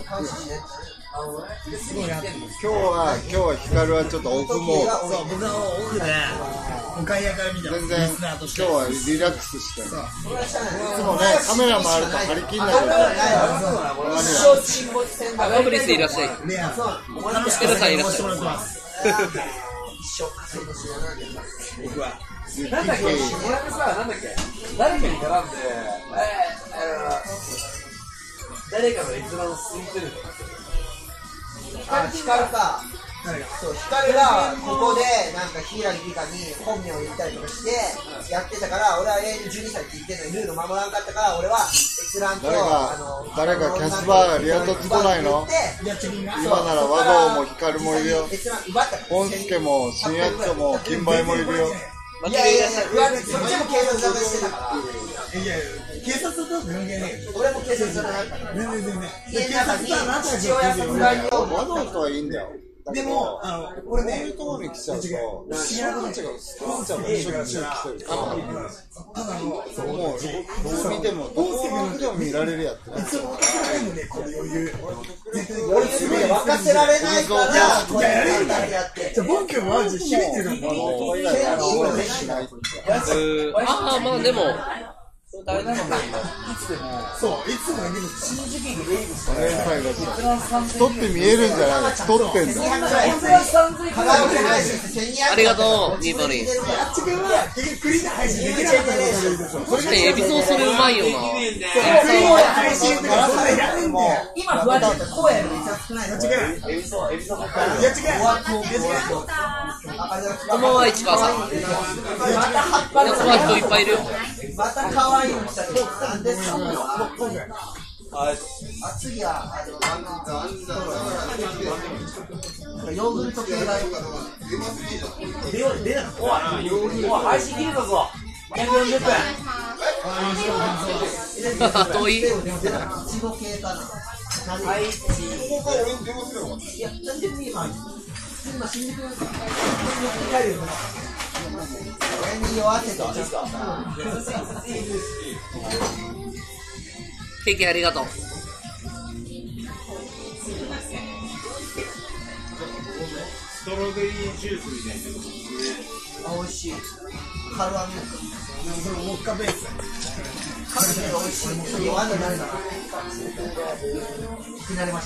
S6: すごいやってる。
S4: 今日は今日はヒカルはちょっとオフモード。
S6: そう、僕はオフで向かい屋から見た
S4: 全然今日はリラックスしてる。いつもねカメラ回ると張り切んなきゃいけない。
S3: ガブリスいらっしゃい。
S6: レア。楽しく
S3: エルさんいらっしゃい。
S6: してもらってます。僕は。
S5: なんだっけ、これでさ、なんだっけ、誰かに絡んで、えー、誰かの閲覧を過ぎてる。
S7: あ、ヒカルか。そう、ヒカルがここでなんか柊美香に本名を言ったりとかしてやってたから、俺は永遠にじゅうにさいって言ってるのにルール守らんかったから、俺は閲覧と
S4: 誰か誰かキャスパーリアトツ来ないの？今なら和道もヒカルもいるよ。ポンスケも新ヤッチョも金梅もいるよ。
S7: いやいやいや、そっちも警察沙汰してたから。
S6: いやいや、警察と関係ないよ。
S7: 俺も警察沙汰だったから。
S6: 全然全然。
S7: 家の中に父親殺害用
S4: 和道とはいいんだよ。
S6: でも、あの、俺ね、
S4: こういうところに来ちゃうと、知らない人がスポンサーが一緒に来てる。
S6: ただの、
S4: そうもうどう見てもどう見ても見られるやつ。
S6: いつもないのね、この余裕。
S7: 俺すぐ沸かせられないから、これやるんだ
S6: じゃあ、ボンケもマジ秘密だもん。
S3: ああ、まあでも、
S5: 誰なのかいつでも。
S6: そう、いつもいる。
S5: 新宿駅レイブス
S4: これ最後太って見えるんじゃない？太ってんだよ。
S3: ありがとう、ニトリン。
S6: あっちくんは結局クリーン配信できなかったから
S3: 確かにエビソーそれうまいよな。
S6: クリーン配信とかそんなやるんだよ。
S7: 今フワちゃんって声めっちゃ少ないの。
S6: 違う。
S5: エビソー、エビソーばっか
S6: いや違う。
S3: こんばんは、市川さん。
S7: また葉っぱ
S3: やつは人いっぱいいるよ。
S7: また可愛いの来たけど、なんでそんなの。
S5: あ、
S7: 次は、ヨーグルト系が
S5: 出なかった。おい、おい、配信切れたぞ。ひゃくよんじゅっぷん。
S3: 遠い。
S7: いちご系かな。
S5: はい、
S7: いや、何でもいいわ。今、新宿に帰るよ。俺に弱ってた。
S3: ケーキありがとう。
S5: ストロベリージュースみたいな。
S7: あ、美味しい。カルアミルク。
S6: そのモッカベース。
S7: カルアミルク美味しい。弱になるな。気になりました。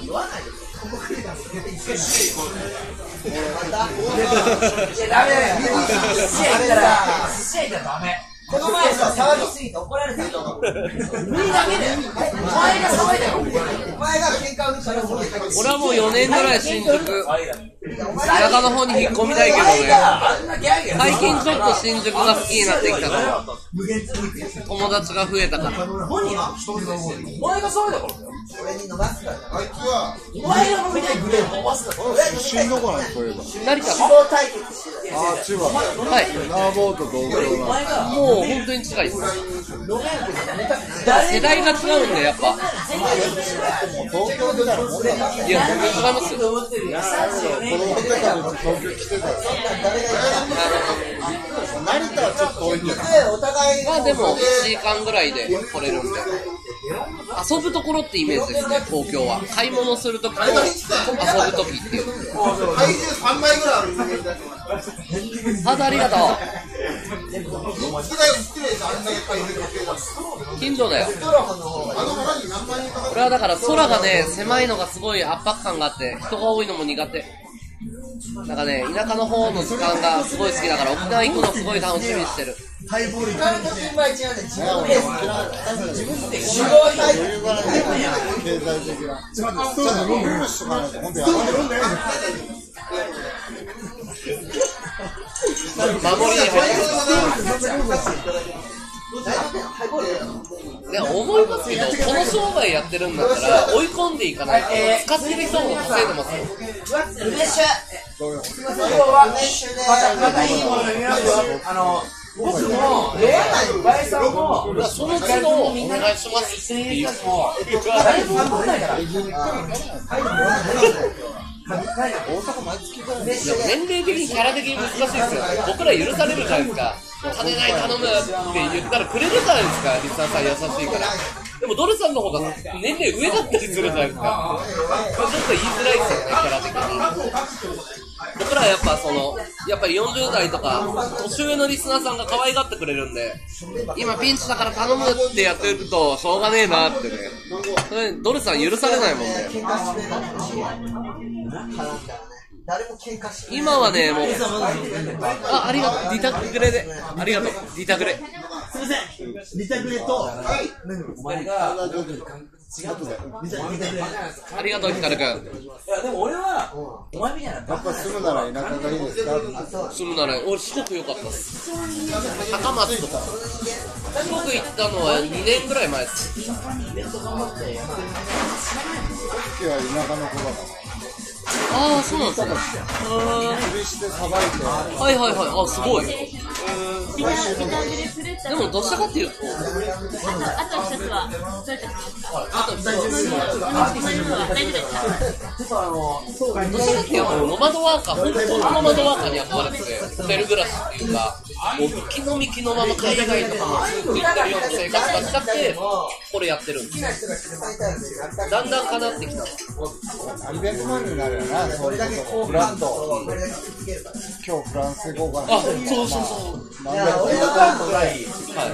S7: 弱ないよ。ここ来るから絶対一回しまた。いや、ダメだよ。寿司屋行ったら、寿司屋行ったらダメ。この前さ、騒ぎすぎて怒られたよ。無理だけだよ。お前が騒いだよ。お前が喧嘩を打ったら怒ってたけど。
S3: 俺はもうよねんぐらい新宿、田舎の方に引っ込みたいけどね。最近ちょっと新宿が好きになってきたから。友達が増えたから。
S5: お前が騒いだからだよ。
S7: 俺に伸ばすから。
S2: あいつは
S5: お前が飲みたいグレー伸ばすから。
S4: 出身どこなのそういえば。
S3: 成田。
S7: 脂肪対決してた。
S4: あー、千葉。
S3: はい。
S4: ナーボーと同郷なの。
S3: もう本当に近いです。世代が違うんで、やっぱ。
S4: 東京出たらもんだな。
S3: いや、全然違いますよ。
S4: 子供ってから東京来てたよ。成田はちょっと遠いんじゃない？
S7: お互い
S3: まあでもいちじかんぐらいで来れるんで。遊ぶところってイメージですね、東京は。買い物するときと遊ぶときっていう。
S2: 体重さんばいぐらいあるイメージだと思います。
S3: ハートありがとう。
S2: 失礼失礼です。あんだけ回数かけた。
S3: 近所だよ。
S2: あの村に何万人かかって
S3: 俺はだから空がね、狭いのがすごい圧迫感があって、人が多いのも苦手。なんかね、田舎の方の時間がすごい好きだから沖縄行くのすごい楽しみにしてる。
S6: ハイボール
S7: 他の金馬一なんで自分ペース。自分で自分
S4: 余裕がない経済的な。ちょっとストーブ飲んでしとかないと本当やばい。
S6: 飲んでないの。
S3: 守りに入ってる。
S7: ハイボール
S3: でも思いますけど、この商売やってるんだったら追い込んでいかないと使ってる人も稼いでますよ。
S7: ルメッシュ今日はまたいいもの見ますよ。あの僕もバイさんも
S3: その都度お願いしますっていう
S7: 誰も分かんないから。
S3: でも年齢的にキャラ的に難しいですよ。僕ら許されるじゃないですか。金ない頼むって言ったらくれるじゃないですか、リスナーさん優しいから。でもドルさんの方が年齢上だったりするじゃないですか。ちょっと言いづらいですよね、キャラ的に。僕らはやっぱそのやっぱりよんじゅう代とか年上のリスナーさんが可愛がってくれるんで、今ピンチだから頼むってやってるとしょうがねえなってね。それドルさん許されないもんね。今はねもうあありがとうリタグレでありがとうリタグレ。
S7: すみませんリタグレとお前が
S3: ありがとうヒカルくん。い
S6: やでも俺はお前みたいな
S4: やっぱ住むなら田舎がいいですか？
S3: 住むなら俺四国良かったっす。高松とか四国行ったのはにねんぐらい前です。
S4: 時は田舎の子だから。
S3: ああそうなんですね。
S4: 釣りしてさばいて。
S3: はいはいはい。あすごい。でもどうしたかっていうと、あと一つはあと一つどうしたかっていうとノマドワーカー、本当のノマドワーカーに憧れてて、ホテル暮らしっていうか、もう気の身気のまま海外とかもずっと行ってるような生活がしたくてこれやってるんですよ。だんだん叶ってきた。
S4: 何百万になるよな、そういうこと。フラント、今日フランス行こうかな。
S3: あ、そうそうそう。
S4: 何百万
S3: はい、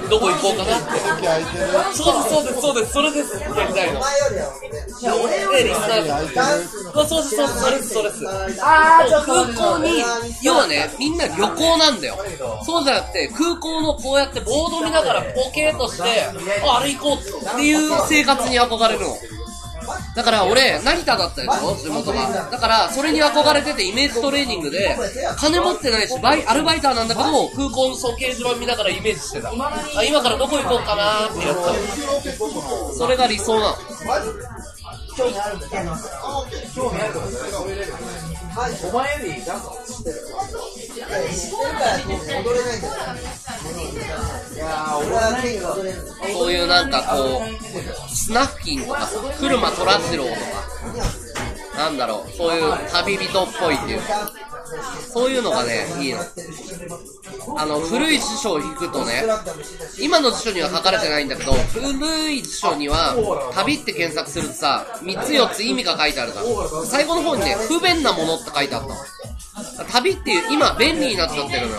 S3: どこ行こうかなって。そうですそうですそうです、それです。やりたいの。いや俺リスナー。そうですそうです、それですそうです。空港に要はねみんな旅行なんだよ。そうじゃなくて空港のこうやってボード見ながらポケーとしてあれ行こうっていう生活に憧れるの。だから俺成田だったでしょ地元が。だからそれに憧れててイメージトレーニングで金持ってないしバイアルバイターなんだけど空港のそう掲示板見ながらイメージしてた。あ今からどこ行こうかなーってやつだ。それが理想なの。
S7: 興味あるんだけど興味あると思う。お前よりなんか知ってる。知ってるから戻れないんだよ。いやー俺は結構踊れる。
S3: そういうなんかこうスナフキンとかさ、車虎次郎とかなんだろう、そういう旅人っぽいっていうか、そういうのがねいいの。あの古い辞書を引くとね、今の辞書には書かれてないんだけど、古い辞書には旅って検索するとさみっつよっつ意味が書いてあるから、最後の方にね不便なものって書いてあったの。旅っていう今便利になっちゃってるのよ。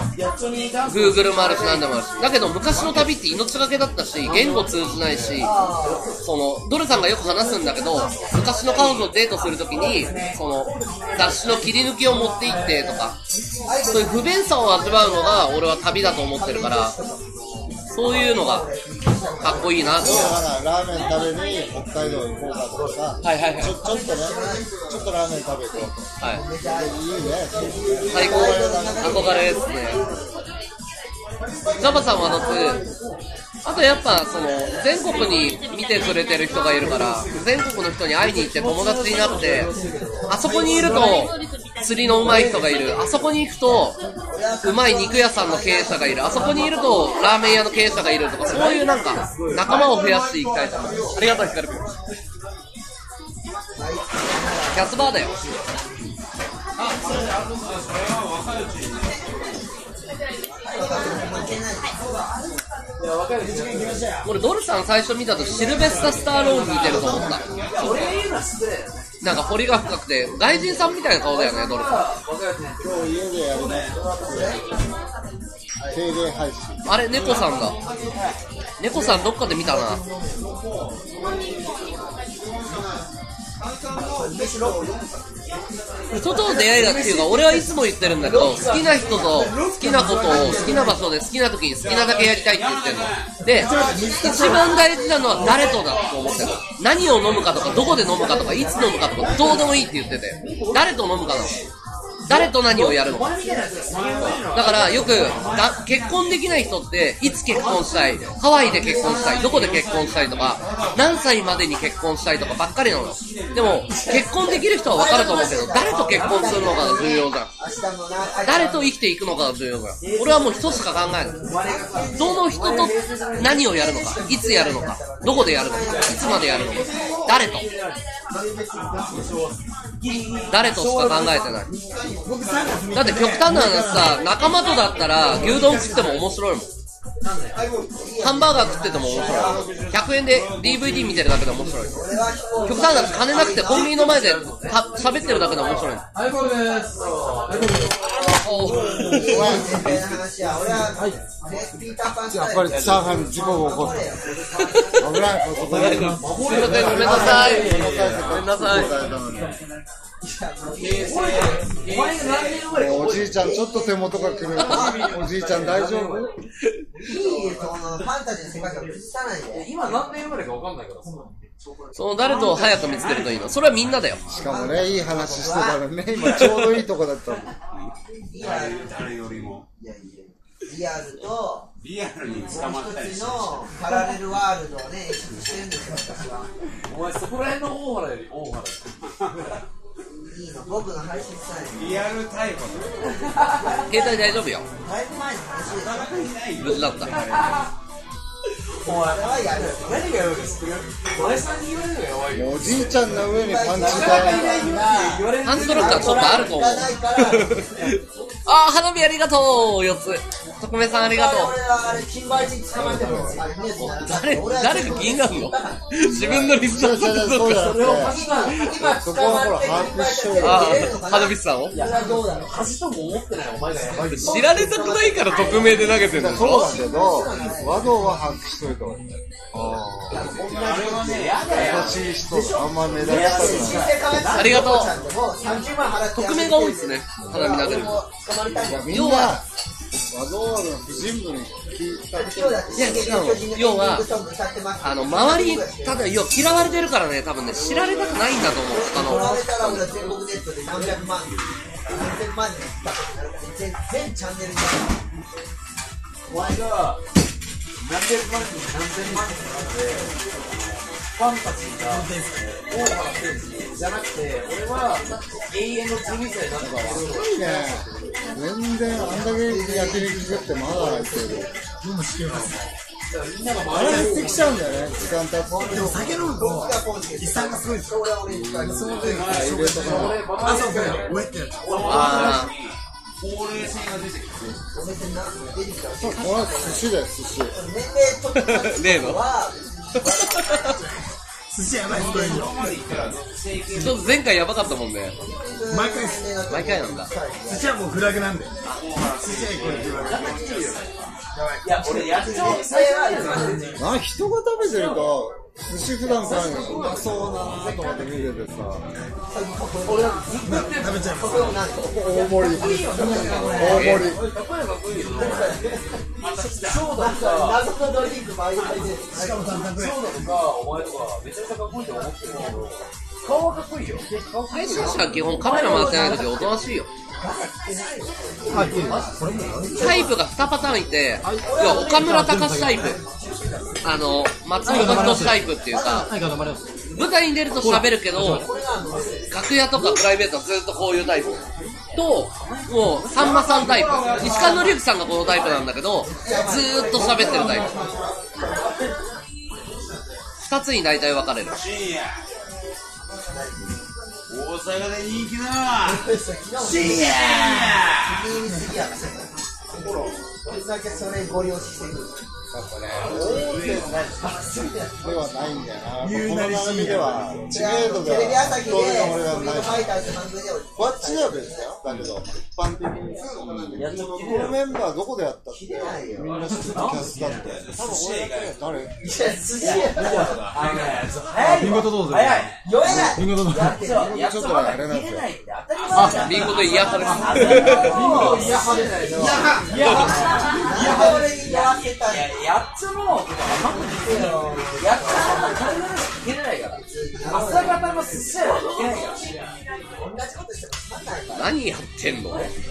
S3: Google もあるし何でもあるし。だけど昔の旅って命がけだったし言語通じないし、そのドルさんがよく話すんだけど、昔の彼女とデートするときにその雑誌の切り抜きを持って行ってとか、そういう不便さを味わうのが俺は旅だと思ってるから、そういうのがかっこいいなと。
S4: だからラーメン食べに北海道行こうかとかさ、
S3: はいはいはい、
S4: ちょ、ちょっとねちょっとラーメン食べて、
S3: はい、
S4: いいね、
S3: 最高、憧れですね。ジャバさんはだってあとやっぱその全国に見てくれてる人がいるから、全国の人に会いに行って友達になって、あそこにいると釣りの上手い人がいる、あそこに行くと上手い肉屋さんの経営者がいる、あそこにいるとラーメン屋の経営者がいるとか、そういうなんか仲間を増やしていきたいと思う。ありがとうヒカル君。キャスバーだよ。俺ドルさん最初見たとシルベスタ・スターローン似てると思った。なんか彫りが深くて外人さんみたいな顔だよねドルさん。
S4: 今日家でやるね、定例配信。
S3: あれ猫さんだ。猫さんどっかで見たな。人との出会いがっていうか、俺はいつも言ってるんだけど、好きな人と好きなことを好きな場所で好きな時に好きなだけやりたいって言ってるので、一番大事なのは誰とだと思ってる。何を飲むかとかどこで飲むかとかいつ飲むかとかどうでもいいって言ってて、誰と飲むかなの。 誰と何をやるのか。だからよくだ結婚できない人っていつ結婚したい、ハワイで結婚したい、どこで結婚したいとか、何歳までに結婚したいとかばっかりなの。でも結婚できる人は分かると思うけど、誰と結婚するのかが重要じゃん。誰と生きていくのかが重要じゃん。俺はもう人しか考えない。どの人と何をやるのか、いつやるのか、どこでやるのか、いつまでやるのか、誰と誰としか考えてない。だって極端な話さ、仲間とだったら牛丼食っても面白いもん。ハンバーガー食ってても面白い。ひゃくえんで ディーブイディー 見てるだけで面白い。極端な話、金なくてコンビニの前で喋ってるだけで面白い。
S5: アイコールです。
S4: やっぱりチャーハンに事故が起こった。危ないことだよ。
S3: ごめんなさい。ごめんなさい。
S4: おじいちゃんちょっと手元がくる。おじいちゃん大丈夫？
S7: ファンタジーの世界観を崩さないで。
S5: 今何年生まれか分かんないから。
S3: その誰と早く見つけるといいの？それはみんなだよ。
S4: しかもね、いい話してたらね、今ちょうどいいとこだったの。
S2: 誰よりも
S7: リアルと
S2: リアルに捕まったりして、
S7: のパラレルワールドをね、意識してるんですよ、私は。
S5: お前そこら辺の大原より大原
S7: いいの、僕の配信したい。
S2: リアルタイプ
S3: 携帯大丈夫よ。
S7: だいぶ前の話ですよ。
S3: 無事だった。
S7: お前はやる。
S5: 何がやるんですか？前さんに言われるのがやばいよ。
S4: おじいちゃんの上にパンチが。
S3: ハンズドロックはちょっとあると思う。あー、花火ありがとう、よっつ。特命さんありがとう。
S7: 俺はあれ、金売人捕まえても
S3: 誰、誰が気になるの？自分のリストアップするのか。
S7: それを今、
S4: そこはほら把握しとる。
S3: あー、花火さんを
S7: いや、どうだろう。
S5: 恥とも思ってないお前がやばい。
S3: 知られたくないから匿名で投げてるんでし
S4: そう
S3: ょ？
S4: だけど、和道は把握しといた方がいい。あ
S2: あれはね、やだよ
S4: あ、優しい人、あんま目立ちたくない。
S3: ありがとう。
S7: さんじゅうまん払って
S3: 匿名が多いですね。花火投げる。
S7: 捕まりたいんだよ。
S4: みんな、和道の婦人部に聞いた。
S3: いや、違うの。要は、あの、周り、ただ、要は嫌われてるからね、多分ね、知られたくないんだと思う。あの、
S7: 取られたら俺は全国ネットで何百万、何千万人だったら全全チャンネルになる。
S5: お前が何百万人何千万人とかでファンたちが大原選手じゃなくて、俺は永遠のじゅうにさいだったから
S4: すごいね。全然あんだけ焼肉食ってまだ入ってる。あれ減ってきちゃうんだよね、時間経つ。
S8: でも酒飲むと実際がすごいですよ。その時に
S4: 入れとかな。
S8: あ、そうそう、おえってやつ。
S3: あ
S2: ほうれい線が出てきて、
S4: そう、これは寿司だよ、寿司。
S7: 年齢と
S3: ー、例の。
S8: 寿司やばい、すごいよ。
S3: ちょっと前回やばかったもんね。
S8: 毎回です。
S3: 毎回なんだ。
S8: 寿司はもうフラグなんで。寿司はこれって言われる。
S5: いや、俺やっちゃう最初は
S4: な、人が食べてると、寿司普段からうまそうだなと思って見ててさ。
S8: 食べちゃいます。
S4: 大盛り。大盛り。
S7: 謎のドリンクもありますね。
S8: しかも淡々と。
S5: そうだとか、お前とか、めちゃめちゃかっこいいと思ってるけど、顔はかっこいいよ。
S3: 配信者は基本カメラ回ってない時おとなしいよ。タイプがにパターンいて、要は岡村隆史タイプ、あの松本人志タイプっていうか、舞台に出ると喋るけど楽屋とかプライベートはずっとこういうタイプと、もうさんまさんタイプ、石川紀之さんがこのタイプなんだけどずーっと喋ってるタイプ。ふたつに大体分かれる。
S2: 深夜大阪で人気な深夜
S7: これだけそれご利用してくる。
S4: やっぱね、大手ではないんだよな。この並みでは知名度
S7: テレビ
S4: が
S7: 朝日で
S4: 通りが俺はない。
S7: ファイターズの番組で
S4: こっちは別だよ。だけど一般的にこのメンバーどこでやったってみんな知ってるキャスだって多分俺だけ誰？
S7: いや寿司や
S5: 早い
S8: リンゴとどうぞ。
S5: 早い
S7: 酔えない。
S8: リンゴとどうぞ。
S7: や
S4: ちょっとやれないですよ。
S3: あ、リンゴで癒されます。
S7: 嫌派でないの。嫌派俺にやらせたい。
S5: やっつも、やっつも、体がしか切れないから。
S7: 朝方の寿司屋は行けないから。
S3: 何やってんの？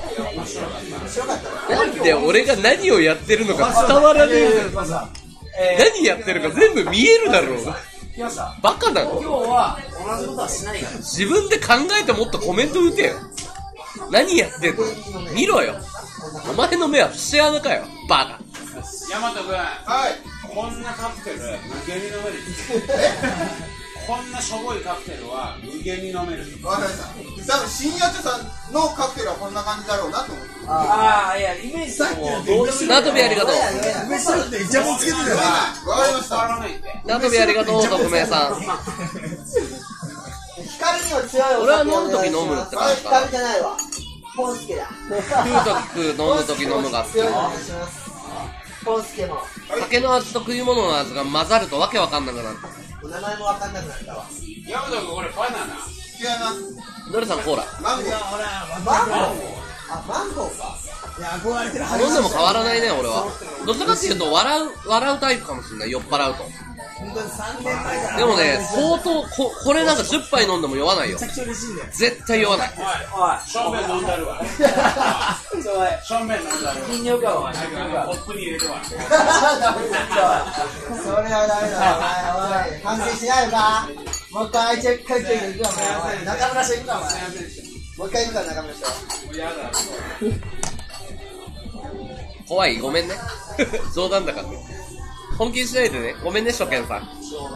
S3: なんで俺が何をやってるのか伝わらねえ。何やってるか全部見えるだろう。バカなの？
S7: 今日は同じことはしないから。
S3: 自分で考えてもっとコメント打てよ。何やってんの？見ろよ。お前の目は節穴かよ。バカ。
S9: ヤマト君、
S2: はい。
S9: こんなカクテル無限に飲める。こんなしょぼいカクテルは無限に飲める。
S2: わかりました。多分深夜茶さんのカクテルはこんな感じだろうなと思って。
S7: ああ、いや、イメージさっきのどうしても。
S3: ナトビありがとう。
S8: 梅さんってイチャモンつけてるよな。
S2: わかりました。
S3: ナトビありがとう、匿名さん。
S7: 光には強いお
S3: 俺は
S7: 酒
S3: 飲むとき飲むって感じかな。
S7: 光じゃないわ。ポンスケだ。
S3: 食うとき食う、飲むとき飲むが好き。
S7: 強いお願いします。ポンスケも。
S3: 酒の味と食い物の味が混ざるとわけわかんなくなる。
S7: 名前もわかんなくなったわ。
S9: ヤマト君、これバナナ。
S2: 違います。
S3: どれさんコーラ。
S2: マンゴー。
S7: マンゴー。あ、マンゴーか。
S8: いや、憧れてる。
S3: 飲んでも変わらないね、俺は。どちらかっていうと笑う、笑うタイプかもしれない、酔っ払うと。
S7: 本当にさんねんまえから。
S3: でもね、相当、こ、これなんかじゅっぱい飲んでも酔わないよ。
S8: めちゃくちゃ嬉しいんだよ。
S3: 絶対酔わない。
S9: おい、正面飲んだるわ。正面飲んだるわ。
S7: 金魚かわ。
S9: コップに入れてわ。
S7: それはダメだ。おい、おい、反省しないのか。もう一回チェックチェック行くわ、お前。中村氏行くか、お前。もう一回行くか、中村氏。
S9: もうやだ。
S3: 怖い、ごめんね。冗談だからね。本気にしないでね。ごめんね、初見さん。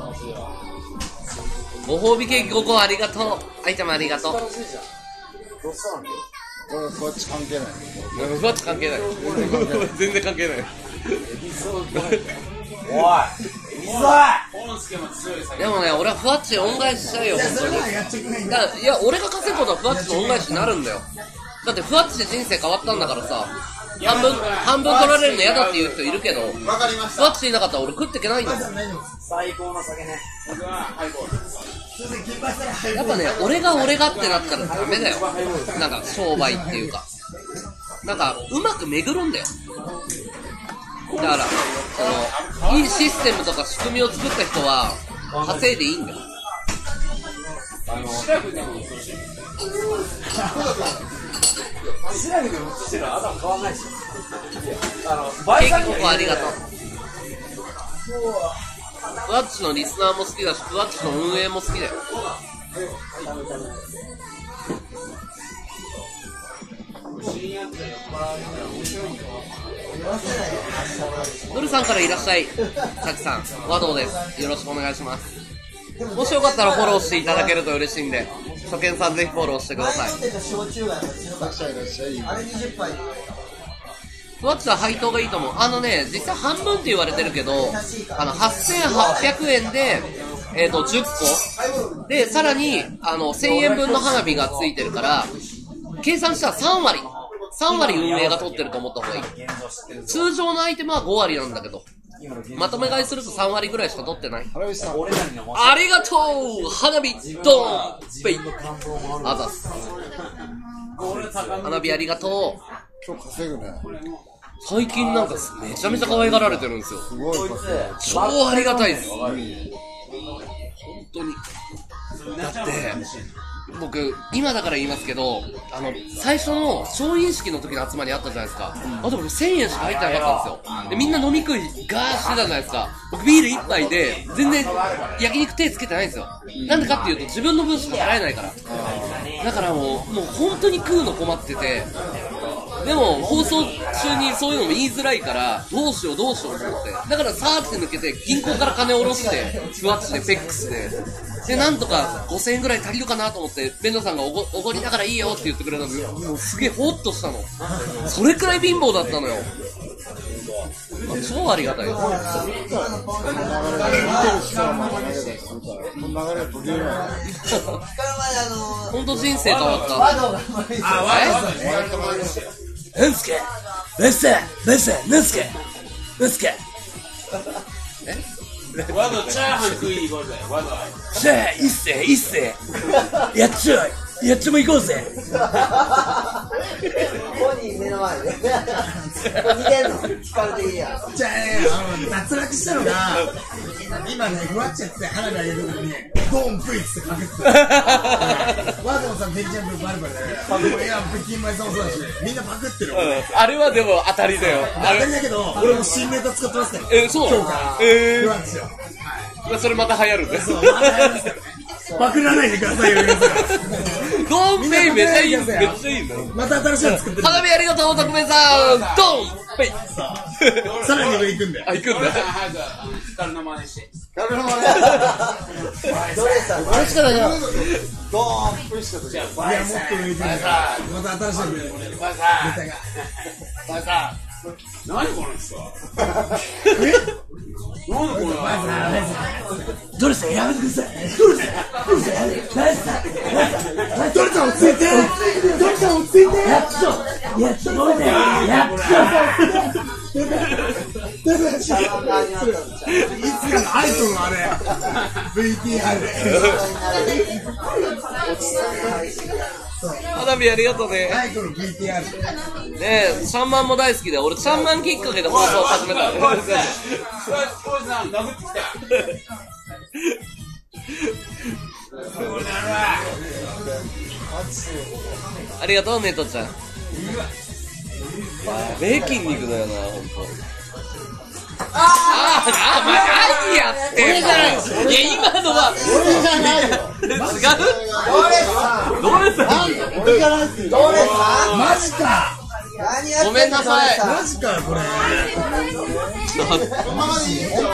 S3: ご褒美ケーキごこありがとう。アイテムありがとう。
S4: これこっち関係ない。
S3: ふわっち関係ない。全然関係ない。
S7: おい、
S3: でもね、俺はふわっち恩返ししたいよ、本当に。だからいや、俺が稼ぐことはふわっちの恩返しになるんだよ。だってふわっちで人生変わったんだからさ、半分、半分取られるの嫌だって言う人いるけど、
S2: わかりまし
S3: ふわっちいなかったら俺食っていけないんだもん。
S7: 最高の酒ね。
S3: やっぱね、俺が俺がってなったらダメだよ。なんか商売っていうか。なんか、うまく巡るんだよ。だから、その、いいシステムとか仕組みを作った人は、稼いでいいんだよ。あの、
S9: シラフでも映してる。
S7: シラフでも映してるのは頭変わんないし。あの、
S3: ケーキここありがとう。ふわっちのリスナーも好きだし、ふわっちの運営も好きだよ。ドルさんからいらっしゃい。さきさん、和道です。よろしくお願いします。もしよかったらフォローしていただけると嬉しいんで、初見さんぜひフォローしてください。ふわっちは配当がいいと思う。あのね、実際半分って言われてるけど、あの、はっせんはっぴゃくえんで、えっと、じゅっこ。で、さらに、あの、せんえんぶんの花火がついてるから、計算したらさんわり。さんわり運営が取ってると思った方がいい。通常のアイテムはごわりなんだけど、まとめ買いするとさんわりぐらいしか取ってない。ありがとう花火ドーンペイあざす。花火ありがとう。
S4: 今日稼ぐね。
S3: 最近なんかめちゃめちゃ可愛がられてるんですよ。
S4: すごい稼ぐ。
S3: 超ありがたいです。本当に。だって僕今だから言いますけど、あの最初の調印式の時の集まりあったじゃないですか。あと僕せんえんしか入ってなかったんですよ。でみんな飲み食いガーしてたじゃないですか。僕ビール一杯で全然焼肉手つけてないんですよ。なんでかっていうと自分の分しか払えないから。だからもうもう本当に食うの困ってて。でも放送中にそういうのも言いづらいからどうしようどうしようと思って、だからさーって抜けて銀行から金を下ろしてふわっちでペックスででなんとかごせんえんぐらい足りるかなと思って弁護士さんがおごおごりながらいいよって言ってくれたので、もうすげえほっとしたの。それくらい貧乏だったのよ。超ありがたいです。本当人生変わった。
S7: なんすけなんすなんすなんすけなんすけ
S9: わざチャーハン食いに行こうぜ。わざ
S7: じゃあいいっすいいっすやっちゃうやっちゃも行こうぜ。本人目の前で似てんの聞かれていいや。じゃあね、あの脱落したのが
S8: 今ね、ふわっちゃって花火上げるときに、ドンプイってかけてた。ワードンさん、ベリチャンプバルバルで、いや、北京前さんもそうだし、みんなパクってる。
S3: あれはでも当たりだよ。
S8: 当たりだけど、俺も新ネタ使ってますから。
S3: え、そう
S8: 今日から。
S3: え
S8: ふわっちよ。
S3: それまた流行るんだよ。
S8: そう、また流行るんですよ。パクらないでくださいよ、皆さん。
S3: ドンペイめっちゃいいんだよ。めっちゃいいんだよ。
S8: また新しいの作ってる。
S3: 花火ありがとう、特命さん。ドンペイ。
S8: さらに上行くんだよ。
S3: あ、行くんだ。
S9: 光の真似して。
S2: 光の真似。
S7: どれさ、
S2: あれしかないな。ドーンプイしか
S8: いや、もっと上行くんだよ。また新しいのネタが。
S2: バカ。
S9: 何この人。
S8: え
S9: なんでこれ。
S8: ドレさんやめてください。ドレさん、ドレさんやめてください。ドレさん落ち着いて。ドレさん落ち着いて。やっと、やっとドレさん、やっと。ドレさん、いつかのアイトのあれ、ブイティーアール で。
S3: 花火ありがとうね。
S8: アイトの ブイティーアール で。
S3: ねえ、シャンマンも大好きで、俺シャンマンきっかけで放送を始めた。
S9: おじさん、殴ってきた。
S3: ありがとう、ネトちゃん。やべえ筋肉だよな、ほんと。あーあー、まあ、何やってんの。いや、今のは、
S2: 俺じゃないよ。
S3: 違う。
S7: どれさ、
S2: 俺じゃないって言う。
S7: どれさ、
S8: マジか。
S7: 何やってんの。
S3: ごめんなさい。
S8: マジかこれ。
S2: このままでいいですよ。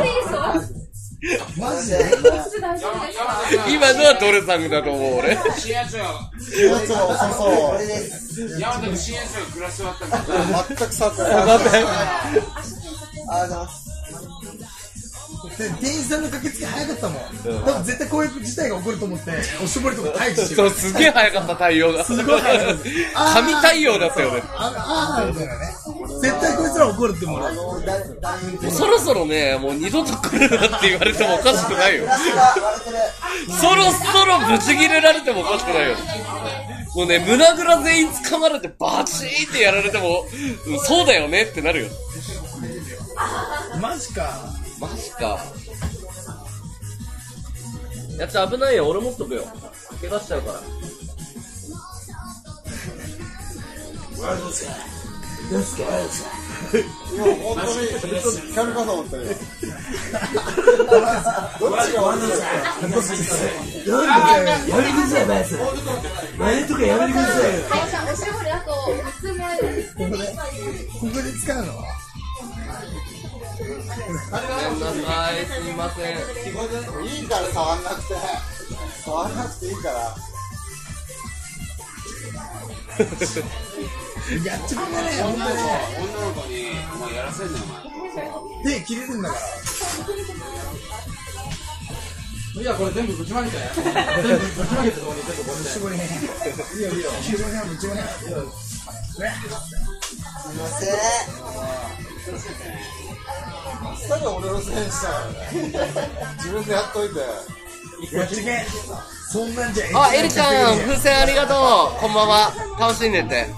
S8: マジで。
S3: 今のはドレサングだと思う、俺。
S9: 新野鳥。
S2: 新野鳥、そうそう。
S9: 山田の新野鳥暮らし終わったんだ。
S2: 全く触ってない。
S7: ありがとうございます。
S8: 店員さんの駆けつけ早かったもん。多分絶対こういう事態が起こると思って、おしぼりとか待機して
S3: そう、
S8: る。
S3: すげえ早かった、対応が。
S8: すごい早かった。
S3: 神対応だったよね。
S8: ああーみたいなね。絶対こいつら怒るって思う。
S3: もうそろそろね、もう二度と来るなって言われてもおかしくないよ。そろそろブチ切れられてもおかしくないよ。もうね、胸ぐら全員掴まれてバチーってやられても、うん、そうだよねってなるよ。
S8: マジか。
S3: マジか。やっちゃ危ないよ、俺持っとくよ。怪我しちゃうから。
S2: 今本当に聞かれるかと思ったよ。どっちが悪いんですか。
S8: やめてください、バイス。何とかやめてくださいよ。
S10: おしぼりあとみっつもある。
S8: ここで、ここで使うの。
S3: ごめんなさい、すみません。
S2: いいから触んなくて。触んなくていいから。
S8: やっちまうね、ほんとに。
S9: 女の子にお前やらせんのよ、お前。
S8: 手切れるんだから。
S5: いや、これ全部ぶちまけて。全部ぶちまけて、そこに全部これで。
S8: 絞りね。いいよいいよ。絞りね、ぶちまけ。
S7: すみません。
S2: なんで俺のせいにしたのね。自分でやっといて。
S8: やっちけ。そんなんじゃ。
S3: あ、エリちゃん、風船ありがとう。こんばんは。楽しんでて。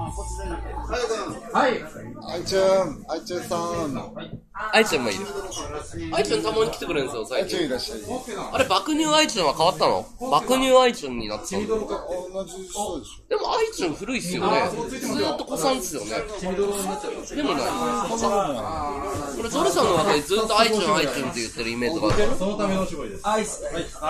S5: はい。
S2: あいちゃん、あいちゃんさん。
S3: あいちゃんもいる。あいちゃんたまに来てくれるんですよ、最
S2: あいちゃんい
S3: 近。
S2: らっしゃい。
S3: あれ、爆乳あいちゃんは変わったの？爆乳あいちゃんになったの？
S2: 同じそうでしょ。
S3: でもあいちゃん古いっすよね。ずーっと子さんっすよね。でもない。これ、ゾルさんの中でずっとあいちゃんあいちゃんって言ってるイメージがある。
S5: そのための絞りです。
S7: アイス。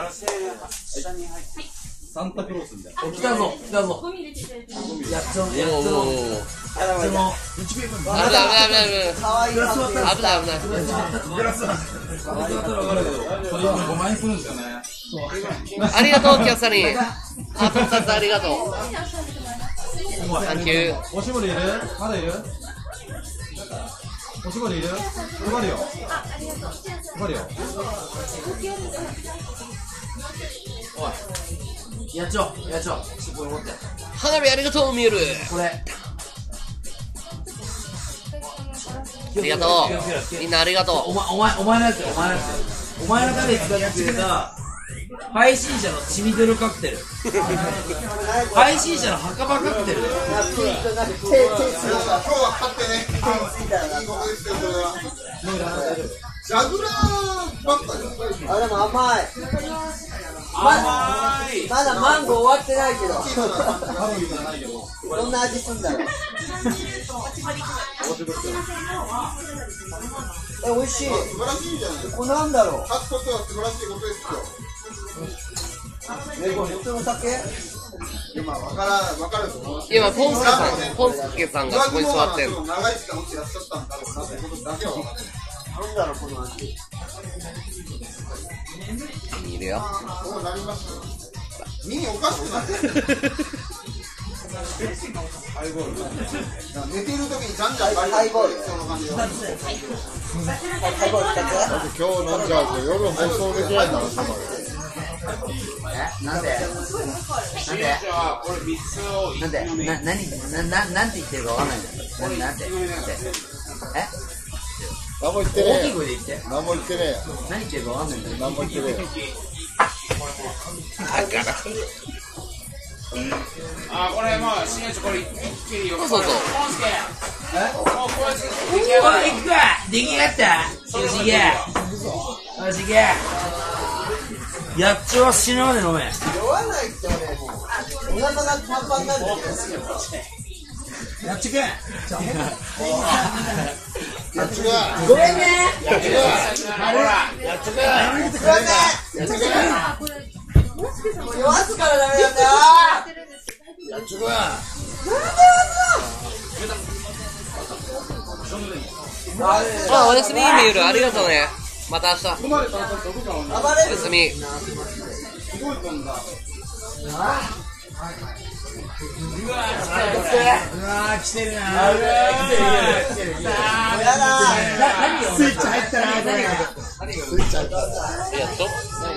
S5: サンタクロースみたいな。
S6: 来たぞ、来たぞ。
S7: やっちょん、
S3: お
S7: やっちょん。
S3: お。
S7: でも、
S3: 危ない危ない危ない
S7: 可愛いなって。
S3: 危ない危ない。
S8: グラスは。
S5: ごまん円するんですよね。
S3: ありがとう、キャサリン。ハートふたつありがとう。サンキュー。
S5: おしぼりいる？まだいる？おしぼりいる？配るよ。配るよ。
S6: おい。やっちょ、やっちょ。絞り持って。
S3: 花火ありがとう、ミュール。
S6: これ。
S3: ありがとう。みんなありがと
S6: お前、お前、お前のやつよ、お前のやつよ。お前のために使ってくれた、配信者のチミドルカクテル。配信者の墓場カクテル。
S2: 今日は勝ってね。いいことですよ、それは。 ジャグラーばっかり
S7: あ、でも甘い。
S9: 甘い。
S7: まだマンゴー終わってないけど。どんな味すんだろう。え、美味しい。
S2: 素晴らしいじゃないですか。
S7: これなんだろう。
S2: 勝つことは素晴らしいことですよ。
S7: え、これ普通の酒？
S2: 今わからわかると思う。
S3: 今ポンスケさんポンスケさんがそこに座ってんの。
S2: 長い時間落ちてらっしゃったんだろうなということだけは分かる。
S7: なんだろうこの味。
S3: いるよ。
S2: そうなりますよ。耳おかしくなってる。寝てる時にじゃんじゃんハイボールその感じで。
S4: だって今日飲んじゃうと夜放送できないんだろ、そばで。
S7: なんで？なんで？なんで？な、なに、な、な、なんて言ってるかわかんないんだよ。な、なんて？なんて？え？
S4: 何も言ってねえ。
S7: 大きい声で言って。
S4: 何も言ってねえ。
S7: 何言ってるかわかんないんだよ。
S4: 何も言ってねえ。
S9: あ、これもう、新内これ一気によ。
S3: そうそうそう。
S9: え？もうこれ出来
S7: おい、
S9: 上がる。
S7: 行くか。出来上がった。よし行け。よし行け。やっちょは死ぬまで飲め。酔わないって俺もう。お腹がパンパンになるんだけど。やっちくん。や
S4: っちが。
S7: ごめんね。
S4: やっちが。
S9: ほら。
S4: やっちが。
S7: やっちくん。やっちくん。酔わすからダメなんだよ。
S4: やっちが。
S3: あ、おやすみミュール、ありがとうね。また明日。おやすみ。
S7: うわー来てるなー。来てる来てる。やだー。スイッチ入ったなー。何がスイッチ入った。
S3: いや、ちょ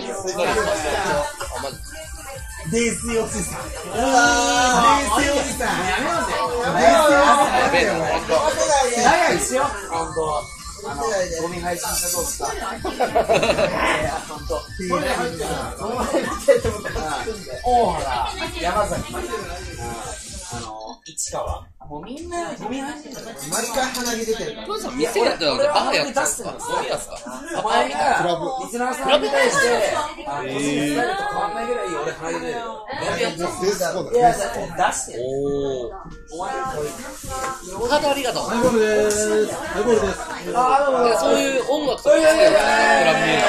S7: デースイおじさん。デースイおじさん。やめようぜ。
S3: やべえな。
S7: 長いですよ。本当。ゴミ配信者どうですか。本当。それ入ってる。お前見てても大原、山崎、あの市川。もうみんなゴミ配信者。毎回鼻毛出てるから。
S3: 父さん店やってたんでバーやってたんですか。そういうやつか。
S7: お前がリスナーさんに対して、あの、個人スタイルと変わんないぐらい俺鼻毛出てるよ。いや、出して。おー。
S3: ハートありがとう。
S4: ハイボールでーす。ハイボールです。
S7: あー、どうも。
S3: そういう音楽とか好きだよ。クラブミュージッ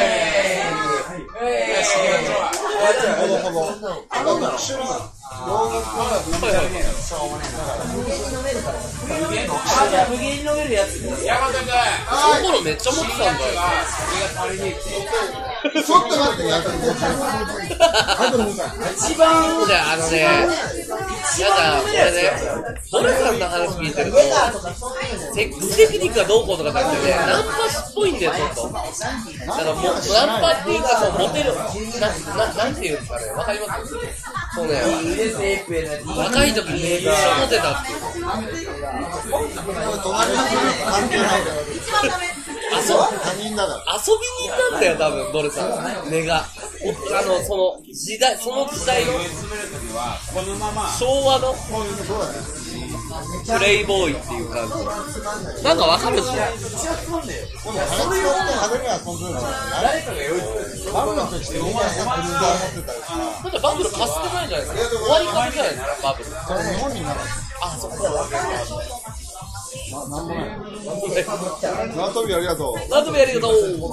S4: ほぼほぼ。あの、一緒なの。
S7: 無限に飲めるやつ。
S9: 山田君。
S3: その頃めっちゃ持ってたんだよ。
S9: 酒が足りねえって。
S2: ちょっと待って、やった
S7: 一番
S3: じゃあ、あのね、やだ、これね、ボルさんの話聞いてると、セックステクニックがどうこうとかじゃなくてね、ナンパ師っぽいんだよ、ちょっと。だからもう、ナンパっていうか、そう、モテる、な、な、なんていうんですかね、わかります？そうね、若い時にめっちゃモテたっていう。
S4: 隣の人関係ないから。
S3: あ、そう、
S4: 他人だから。
S3: 遊び人なんだよ、多分、ドルさん。根が。あの、その、時代、その時代の、昭和の、プレイボーイっていう感じ。なんかわかるでしょ？
S4: 今度、金使って派手に遊んでるの。誰かが用意する。バブルとしてみんなさ、クルーザー持ってたりさ。
S3: だってバブル貸してないじゃないですか。終わりかけじゃないですか、バブル。
S4: それ日本になる。
S3: あ、そっか。
S4: ま、なんもない。縄跳びありがとう。
S3: 縄跳びありがとう。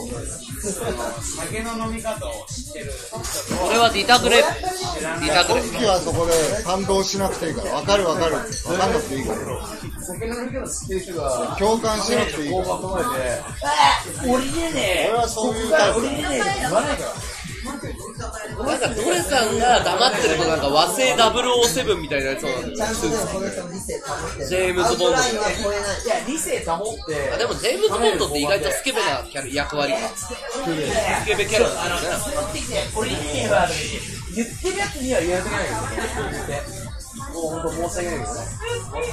S9: 酒の飲み方を知ってる。
S3: これはディタグレ。ディタグレ。
S4: トッキーはそこで賛同しなくていいから。わかるわかる。わかんなくていいから。
S7: 酒の飲み方知ってる人が
S4: 共感しなくていいから。
S7: 俺でね、
S4: 俺はそういうタイプ。
S7: 俺でね、言わないから。
S3: なんかドレさんが黙ってるとなんか和製ダブルオーセブンみたいなやつなんですよ。ジェームズ・ボンド。いや、
S7: 理性保って。
S3: でもジェームズ・ボンドって意外とスケベなキャラ役割か。スケベキャラだよね。
S7: 俺に言えば言ってるやつには言われてないけど。もう本当申し訳ないけど。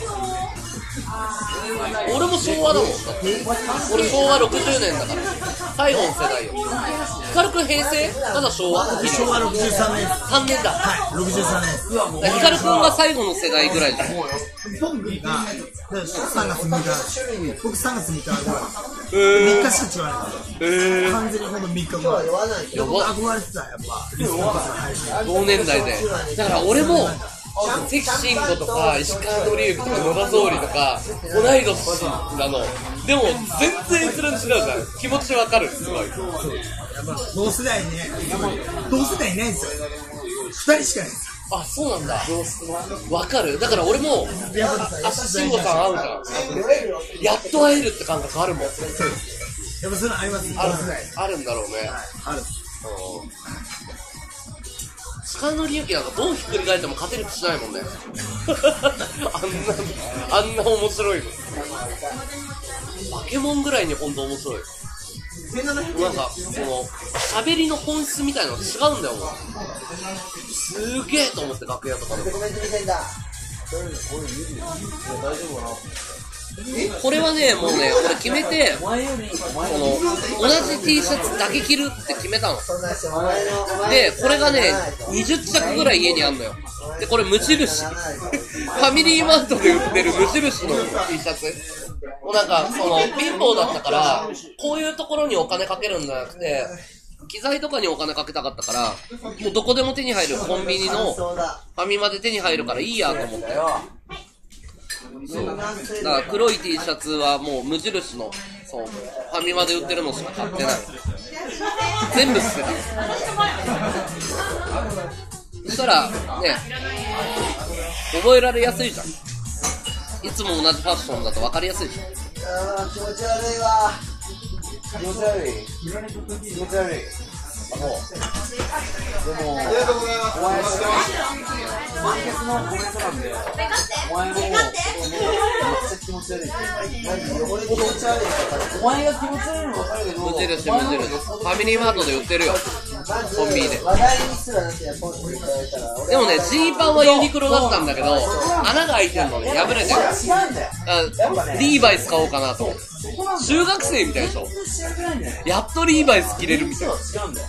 S3: 俺も昭和だもん。俺昭和ろくじゅうねんだから。 最後の世代よ。ヒカルくん平成まだ昭和
S8: 昭和ろくじゅうさんねん
S3: さんねんだ。
S8: はい、ろくじゅうさんねん。
S3: ヒカルくんが最後の世代ぐらいじゃん。
S8: 僕がさんがつむいか、僕さんがつむいかぐらい。みっかしか違わない。完全にほんとみっかぐらい。
S3: やば。
S8: 憧れてた、やっぱ。リスナーとか配信。
S3: 同年代で。だから俺も、関慎吾とか石川紀之とか野田総理とか同い年なの。でも全然閲覧違うじゃん。気持ちわかる。すごい。
S8: やっぱ同世代ね、同世代いないんですよ。ふたりしかいないんですよ。
S3: あ、そうなんだ。わかる。だから俺もあ、慎吾さん会うじゃん。やっと会えるって感覚あるもん。やっ
S8: ぱそれあります。
S3: あるあるんだろうね。
S8: ある。
S3: 石川紀之なんかどうひっくり返っても勝てる気しないもんね。あんなあんな面白いの。バケモンぐらいに本当面白い。なんかその喋りの本質みたいなの違うんだよ。もうすげえと思って楽屋とかで。これはね、もうね、俺決めて、この同じ T シャツだけ着るって決めたの。で、これがね、にじゅっちゃくぐらい家にあんのよ。で、これ無印。ファミリーマートで売ってる無印の T シャツ。もうなんか、その、貧乏だったから、こういうところにお金かけるんじゃなくて、機材とかにお金かけたかったから、もうどこでも手に入るコンビニのファミマで手に入るからいいやと思って。そう。だから黒い T シャツはもう無印の、そう、ファミマで売ってるのしか買ってない。全部捨てた。そしたら、ね、覚えられやすいじゃん。いつも同じファッションだと分かりやすいじゃん。
S7: あー、気持ち悪いわ。
S5: 気持ち悪い気持ち悪いあのでも
S2: ありがとうございます。
S5: お前知ってます満月のコメントなんでお前もめっちゃ気持ち悪い
S7: 俺気持ち悪い。
S5: お前が気持ち悪いの分かるけど
S3: 無印無印。ファミリーマートで売ってるよ。コンビニで。
S7: 話題にすらなってやポンって言われたら。
S3: でもね、ジーパンはユニクロだったんだけど、穴が開いてるのね、破れてる。あ、リーバイス買おうかなと思って。中学生みたいでしょ。やっとリーバイス着れるみたいな。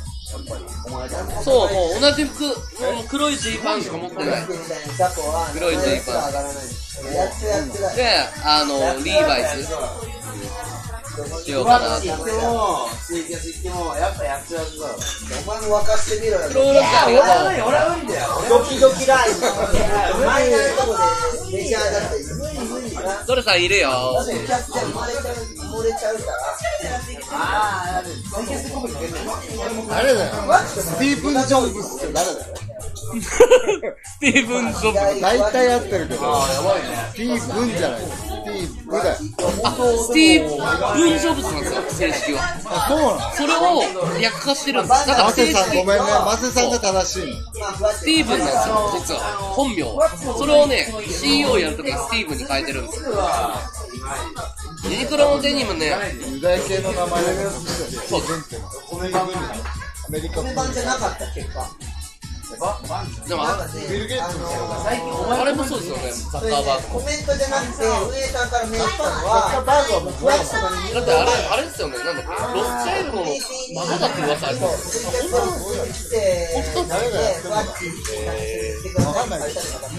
S3: そう、もう同じ服、黒いジーパンしか持ってない。黒いジーパン。で、あの、リーバイスしようかなと思って。
S5: ツイキャス行ってもやっぱやっちゃうぞ。
S7: お前も沸かしてみろよ。
S3: プロロックありがとう。
S5: 俺は無理だよ。
S7: ドキドキライブ。マイナーなとこでメジャーだって無理無理な。
S3: ドルさんいるよ。
S7: だってキャスで漏れちゃう漏れちゃうから。
S5: ああ、ツイキャスでコメント出
S4: あれだよ。スティーブン・ジョブズって誰だよ。
S3: スティーブン・ジョブズ。
S4: 大体やってるけど、スティーブンじゃない。スティーブだよ。
S3: あ、スティーブン・ジョブズなんですよ、正式は。
S4: あ、そうなの。
S3: それを略化してるんです。だから
S4: マセ
S3: 正式
S4: さんごめんね。マセさんが正しいの。
S3: スティーブンなんですよ、実は。本名。それをね、シーイーオー やるときにスティーブンに変えてるんですよ。ユニクロのデニムね、
S4: ユダヤ系の名前だけど、
S3: そう。
S4: アメリカ
S7: 米版じゃなかった結果。
S3: でも、
S4: ビル・ゲイツの
S3: あれもそうですよね、ザッカーバーグ。
S7: コメントじゃなくて運営さんからメール来たのはバーグはもうふわっとかに
S3: だってあれ、あれですよね、なんだっけ、ロスチャイルドの孫だって噂ありますよ。
S7: ツイキャスを来てふわっとしてくださいって書いたりとか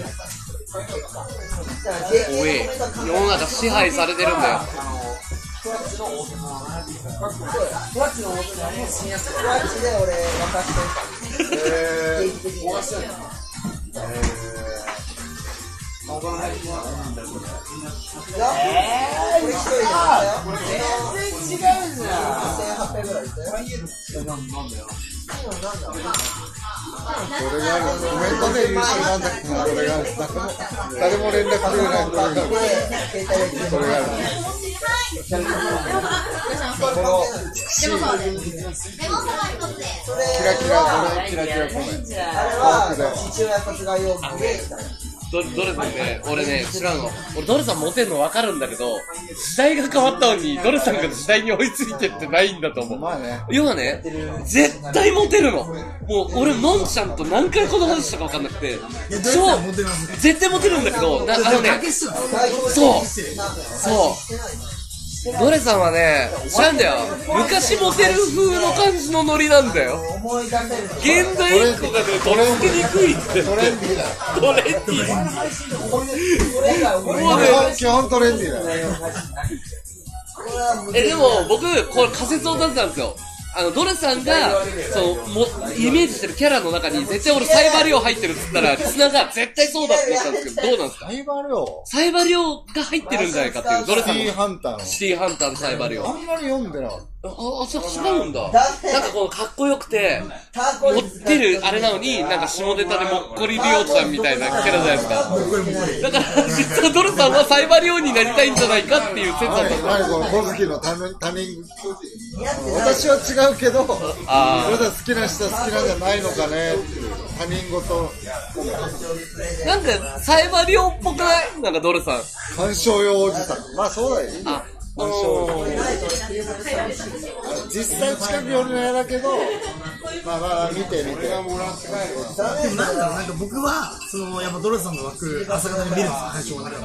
S3: おい、世の中支配されてるんだよ。
S7: ふわっちの大人ふわっちの大人はもう新安ふわっちで俺沸かしてるから
S5: えー、
S7: 終わしたよ。
S5: えー、他の配信は何だろうね。
S7: えー、これ一人で買ったよ。
S5: 全然違うじゃん。
S7: せんはっぴゃくぐらいしたよ。
S5: え、なんなんだよ。
S7: なんだろう。
S4: これがある。コメントで優秀なんだけど、これがある。誰も連絡くれない。これがある。これがある。この、C、キラキラ、これキラキラコメント。
S7: あれは父親殺害容疑でみたいな。
S3: ドドレさんね、俺ね、違うの。俺ドレさんモテんの分かるんだけど、時代が変わったのに、ドレさんが時代に追いついてってないんだと思う。
S4: まあね。
S3: 要はね、絶対モテるの。もう、俺、のんちゃんと何回この話したか分かんなくて、超、絶対モテるんだけど、なあのね、そう、そう。 ドレさんはね、なんだよ、昔モテる風の感じのノリなんだよ。現代一個がね、とっつきにくいって。
S4: トレンディーだ。
S3: トレンディー。もうね、
S4: 基本トレンディーだよ。
S3: え、でも僕、これ仮説を立てたんですよ。あの、ドレさんが、その、も、イメージしてるキャラの中に、絶対俺サイバリオ入ってるっつったら、リスナーが絶対そうだって言ったんですけど、どうなんですか？
S4: サイバリオ
S3: サイバリオが入ってるんじゃないかっていう、ドレさんの。
S4: シティハンターの。
S3: シティハンターのサイバリオ。
S4: あんまり読んでなかった。
S3: あ、あ、そう、違うんだ。なんかこのかっこよくて、持ってるあれなのに、なんか下ネタでもっこりリオちゃんみたいなキャラじゃないですか。だから、実はドルさんはサイバリオになりたいんじゃないかっていう説だったんです。
S4: 何この小月の他人、他人、私は違うけど、
S3: あ
S4: それで好きな人は好きなんじゃないのかねっていう、他人事。
S3: なんか、サイバリオっぽくないなんかドルさん。
S4: 鑑賞用おじさん。まあそうだよ。
S3: あ
S4: 鑑賞用。実際近く寄るの嫌だけど、まあまあ見て見て。
S8: でもなんだろう、なんか僕は、その、やっぱドレさんの枠、朝方に見るんですよ、最初は。で、思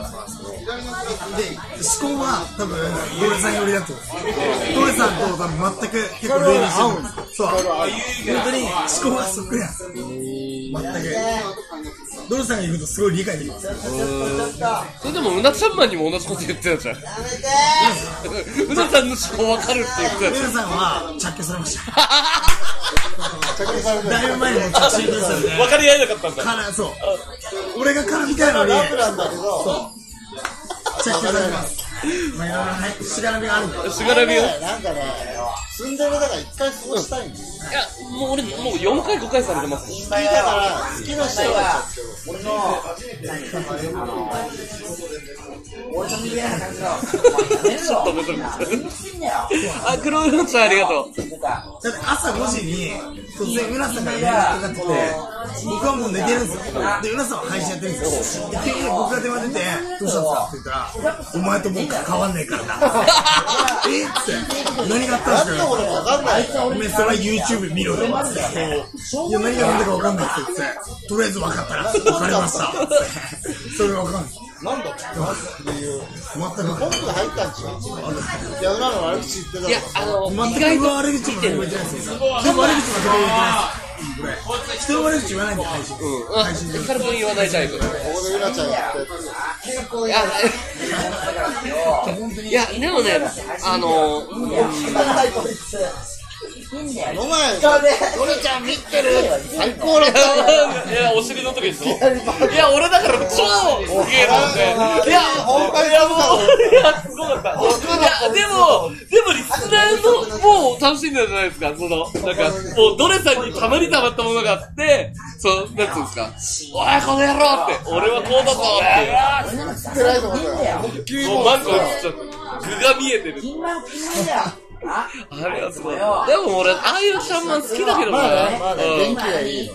S8: 考は多分、ドレさん寄りだと思う。ドレさんと多分全く結構例にしてるんですよ。そう。本当に思考はそっくりなんですよ。全く。ドレさんが言うとすごい理解できます。
S3: それでも、うなちゃんマンにも同じこと言ってたじゃん。うなさんの思考わかるって言ってたじゃん。
S8: うなさんは着去されました。だいぶ前にも着信されて。
S3: 分かり合えなかったんだ。
S8: から、そう。俺が絡みたいのに、そう。着去されます。まあいろいろね、しがらみがあるんだよ。
S3: しがらみを。
S4: なんかね、ツンデレだから一回過ごしたいんだよ。
S3: いや、もう俺、もうよんかいごかいされてます。
S4: 好きだから好きな人は
S7: 俺の俺の嫌な感じだ。
S3: ちょっと面白い。あ、黒ウロちゃんありがとう。
S8: だって朝ごじに突然うなさんが連絡かかってきて、僕はもう寝てるんですよ。で、うなさんは配信やってるんですよ。で、急に僕が電話出て、どうしたんですかって言ったら、お前と僕変わんねえからな。えっって、何があったんですか？お前それは YouTube 見ろよって。いや、何が何だか分かんないって言って、とりあえず分かったら、分かりましたって。それが分かんない。
S4: なんだって理由。
S8: 全く
S4: 本部が入ったんでしょ。いや、裏の悪口言ってたの。
S3: いや、あの、
S8: 全く悪口も何も言ってないですよ。人の悪口も何も言ってないです。これ人の悪口言わないんで配信。
S3: うん。配信で。軽く言わないタイプ。
S4: ここでうなちゃんやって。
S3: いや、いや、でもね、あの、
S4: お前、ドレちゃん見てる最高だった。
S3: いや、お尻の時でしょ。いや、俺だから超すげえなんで。いや、
S4: 本番
S3: いや、もう、いや、すごかった。いや、でも、でもリスナーの、もう楽しんでるじゃないですか。その、なんか、もう、ドレさんにたまりたまったものがあって、そう、なんつうんですか。おい、この野郎って、俺はこうだぞって。
S4: つってないと思うんだよ。
S3: もう、マンコ映っちゃった。具が見えてる。あれはすごい。でも俺、ああいうシャンマン好きだけどな。
S4: まあね、まあね、元気がいい。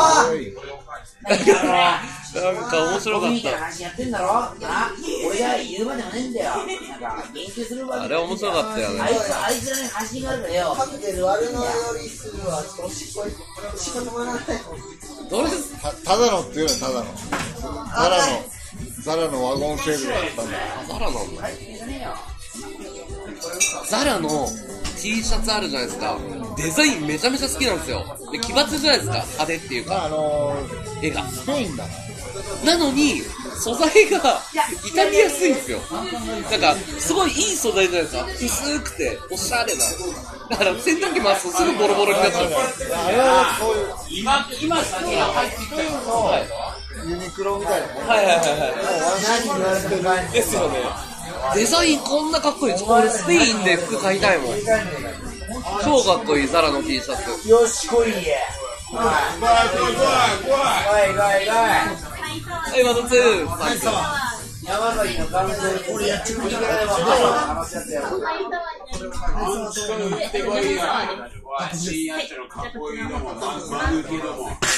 S3: なんか面白かった。
S7: 話やってんだろ？俺が言うまでもねえんだよ。なんか言及するわけ。
S3: あれ面白かったよね。
S7: あいつあいつらに発信があるからよ。
S1: かけてるあれのよりするはおしっこい仕事もらない。
S3: どれ
S4: ただのっていうのはただの。ザラの、ザラのワゴンセールだったんだよ。
S3: ザラなんだ。ザラの T シャツあるじゃないですか。デザインめちゃめちゃ好きなんですよ。で、奇抜じゃないですか。派手っていうか。
S4: あの
S3: 絵が。
S4: スペインだ
S3: なのに、素材が傷みやすいんですよ。なんか、すごいいい素材じゃないですか。薄くて、おしゃれな。だから、洗濯機回すとすぐボロボロになっちゃう。
S4: あれはそういう、
S3: 今、今先が入ってきたよ。
S4: ユニクロみたいな。
S3: はいはいはいはい。
S4: ワンシーン言われてる。
S3: ですよね。デザインこんなかっこいい。俺スペインで服買いたいもん。超かっこいい、ザラの T シャツ。
S7: よし、来いや。おい、おい、おい、おい。
S3: はい、ワンツー。はい、
S7: 山崎の感想で俺やっちまったから話し合ってやる。
S9: 新やつのかっこいいのも、マヌケのも。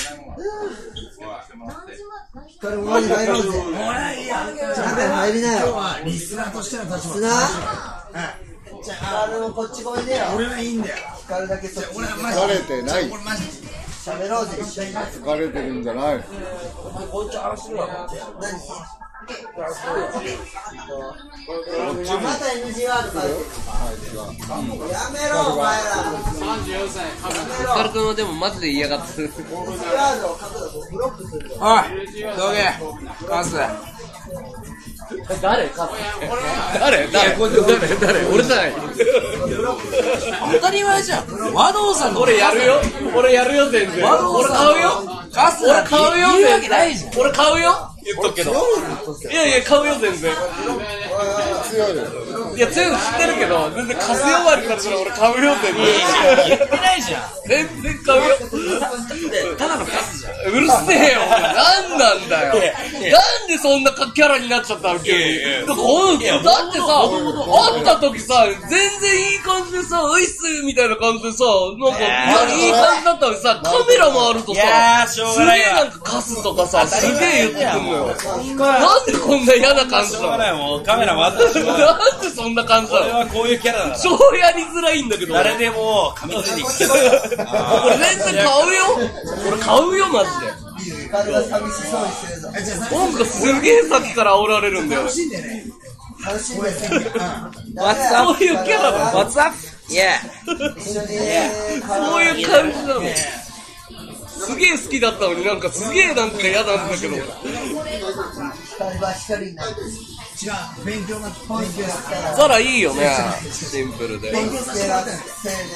S1: 光もに入ろうぜ。
S8: もういいや。
S1: ちゃんと入りなよ。
S8: 今日はリスナーとしての立場。
S1: リスナー？じゃあ、光もこっち来いでよ。
S8: 俺はいいんだよ。
S1: 光だけそっち。
S8: 俺はマジ。
S4: 疲れてない。
S8: 俺マジ。
S1: 喋ろうぜ、一緒に。
S4: 疲れてるんじゃない。
S7: お前こいつ話するわ。
S1: 何？
S7: また エヌジーワード書いてる。やめろお前ら。
S9: さんじゅうよんさい
S3: ヒカル君はでもマジで嫌がってる。
S7: エヌジーワードを書くのをブロックする。
S6: おい、どけ、カス。
S3: 誰か誰誰誰誰俺じゃない。
S6: 当たり前じゃん。和道さんの
S3: 俺やるよ。俺やるよ全然。俺買うよ。
S6: カス
S3: 俺買うよ。
S6: 言うわけないじゃん。
S3: 俺買うよ。言っとくけど。いやいや買うよ全然。
S4: 強いよ。
S3: いや強いの知ってるけど全然風呼ばれたら俺買うよ全然。
S6: 言ってないじゃん。
S3: 全然買うよ。
S6: ただのカスじゃん。
S3: うるせえよ。なんなんだよ。なんでそんなキャラになっちゃったの急に。だってさ、会った時さ、全然いい感じでさ、ういっすみたいな感じでさ、なんかいい感じだったのにさ、カメラもあるとさ、すげえなんかカスとかさ、すげえ言ってくんのよ。なんでこんな嫌な感じなの？
S6: もうカメラもあったし。
S3: なんでそんな感じなの？
S6: 俺はこういうキャラだから。
S3: 超やりづらいんだけど。
S6: 誰でも噛みついてきてる。
S3: 俺全然買うよ。俺買うよマジで。
S7: 体寂しそうにしてるぞ。
S3: なんかすげえ先から煽られるんだよ。
S7: 楽しんでね。楽しんでね。
S3: そういうキャラだ。
S6: What's up? Yeah.
S7: 一緒に
S3: そういう感じなの。すげえ好きだったのになんかすげえなんか嫌なんだけど。
S7: 光は光になってる。違う、勉強なって勉強したら
S3: ザラいいよね、シンプルで。
S7: 勉強してやらせい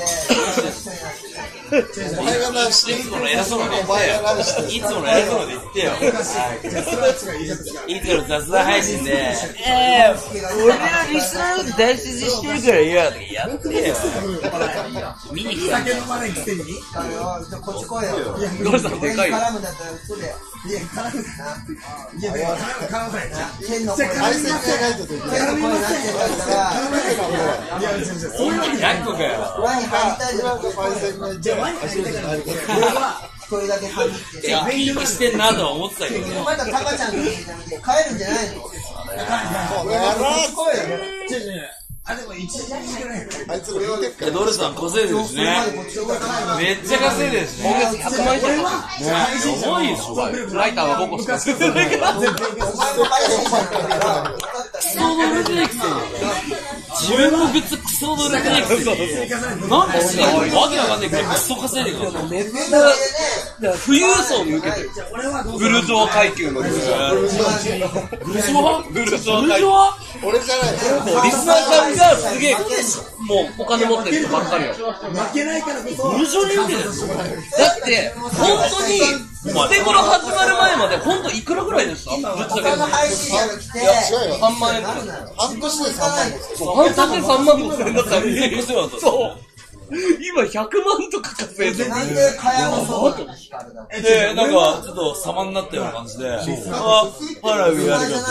S7: で
S4: お前が何して
S6: いつもの偉そうな
S4: お前が何して
S6: いつもの偉そうなで言ってよ。いつもの雑談配信で、えー、俺らリスナーのこと大切にしてるからよ、とかやってよ。見に来た。
S7: 酒飲まないくせにあの、こっち来いよ。
S3: ゴリさんでかいよ。
S7: 絡むんだったら映れよ。いや、絡むな。いや、絡む、絡まないな。剣の声
S4: 対戦系ないとできない。
S7: 剣の声になってんだったら、いや、そういうわけじゃない。
S6: 何個かよ。
S7: 輪に入りたいじゃん。
S4: 対戦が一番初めて入るけど。
S7: 俺は、一人だけ入って。
S6: いや、ピークしてんなとは思ってたけど。
S7: まだタカちゃんの家じゃなくて、帰るんじゃないの？
S4: そうやろ
S7: 来いよ。
S8: あ、でも一時ぐらい。
S4: あいつら見てっから。
S6: ドルさん稼いでるしね。めっちゃ稼いでるしね。
S3: 今月ひゃくまん以上。
S6: ね、重いでしょ。
S3: ライターはごこしかしてないけど。
S7: お前も配信者だから、
S6: クソ乗れてないくせに。自分のグッズクソ乗れてないくせに。なんでしてんの？わけわかんないけどクソ稼いでるから。
S3: めっちゃ富裕層に受けてる。ブルジョワ階級のブルジョワ。
S6: ブルジョワ？
S3: ブルジョワ階級。
S4: 俺じゃない。
S3: もうリスナーさんがすげえ、もうお金持ってる人ばっかりよ。
S8: 負けないからこそ。
S6: ブルジョワに受けてる。
S3: だって、本当に、ステゴロ始まる前まで、本当いくらぐらいでした？ぶっちゃけ。
S7: 他の配信者が来て、
S4: 違うよ。
S3: さんまんえんとか。
S4: 半年でさんまんですよ。
S3: 半年でさんまんごせんえんだったら、そう。今ひゃくまんとか稼いでる。
S7: なんで蚊帳のそうなの光るだろう。
S6: で、なんか、ちょっと様になったような感じで、あ、パラビやるよ。
S4: 違う。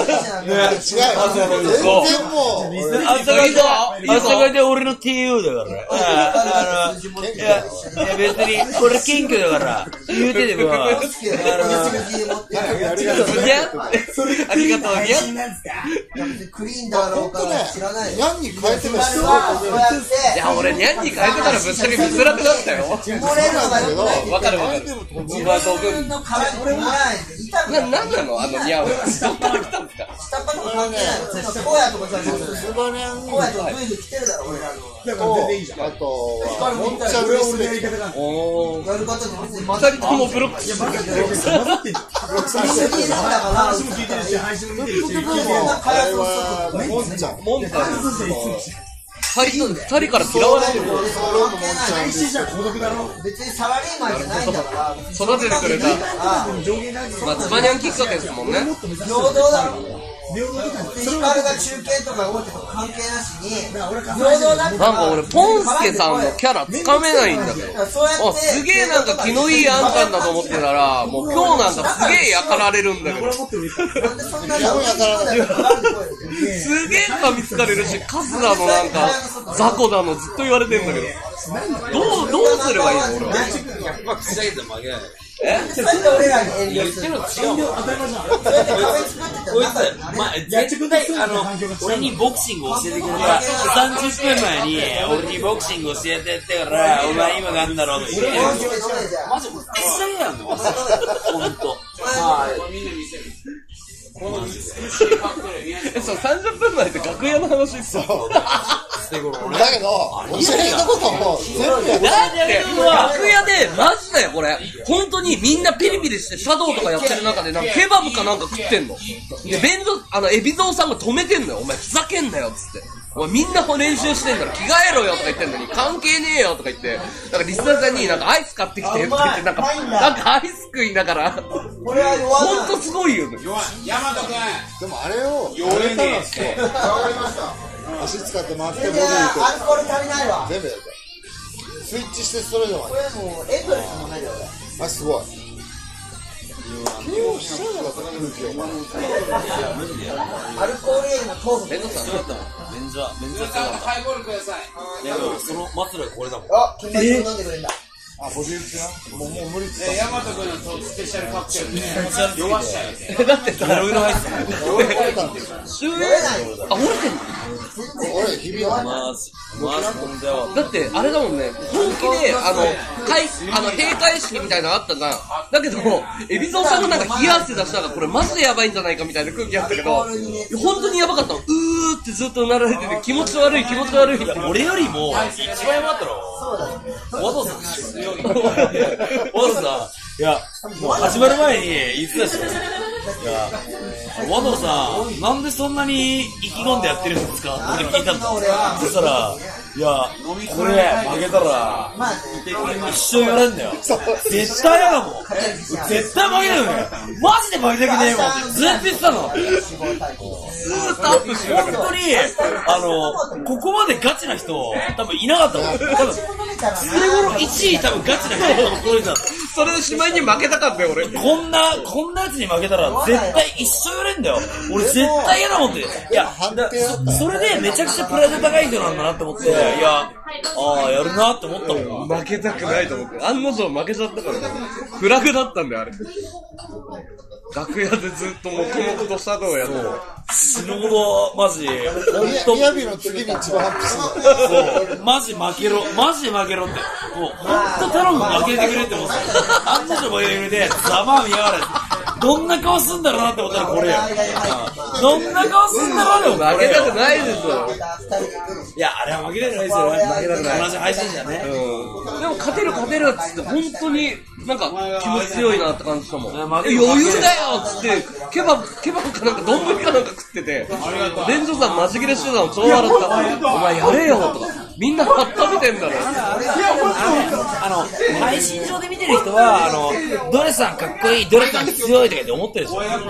S4: 全然もう。
S6: あんたがいて、あんたがいて俺の ティーユー だから。あの、いや、いや別に、これ謙虚だから、言うてでも、あの、
S3: ありがとうにゃありがとうにゃ
S7: クリーンだろうか知らない。
S4: ニャンに変えてる人
S3: いや、俺ニャンに変えてたらぶっちゃけ見づらくなったよ。
S7: 漏れるのが良くない。
S3: わかるわかる。自分は道具。
S7: の殻に漏れないで痛く
S3: な、なんなのあのニャンは。どっから来たんですか？
S7: 下っ端とか関係ないの。荒野とかじゃない。荒野とかブイブイ来てるだろ、俺らの。
S8: だから全然いいじゃん。
S4: あと、
S7: 光
S4: もんちゃんですね。
S3: おー。
S7: やる方に別に
S3: 二人ともブロックしてる。
S8: 話も聞いてるし、配信も見てるし、
S4: あれは、もんちゃん。
S3: もんちゃん。二人、二人から嫌われる。
S8: 配信者は孤独だろ。
S7: 別にサラリーマンじゃないんだから。
S3: 育ててくれた。まあ、つばにゃんきっかけですもんね。
S7: 平等だろ。ヒカルが中継とか大手とか関係なしに平等だったら。
S3: なんか俺、ポンスケさんのキャラつかめないんだけど。あ、すげえなんか気のいいあんちゃんだと思ってたら、もう今日なんかすげえやかられるんだけど。
S7: なんでそんなのやかられる
S3: すげえ噛みつかれるし、カスだのなんか、雑魚だのずっと言われてんだけど。どう、どうすればいいの俺は。
S6: ひゃくパー口だけで負けない。
S3: え？
S7: それで俺らに遠慮する。
S6: 言ってるの違うもん。こいつ、まあ、絶対、あの、俺にボクシングを教えてくれたさんじゅっぷんまえに、俺にボクシング教えてってから、お前今なんだろうって言って。マジ、口だけやんのほんと。はい。
S3: え、そう、さんじゅっぷんまえって楽屋の話っすよ。
S2: だけど、教えたことも全部や
S3: だって楽屋でマジだよこれ本当にみんなピリピリして茶道とかやってる中でなんかケバブかなんか食ってんので便所あの海老蔵さんが止めてんのよお前ふざけんなよっつってお前みんな練習してんだろ着替えろよとか言ってんのに関係ねえよとか言ってなんかリスナーさんになんかアイス買ってきてって言ってなんかなんかアイス食いながらほんとすごいよね
S9: ヤマト君
S2: でもあれを
S9: 弱いね
S2: 足使って回ってボディ
S7: アルコール足りないわ
S2: 全部やるスイッチしてストレートまで
S7: これもうエンドレス飲めるよ
S2: あすごい
S7: アルコールよりも糖分
S6: レンドさんどうやったの便座便座
S9: ハイボールください
S6: いやでもその末路がこれだもん
S7: あ金髪飲んでくれんだ
S2: あボディ打ちなもうもう無理っつっ
S9: えヤマト君のスペシャルカクテルで弱しちゃう
S3: えだってさ
S6: いろいろ入ってた
S3: 終焉あ折れてんの
S2: た俺日々は
S6: マジマジ飛んじゃう
S3: だってあれだもんね本気であの開あの閉会式みたいなのあったがだけど海老蔵さんがなんか冷や汗出したらこれマジでやばいんじゃないかみたいな空気あったけど本当にやばかったのうーってずっとうなられてて気持ち悪い気持ち悪いみたいな
S6: 俺よりも一番やばかったろ和藤さん和藤さんいやもう始まる前に言ってたしいや和藤さんなんでそんなに意気込んでやってるんですかって聞いたんだそしたらいやこれ負けたら一生やれんだよ絶対やだもん絶対負けないよねマジで負けたくねえもんってずっと言ってたのずっとアップしてる本当にあのここまでガチな人多分いなかったもん多分それ頃いちい多分ガチな人多分これだ
S3: それでしまいに負けたかったよ俺
S6: こんなこんなやつに負けたら絶対一生やれんだよ俺絶対嫌だもんっていやだ そ, それでめちゃくちゃプライド高い人なんだなって思っていやああやるなって思ったもん
S3: 負けたくないと思って案の定負けちゃったからねフラグだったんだよあれ楽屋でずっと黙々と茶道をやって
S6: 死ぬほどマジ
S2: みやびの次に一番ハッピーする
S6: そうマジ負けろマジで負けろってもうほんと頼む負けてくれって思って案の定負けてくれてざまあ見やがれどんな顔すんだろうなって思ったらこれやどんな顔すんだろうな
S3: 負けたくないですよ
S6: いやあれは負けたくないですよね負けたくない同じ配信じゃね
S3: うんでも勝てる勝てるっつって本当になんか気持ち強いなって感じしたもん余裕だよっつってケバブケバブかなんか丼かなんか食っててレンジョさんマジ切れしてたの超笑ったお前やれよとかみんな温めてんだろ
S6: あの配信上で見てる人はあのドレさんかっこいいドレさん強いとかって思ってるでしょ大した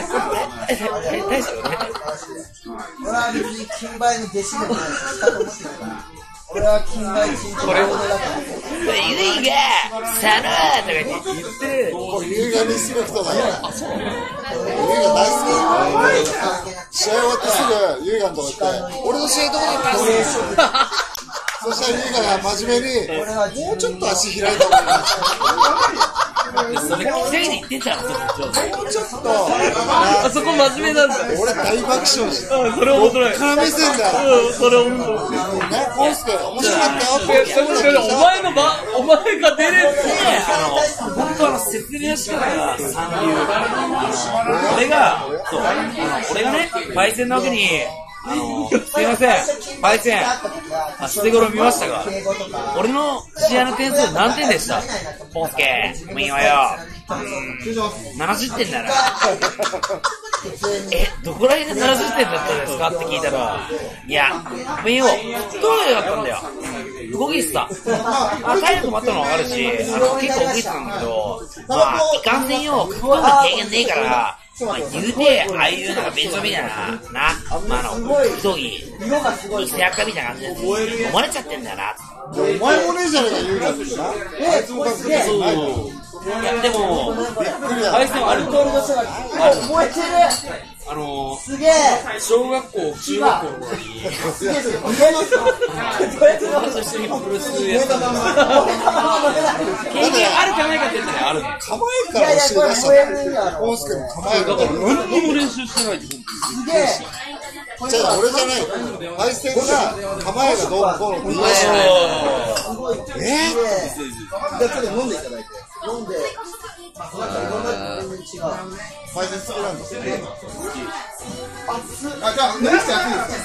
S6: ことない
S7: 俺は別に金梅の弟子でもないししたと思ってるから俺は金梅チンチンだから
S6: ゆいがサラーとか言って
S2: もうゆいがリスペクトだよゆいが大好き試合終わってすぐゆいがのとこ行って俺の試合どこだったんそしたらゆいがが真面目にもうちょっと足開いた方がいい
S6: それ一人で言ってたの
S2: もうちょっと
S3: あそこ真面目なんだ
S2: 俺大爆笑して
S3: うんそれ面白い
S2: から目線だよ
S3: うんそれ面白い
S2: ねコンスケ面白かったよって
S3: お前の場お前が出れる
S6: あの本当あの説明の仕方が三流俺がそうあの俺がねパイセンのわけにあのすいませんパイセンあ捨て頃見ましたが俺の試合の点数何点でしたポンスケもういいわよななじゅってんだなえどこら辺でななじゅってんだったんですかって聞いたらいやもういいよどうだったんだよ動きっすさあ体力もあったの分かるしあの結構動いてたんだけどまあいかんせんよ格闘が経験ねえからまあ、言うて、ああいうなんか便所みたいな、な、まあ、あの、格闘技、偽赤みたいな感じで、思われちゃってんだよな。
S2: お前もねえじゃねえか、言うなってな。あいつもかっこいい。
S6: そう。いや、でも、対戦あるんだよ。
S7: 覚えてる
S6: あのー、
S7: すげえ
S6: 小学校、中学校の頃に、
S7: すげえすげえ
S6: 友達と一緒にプロレスやってたんだよ。経験あるかないかって言ったらあるんだよ。
S2: 構えから教え出したの。コンスケの構えから。
S3: 何にも練習してないで
S7: すげえ
S2: じゃあ俺じゃないよ。対戦が構えがどうのこうのって言いましたね。え
S7: じゃあちょっと飲んでいただいて飲んでいろんな違う
S4: パイセン好きなんですよ。
S2: あ、じゃあ、何して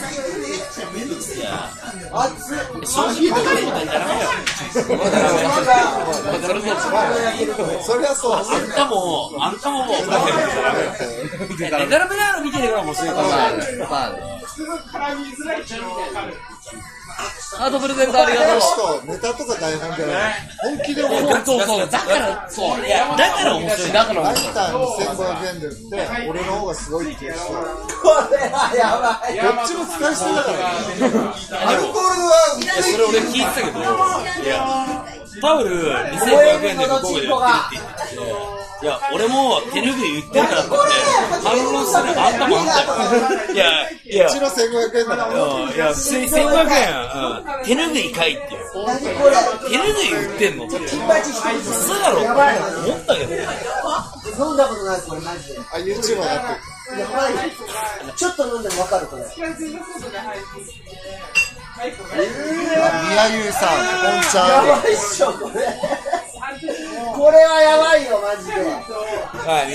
S2: 熱い
S6: 正直言ってくれみたいなダメよ。
S4: そりゃそう。
S6: あんたも、あんたももう、デタラメなの見てるからもうそういうことだよ。
S3: ハートプレゼントありがとう。
S4: ネタとか台本じゃない。本気で思う。
S3: そうそう、だから、そう。
S6: いや、だから面白い。だから面白い。
S4: ライターにせんごひゃくえんで売って、俺の方がすごいって言う人。
S7: これはやばい。
S4: どっちも使い捨てだからね。
S2: アルコールは、
S6: いや、それ俺聞いてたけど、いや、パウルにせんごひゃくえんで向こうで売ってるって言ってて、いや、俺も手拭い売ってるからって言って、反論するあんたもあんたよ。いや、いや、
S4: うちのせんごひゃくえんだから。
S6: いや、せんごひゃくえん、手拭いかいっていう。
S7: 何これ。
S6: 手拭い売ってんのって。
S7: 金八一つ。
S6: 嘘だろって思ったけど。
S7: 飲んだことないこれマジで。
S4: あ、YouTuber だって。
S7: やばい。ちょっと飲んでもわかるこれ。
S4: 宮優さん、ポンちゃん。
S7: やばいっしょこれ。これはやばいよマジで。
S6: はい、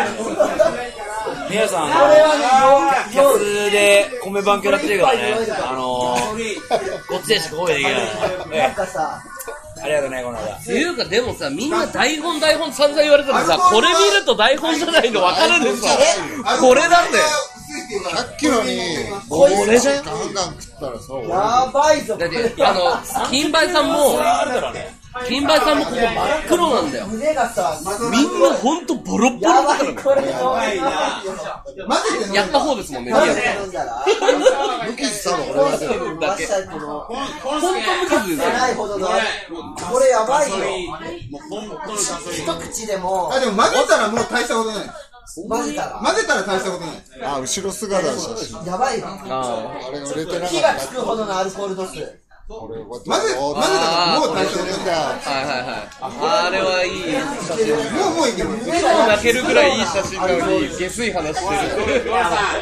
S6: 皆さん、皆さん、
S7: これはね、
S6: 客で米番狂ってるからね、あのー、こっちでしか声できない。
S7: なんかさ、
S6: ありがとうね、この間。
S3: っていうか、でもさ、みんな台本台本散々言われてもさ、これ見ると台本じゃないの分かるんですよ。これだって。
S4: さっきのに、これでガンガン食ったらさ、
S7: やばいぞこ
S3: だっ
S7: れ。
S3: て、あの、金梅さんも、金梅さんもここ真っ黒なんだよ。
S7: 胸がさ、
S3: みんなほんとボロッボロ
S7: やば
S3: だから
S7: いこれやばいよ。
S3: やった方ですもんね、
S7: マ
S3: リアル
S7: ジで飲んだら。
S4: 無傷さの
S7: コンス
S4: 俺だけ
S7: ケのマスターこの
S3: ほんと無傷ですよ。
S7: ないほどの。これやばいよ。一口でも
S2: あ、でも混ぜたらもう大したことない。
S7: 混ぜたら
S2: 混ぜたら大したことない。
S4: あ、後ろ姿の写真。
S7: やばいよ。
S3: あ
S4: あれ売れてなかった。
S7: 火がつくほどのアルコール度数。
S4: 俺こう
S2: 混ぜ、
S4: やって
S2: 混ぜたらもう大したことない。
S3: あ、はいはいはい。あれはいい写真。
S2: もう、もういける。
S3: いつも泣けるぐらいいい写真なのに、下水話してる。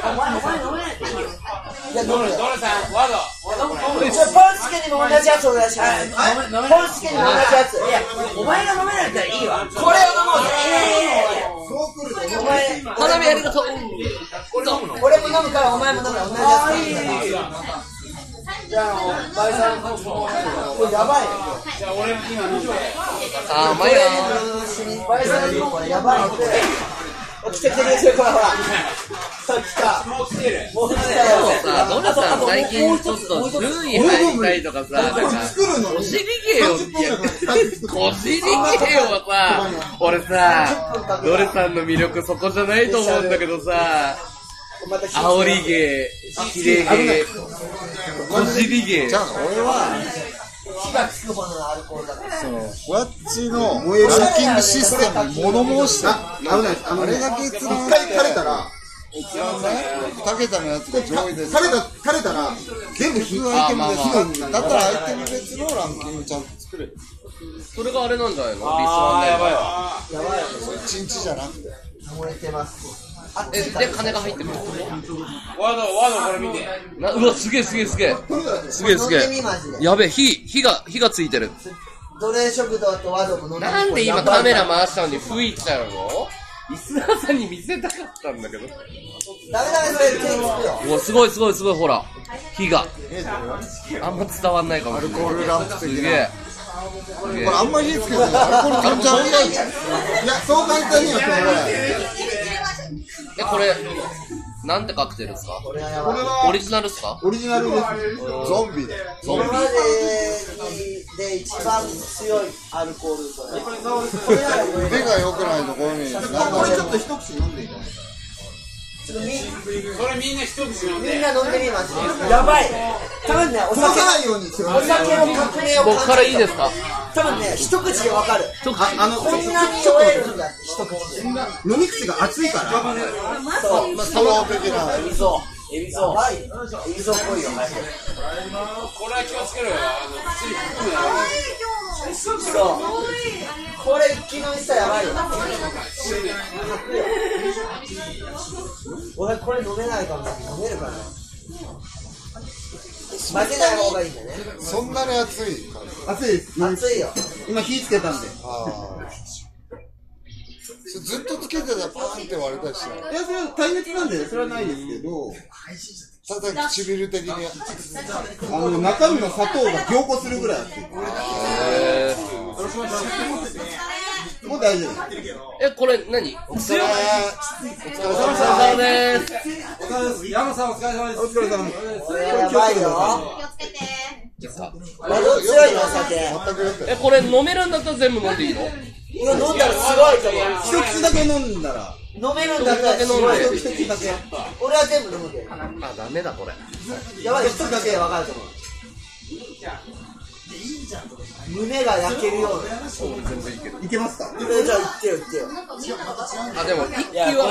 S7: いや、飲むよ。
S9: ドルさん、ワード。
S7: ポンスケにも同じやつお願いします。ポンスケにも同じやつ。いや、お前が飲めないったらいいわ。これを飲もうぜ。
S2: そう来ると、
S7: お前、
S3: 花火ありがとう。
S7: 俺も飲むからお前も飲むから同じやつ。じゃあ、あの、バイさん、これやばいよ。
S9: じゃあ俺今飲んで。
S3: あ、まや
S7: バイさんのこれやばいって。来て来て来て、これほら。さっき来た。
S9: もう来てる。
S7: もう来た
S3: で
S7: よ。
S3: もさ、ドルさん最近ちょっと順位入りたいとかさ、なんか、
S2: 作るの
S3: お尻芸を、いや、お尻芸はさ、俺さ、ドルさんの魅力そこじゃないと思うんだけどさ、煽り芸、キレ芸、お尻芸。
S4: じゃあ俺は、
S7: 火がつくほどのアルコールだから。
S4: その、ワッチのランキングシステムに物申して、
S2: あ、危ないです。あのね、
S4: あれだけ一
S2: 一回垂れたら、
S4: 一番ね、二桁のやつが上位です。
S2: 垂れた、垂れたら、全部火
S4: アイテム別
S3: あまあまあ
S4: の、だったらアイテム別のランキングちゃんと作れる。
S3: それがあれなんじゃないのリスワン
S6: あー、
S3: で。
S6: やばいわ。
S7: やばいよ。
S4: 一日じゃなくて。
S7: 燃えてます。
S3: え、で、金が入ってくる。
S9: ワード、ワードこれ見て。
S3: なうわ、すげえすげえすげえ。すげえすげ
S7: 飲んでみマジ
S3: え。
S7: で。
S3: やべえ、火、火が、火がついてる。
S7: 奴隷食堂と和道も飲んでみ
S3: なんで今カメラ回したのに吹いちゃうのリスナーさんに見せたかったんだけど。
S7: ダメダメそれ手つくよ。
S3: うわ、すごいすごいすごい、ほら。火が。あんま伝わんないかもしれない。
S4: アルコールランプ的な
S3: すげえ。
S4: これあんまり火つけてない。アルコールちゃんちゃん以外。
S2: いや、そう簡単には止まらない。
S3: え、これ、なんてカクテルですか
S7: これはやばい。
S2: これは
S3: オリジナルですか
S2: オリジナルです。
S4: ゾンビだよ。
S7: 今までで一番強いアルコールこれ。これならこれ
S4: 目が良くないところに、
S2: これちょっと一口飲んでいいかな。
S7: ちょっとみ
S9: それみんな一口飲んで。
S7: みんな飲んでみマジで。やばい。多分ね、お
S2: こぼ
S7: 酒
S2: さないようにしてくだ
S7: お
S2: さい。
S7: 酒の革命を
S3: 僕からいいですか
S7: 多分ね、一口でわかる。
S2: あ、あの、
S7: こんなに酔えるんだって一口で。
S2: 飲み口が熱いから。
S7: そう。
S3: まあ、
S4: ストロー的な。
S6: エビゾウ。エビゾウ。
S7: やばい。エビゾウっぽいよ、マジで。
S9: これは気をつけろよ。あの、口に含むな。
S7: そう。これ一気飲みしたらやばいよ。俺これ飲めないかも。飲めるかな。混ぜない方がいいんだね。
S4: そんなに熱い感じ。
S2: 熱いです。
S7: 熱いよ。
S2: 今火つけたんで。
S4: あずっとつけてたらパーンって割れたりしない。
S2: いや、それは耐熱なんで、それはないですけど、
S4: ただ唇的に。
S2: あの、中身の砂糖が凝固するぐらい熱い。もう大丈夫。
S3: え、これ何？
S4: お疲れ。
S3: お疲れ様です。
S9: お疲れ様です。山さんお疲れ様です。
S2: お疲れ様です。
S7: これやばいよ。
S3: いいですか？
S7: 喉強いの、お酒。
S3: え、これ飲めるんだったら全部飲んでいいの？
S7: 今飲んだらすごいと思う。
S2: 一口だけ飲んだら。
S7: 飲めるんだったらすごい。
S2: 一口だけ。
S7: 俺は全部飲むけど。
S3: あ、ダメだこれ。
S7: やばい、一口だけで分かると思う。胸が焼けるような。
S3: 全然いける。
S2: いけますか？
S7: じゃあ言ってよ言ってよ。
S3: あ、でも一気は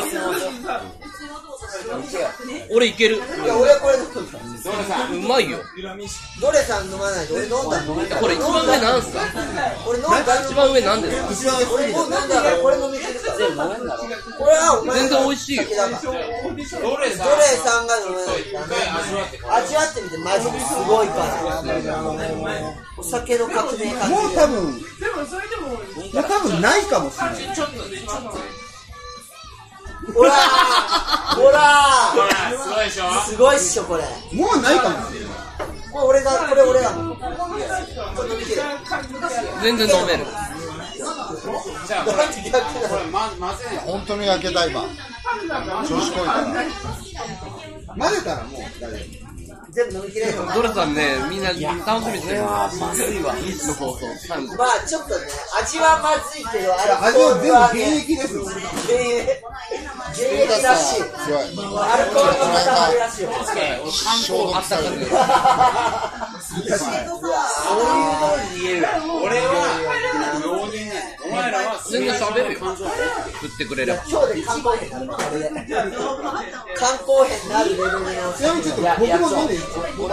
S3: 俺いける。
S7: いや、俺はこれ飲んだ。
S3: うまいよ。
S7: どれさん飲まないと俺飲んだの。
S3: これ一番上なんすか？
S7: 俺飲んだ。
S3: 一番上なんですか？
S2: 一番
S7: 俺もう飲んだからこれ飲み切るから。これはお前
S3: 全然美味しいよ。
S7: どれさんが飲めないと味わってみてマジですごいから。お酒の革命感じ。
S2: もう多分、もう多分ないかもしれない。
S7: ほらほら
S6: すごいでしょ。
S7: すごいっしょこれ。
S2: もうないかもしれない。
S7: これ俺がこれ俺だもん。
S3: 全然飲める。
S6: じゃあこれこれま混ぜない。
S4: 本当に焼けた今。調子こいたら。
S2: 混ぜたらもう大丈夫。
S7: 全部飲みきれるの。
S3: ドレさんね、みんな楽しみにしてる。まずいわ。いつの放送。
S7: まあちょっとね、味はまずいけど、あれ
S2: 味は全部現役です。
S7: 現役らしい。アルコールの塊らしいよ。
S3: 消毒される。
S7: そういうのに言える。
S6: 俺は老人ね。お前らは
S3: 全然喋るよ。振ってくれれば。
S7: 今日で肝硬変になる。これで肝硬変になるレベルの。
S2: ちなみにちょっと僕も飲んでいいですか？飲んだ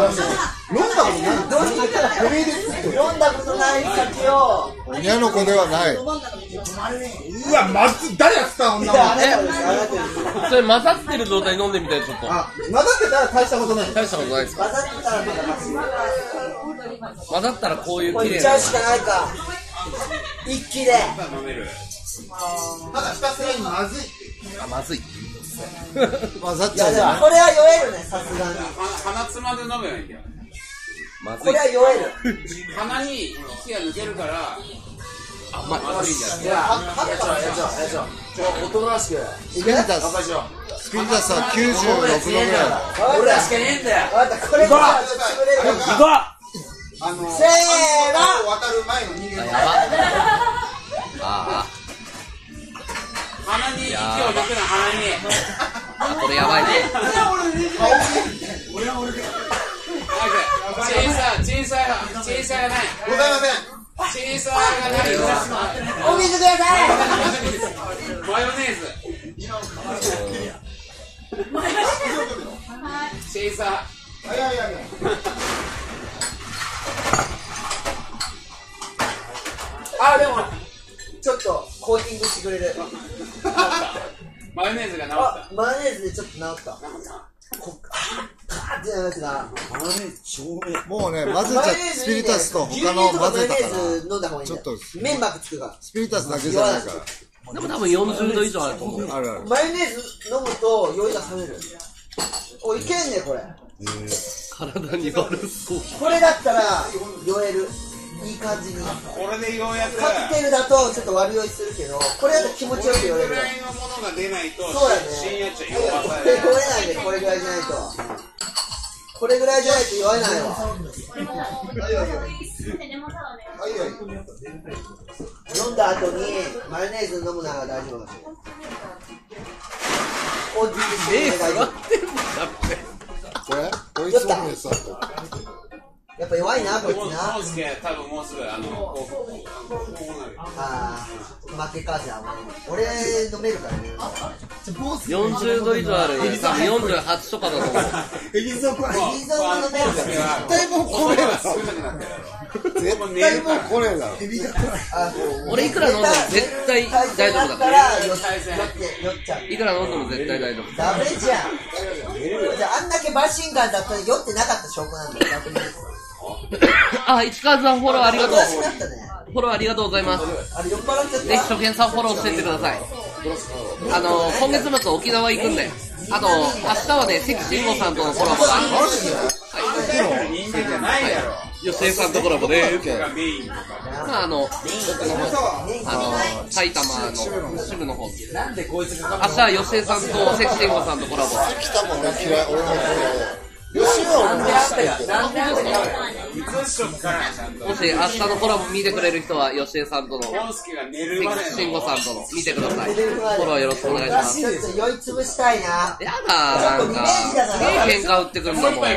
S2: ことない酒を
S4: 親の子ではない。
S2: うわ、まず誰やった女は。
S3: それ混ざってる状態飲んでみたいちょっと。
S2: あ、混ざってたら大したことない。
S3: 大したことないですか？
S7: 混ざってたらまだマシ。
S3: 混ざったらこういう
S7: これい
S3: 綺麗
S7: っちゃうしかないか。一気で。
S2: ただひたすらにまずい。
S3: あ、まずい。
S4: 混ざっ
S7: いやで
S4: ちゃうじゃん。
S7: もこれは酔えるね、さすがに。
S6: 鼻つまで飲めばいいんだよ。
S3: まずい。
S7: これは酔える。
S6: 鼻に息が抜けるから
S3: 甘い。
S6: まずいんじゃない。
S7: いや、はっやっちゃう、やっちゃう、やっちゃう。ちょ、おとなしく。
S4: スピリタス。スピリタスはきゅうじゅうろくどぐらい。
S7: 俺らしかねえんだよ。分かった、これが潰れるから。
S6: 行こう。
S2: あの、
S7: せーの。
S2: 渡る前の人間
S3: あ、やば。ああ。
S6: 鼻に息を抜くな、鼻に。
S3: あ、これやばいね。
S2: 俺は俺で。
S6: 小さい、小さい、小さいがない。
S2: ございません。
S6: 小さいがない。
S7: お水ください。
S6: マヨネーズ。小さい。
S2: はいはいはい。
S7: あ、でも、ちょっとコーティングしてくれる。
S6: マヨネーズが治っ
S7: あ、マヨネーズでちょっと治った。こカーってなるやつが。
S4: もうね、混ぜちゃって、スピリタスと他の混ぜたから。
S7: マヨネーズ飲んだ方がいいんだよ。
S4: ちょっと
S7: 粘膜つくから。
S4: スピリタスだけじゃないから。
S3: でも多分よんじゅうど以上あると思う。
S4: あるある。
S7: マヨネーズ飲むと酔いが冷める。お、いけんねこれ。
S3: 体に悪そう。
S7: これだったら酔える。いい感じに。
S6: これでようやく
S7: カクテルだとちょっと悪酔いするけど、これだと気持ちよく酔える。
S6: これぐらいのものが出ないと
S7: そうだね。
S6: 深夜茶酔わさ
S7: これ
S6: れる。
S7: 酔えないで、これぐらいじゃないと。これぐらいじゃないと酔えないわ。飲んだ後にマヨネーズ飲むなら大丈夫だし。コーティングしてる大丈夫。
S4: これこいつもです。
S7: やっぱ弱いな、こいつな。
S6: もうすぐ、多分もうすぐ、あの、こう、こうなる。
S7: あー、負けかじゃあ、俺飲めるからね。
S3: よんじゅうど以上ある。多分よんじゅうはちとかだと思う。
S7: エビゾーは飲めるから。
S4: 絶対もうこれだろ。絶対もうこれだろ。
S3: 俺いくら飲んでも絶対大丈夫だから。
S7: 酔っちゃう。
S3: いくら飲んでも絶対大丈夫。
S7: ダメじゃん。じゃあ、あんだけマシンガンだったら酔ってなかった証拠なんだよ、逆に。
S3: あ、市川さんフォローありがとう。
S7: 詳しくなったね。
S3: フォローありがとうございます。
S7: あれ酔っ払っちゃった。
S3: ぜひ初見さんフォローしてってください。 あの今月末沖縄行くんで、あと明日はね関慎吾さんとのコラボがあります。吉江さんとコラボで、まああの僕の方、あの埼玉の支部の方、明日は吉江さんと関慎吾さんとコラボ。
S4: 来たもん俺嫌い、俺も
S3: 吉江は俺ももし明日のコラボ見てくれる人は吉江さんとの関慎吾さんとの見てください。フォローよろしくお願いします。
S7: ちょっと酔いつぶしたいな。
S3: やだなんかすげえ喧嘩売ってくんだもん。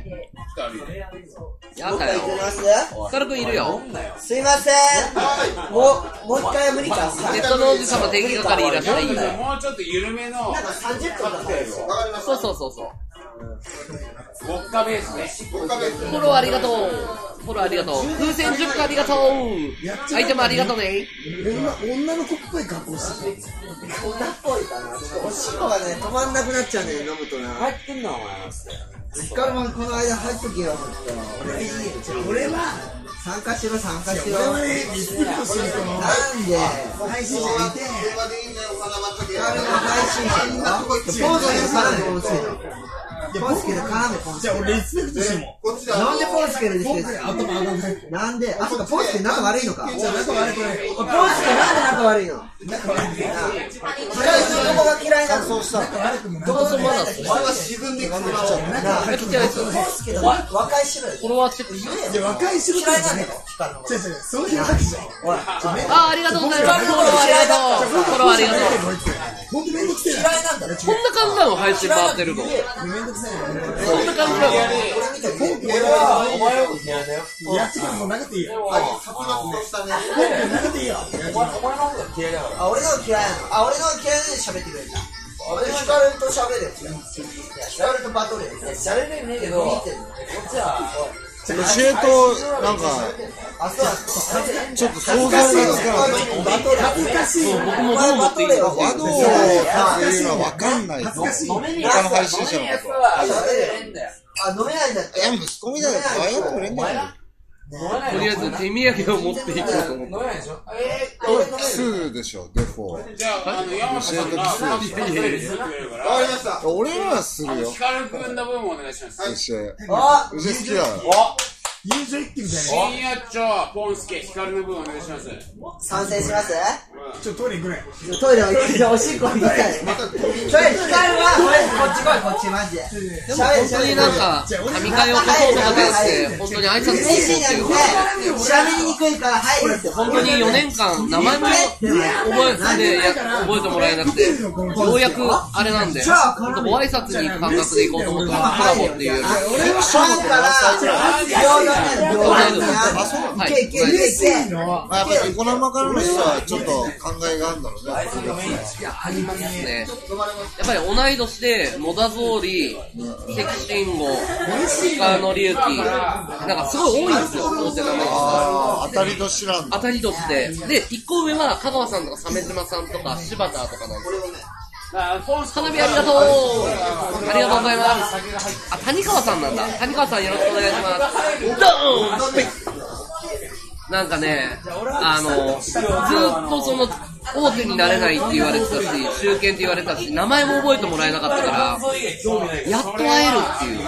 S3: やだよ。ヒカルくんいるよ。
S7: すいません。もう、もう一回無理か。
S3: ネットのおじさま定期係いらっしゃい。もう
S9: ちょっと緩めの。
S7: なんかさんじゅっぷんだったよ。
S3: そうそうそうそう。
S9: ウォッカベースね。
S3: フォローありがとう。フォローありがとう。風船じゅっこありがとう。アイテムありがとうね。
S8: 女の子っぽい格好してる。
S7: 女っぽいかな。ちょっとおしっこがね、止まんなくなっちゃうんだよ、飲むとな。
S6: 入ってんのお前。
S7: ヒカルもこの間入っときよ。
S8: 俺は
S7: 参加しろ、参加しろ。
S8: 俺はね、リスペクトすると
S7: なんで
S8: 配信者いて、
S7: ヒカルの配信者よ。ポーズで絡めポンスケの。ポンスケで絡めポンスケ。
S8: じゃあ俺リスペクトしても。
S7: なんでポンスケでリスペクト
S8: 頭上がんない。
S7: なんで、あ、そうか、ポンスケ仲悪いのか。
S8: じゃあ仲悪くない。
S7: ポンスケなんで仲悪いの。
S8: 仲悪い。
S7: それはどこが嫌いなの。
S8: そうした。仲悪くもない。
S3: どこそまだ。
S2: 俺は沈んでくるな。
S7: ポンスケの和解しろよ。
S3: フォロワーチェックし
S8: いや、和解しろってじゃねえか。違う違う、そういうわけじゃん。ほら、
S3: あ、ありがとうございます。フォローありがとう。フォローありがとう。
S8: ほんとめんどくせえ。
S7: 嫌いなんだろ。
S3: こんな感じなの配信回ってるの。
S8: めんどくせえな。
S3: こんな感じなの。
S6: 俺はお前を嫌いだよ。
S8: いや、違う、もう投げていいよ。
S2: 殺伐としたね。
S8: 投げていいよ。
S6: お前お前の方が嫌いだから。
S7: あ、俺の嫌いなの。あ、俺の嫌いなのに喋ってくれた。俺ヒカルと喋るよ。ヒカルとバトルよ。
S6: 喋れねえけど、こっちは、
S4: 教えとなんか
S7: あ、そう
S4: ちょっと想像がつかない。
S8: 恥ずかしい。
S3: 僕もどう思っていいのか。
S4: 和道っていうのは分かんない。
S8: 恥ずかしい。
S6: 飲めねえ
S4: 他の配信者の
S6: やつ
S4: こと。
S6: は喋れねえんだよ。
S7: あ、飲めないんだって。
S4: いや、息子みたいなやつ謝ってくれんだよ。
S6: 飲めない
S3: とりあえず手土産を持っていこうと思って。
S6: 飲めないでしょ。え
S4: 奇数でしょ、デフォ。
S9: じゃあ、あの、山本さんが、
S4: 教えと奇数でしょ。
S9: いやいやいや。わかりました。
S4: 俺らはするよ。
S9: ヒカルくんの分もお願いします。
S4: 教え。
S7: あ、
S4: 教え好きだよ。
S8: 友情一揆みたいな。
S9: 深夜長、ポンスケ、ヒカルの分お願いします。
S7: 賛成します
S8: ちょっとトイレ行くね。
S7: トイレは行っておしっこ行きたい。トイレ、ヒカルは、こっち来い、こっち、マジで。
S3: でも本当になんか、神回を書こうとかでして、本当に挨拶
S7: 嬉しいなんで、喋りにくいから入るって。
S3: 本当によねんかん名前も覚えてや覚えてもらえなくて、ようやくあれなんで、本当ご挨拶に行く感覚で行こうと思ったらコラボっていうよりも。
S7: 俺はファンから、秒読ね、秒読ね。
S3: はい。
S7: いけいけいけいけ。
S4: まあ、やっぱりニコ生からの人はちょっと考えがあるんだろうね。
S3: ありますね。やっぱり同い年で、野田草履、関慎吾、鹿野隆起、なんかすごい多いんですよ、大手名前が。
S4: ああ、当たり年なんだ。
S3: 当たり年で。で、一個上は香川さんとか鮫島さんとか柴田とかなんですよ。花火ありがとうありがとうございます。あ、谷川さんなんだ。谷川さんよろしくお願いします。ドーンなんかね、あの、ずっとその、大手になれないって言われてたし、中堅って言われてたし、名前も覚えてもらえなかったから、やっと会えるっていう。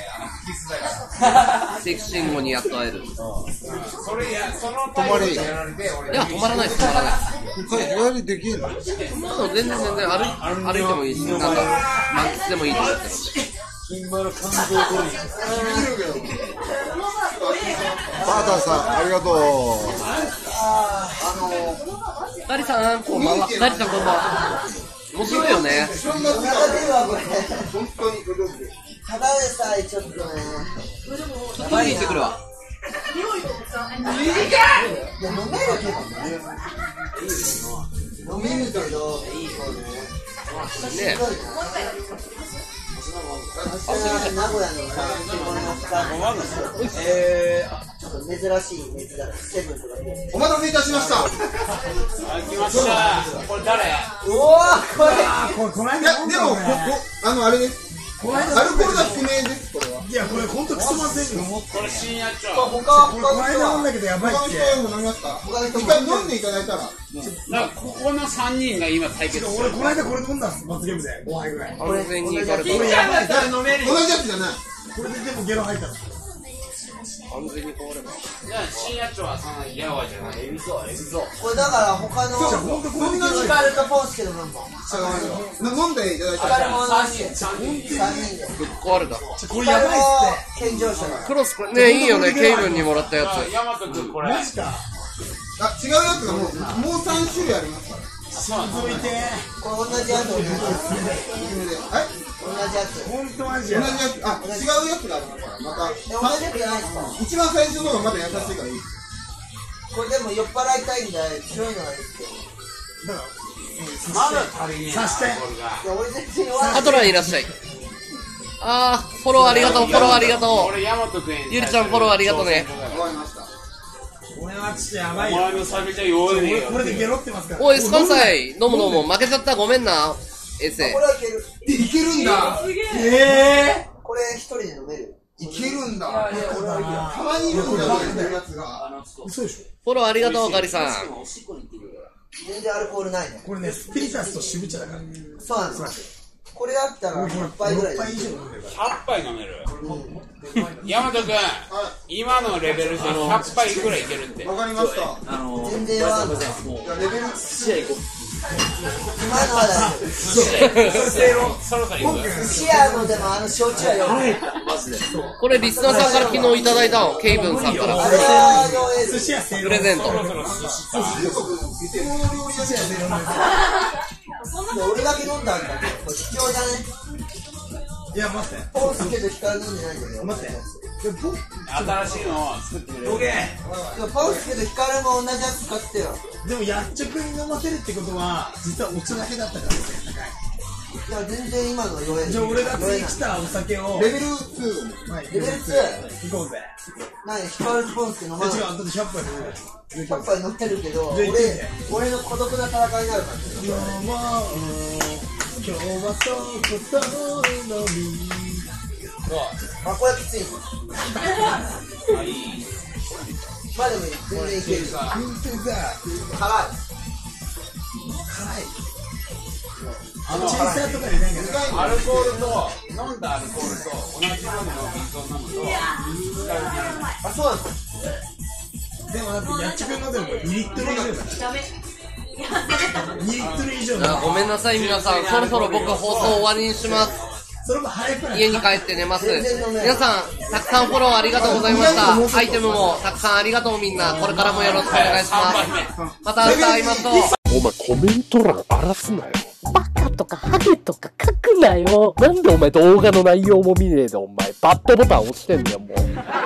S3: 関慎吾にやっと会える。
S4: 泊まり。
S3: いや、止まらないです、止まらない。
S4: 日帰りできるの？
S3: まあ、全然全然歩い、歩いてもいいし、なんか、満喫でもいいと思ってるんで。
S6: 金丸感動トリ
S4: バーターさん、ありがとう。
S3: ガリさん、こんばんは。ガリさん、こんばんは。面白いよね。
S7: ただでさえちょっとね。
S3: ちょっとトイレ行ってくるわ。
S7: いや、飲めるけどね。飲めるけど、いい子ね。
S3: ね
S7: あ、すいません。名古屋のえー、ちょっと珍しい熱だ。セブンとかで。
S2: お待たせいたしました。
S9: 来ました。これ誰？
S7: うわー、これ。
S8: これ、この
S2: いや、でも、ここ、あの、あれね、 アルコールが低めですこれは。
S8: いやこれ本当クソまずいの。
S9: これ深夜町。
S2: 他は
S8: これこの間飲んだけどやばいって。
S2: 他の人も飲みますか。一回飲んでいただいたら。
S9: だからここのさんにんが今対決。
S8: 俺この間これ飲んだんです罰ゲームでごはいぐらい。
S3: 完全にいかれた。
S6: 金ちゃんだったら飲めるよ。
S2: 同じやつじゃない。
S8: これででもゲロ入ったの。
S3: 完全に壊れます。
S9: じゃあ深夜町はそんなやわじゃない。
S7: エビゾエビゾこれだから他の
S2: こんな
S7: ヒカルとポンスケの分も
S2: 飲んでいただいたら。
S7: ヒカルも同じさんにんで
S3: 壊れた。
S8: これやばいっす
S7: 健常者だ
S3: クロスこれねいいよねケイブンにもらったやつ。
S9: ヤマト君これ。
S8: マジか。
S2: あ違うやつがもうもう三種類ありますから。
S8: 心臓いて
S7: これ同じやつ同じやつ
S2: はい
S7: 同じやつ
S8: 本当マジ
S2: 同
S8: や。
S2: じやつあ違うやつがありますからまた。
S7: 同じやつじゃないですか。
S2: 一番最初の方がまだ優しいからいい。
S7: これでも酔っ払いたいんで強いのがいいですけど。
S8: だから
S9: まだ足りねえな。
S8: さして。
S7: いや俺全然弱い。
S3: アトランいらっしゃい。あーフォローありがとうフォローありがと
S9: 俺ヤマト君。
S3: う。ゆりちゃんフォローありがとうね。
S2: わかりました。
S8: 俺はちょっとやば
S9: お
S8: いよ。
S9: 前のサビちゃん弱いね
S8: 俺これでゲロってますから。
S3: おいスカンサイ飲む飲む負けちゃったごめんなエセ
S7: これはいける。
S2: いけるんだ。
S8: え
S7: これ一人で飲める。
S2: いけるんだ。たまにいるんだよっていうやつが。
S8: ー、嘘でしょ。
S3: フォローありがとうガリさん。
S7: 全然アルコールないね。
S8: これねスピリタスと渋茶だから。
S7: そうなんですよ。これだったらひゃっぱいぐらいで
S8: ろっぱい以上飲んでるから。
S9: はっぱい飲める。ヤマト君、今のレベルでひゃっぱいくらいいけるって。
S2: わかりました。
S6: あのー、
S7: 全然弱い。
S2: じゃあレベル
S6: 試合行こ
S7: 今のは大丈夫。
S9: そろそろ行く。
S7: 寿司屋のでもあの焼酎はよ。
S6: う。マジで。
S3: これリスナーさんから昨日いただいたのケイブンさんから
S7: あれはあのエース。
S8: 寿司屋正論。
S3: プレゼント。
S9: そろそろ寿司さ。
S8: 寿司屋正論です。
S7: 俺だけ飲んだんだけど、これ貴重じゃね。
S8: いや待って
S7: ポンスケとヒカル飲んでないんだけど。
S8: 待って。でポ
S9: 新しいのを作ってくれる。
S8: オッケ
S7: でもポンスケとヒカルも同じやつ使ってよ。
S8: ー。でもやっちょくに飲ませるってことは実はお茶だけだったからですね。
S7: いや全然今のは弱い。
S8: じゃあ俺が次来たお酒を
S2: レベルツ
S8: はい
S7: レベルツー
S8: 行こうぜ。
S7: 何ヒカルとポンスケ飲まない。
S8: 違う、あとでひゃっぱい飲む。
S7: ひゃっぱい飲めるけど、
S8: じゃあ行ってみて
S7: 俺、俺の孤独な戦いになるから。
S8: 今日も今日はとことん飲み。
S7: あ、これはきつい。まあでも全然いける。辛い。
S9: あの
S8: チェイサーとかでなんか
S9: アルコールと飲んだアルコールと同じ量の水を飲むと疲れにならない。
S7: あ、そうなんです
S8: でもだってやっちょく飲んでもにリットル以上だ。にリットル以上だ。
S3: あごめんなさい皆さんそろそろ僕放送終わりにします。
S8: それも早くない。
S3: 家に帰って寝ます。皆さんたくさんフォローありがとうございました。アイテムもたくさんありがとうみんな。これからもよろしくお願いします。また明日会いましょう。
S11: お前コメント欄荒らすなよ。バカとかハゲとか書くなよ。なんでお前動画の内容も見ねえでお前バッドボタン押してんだよもう。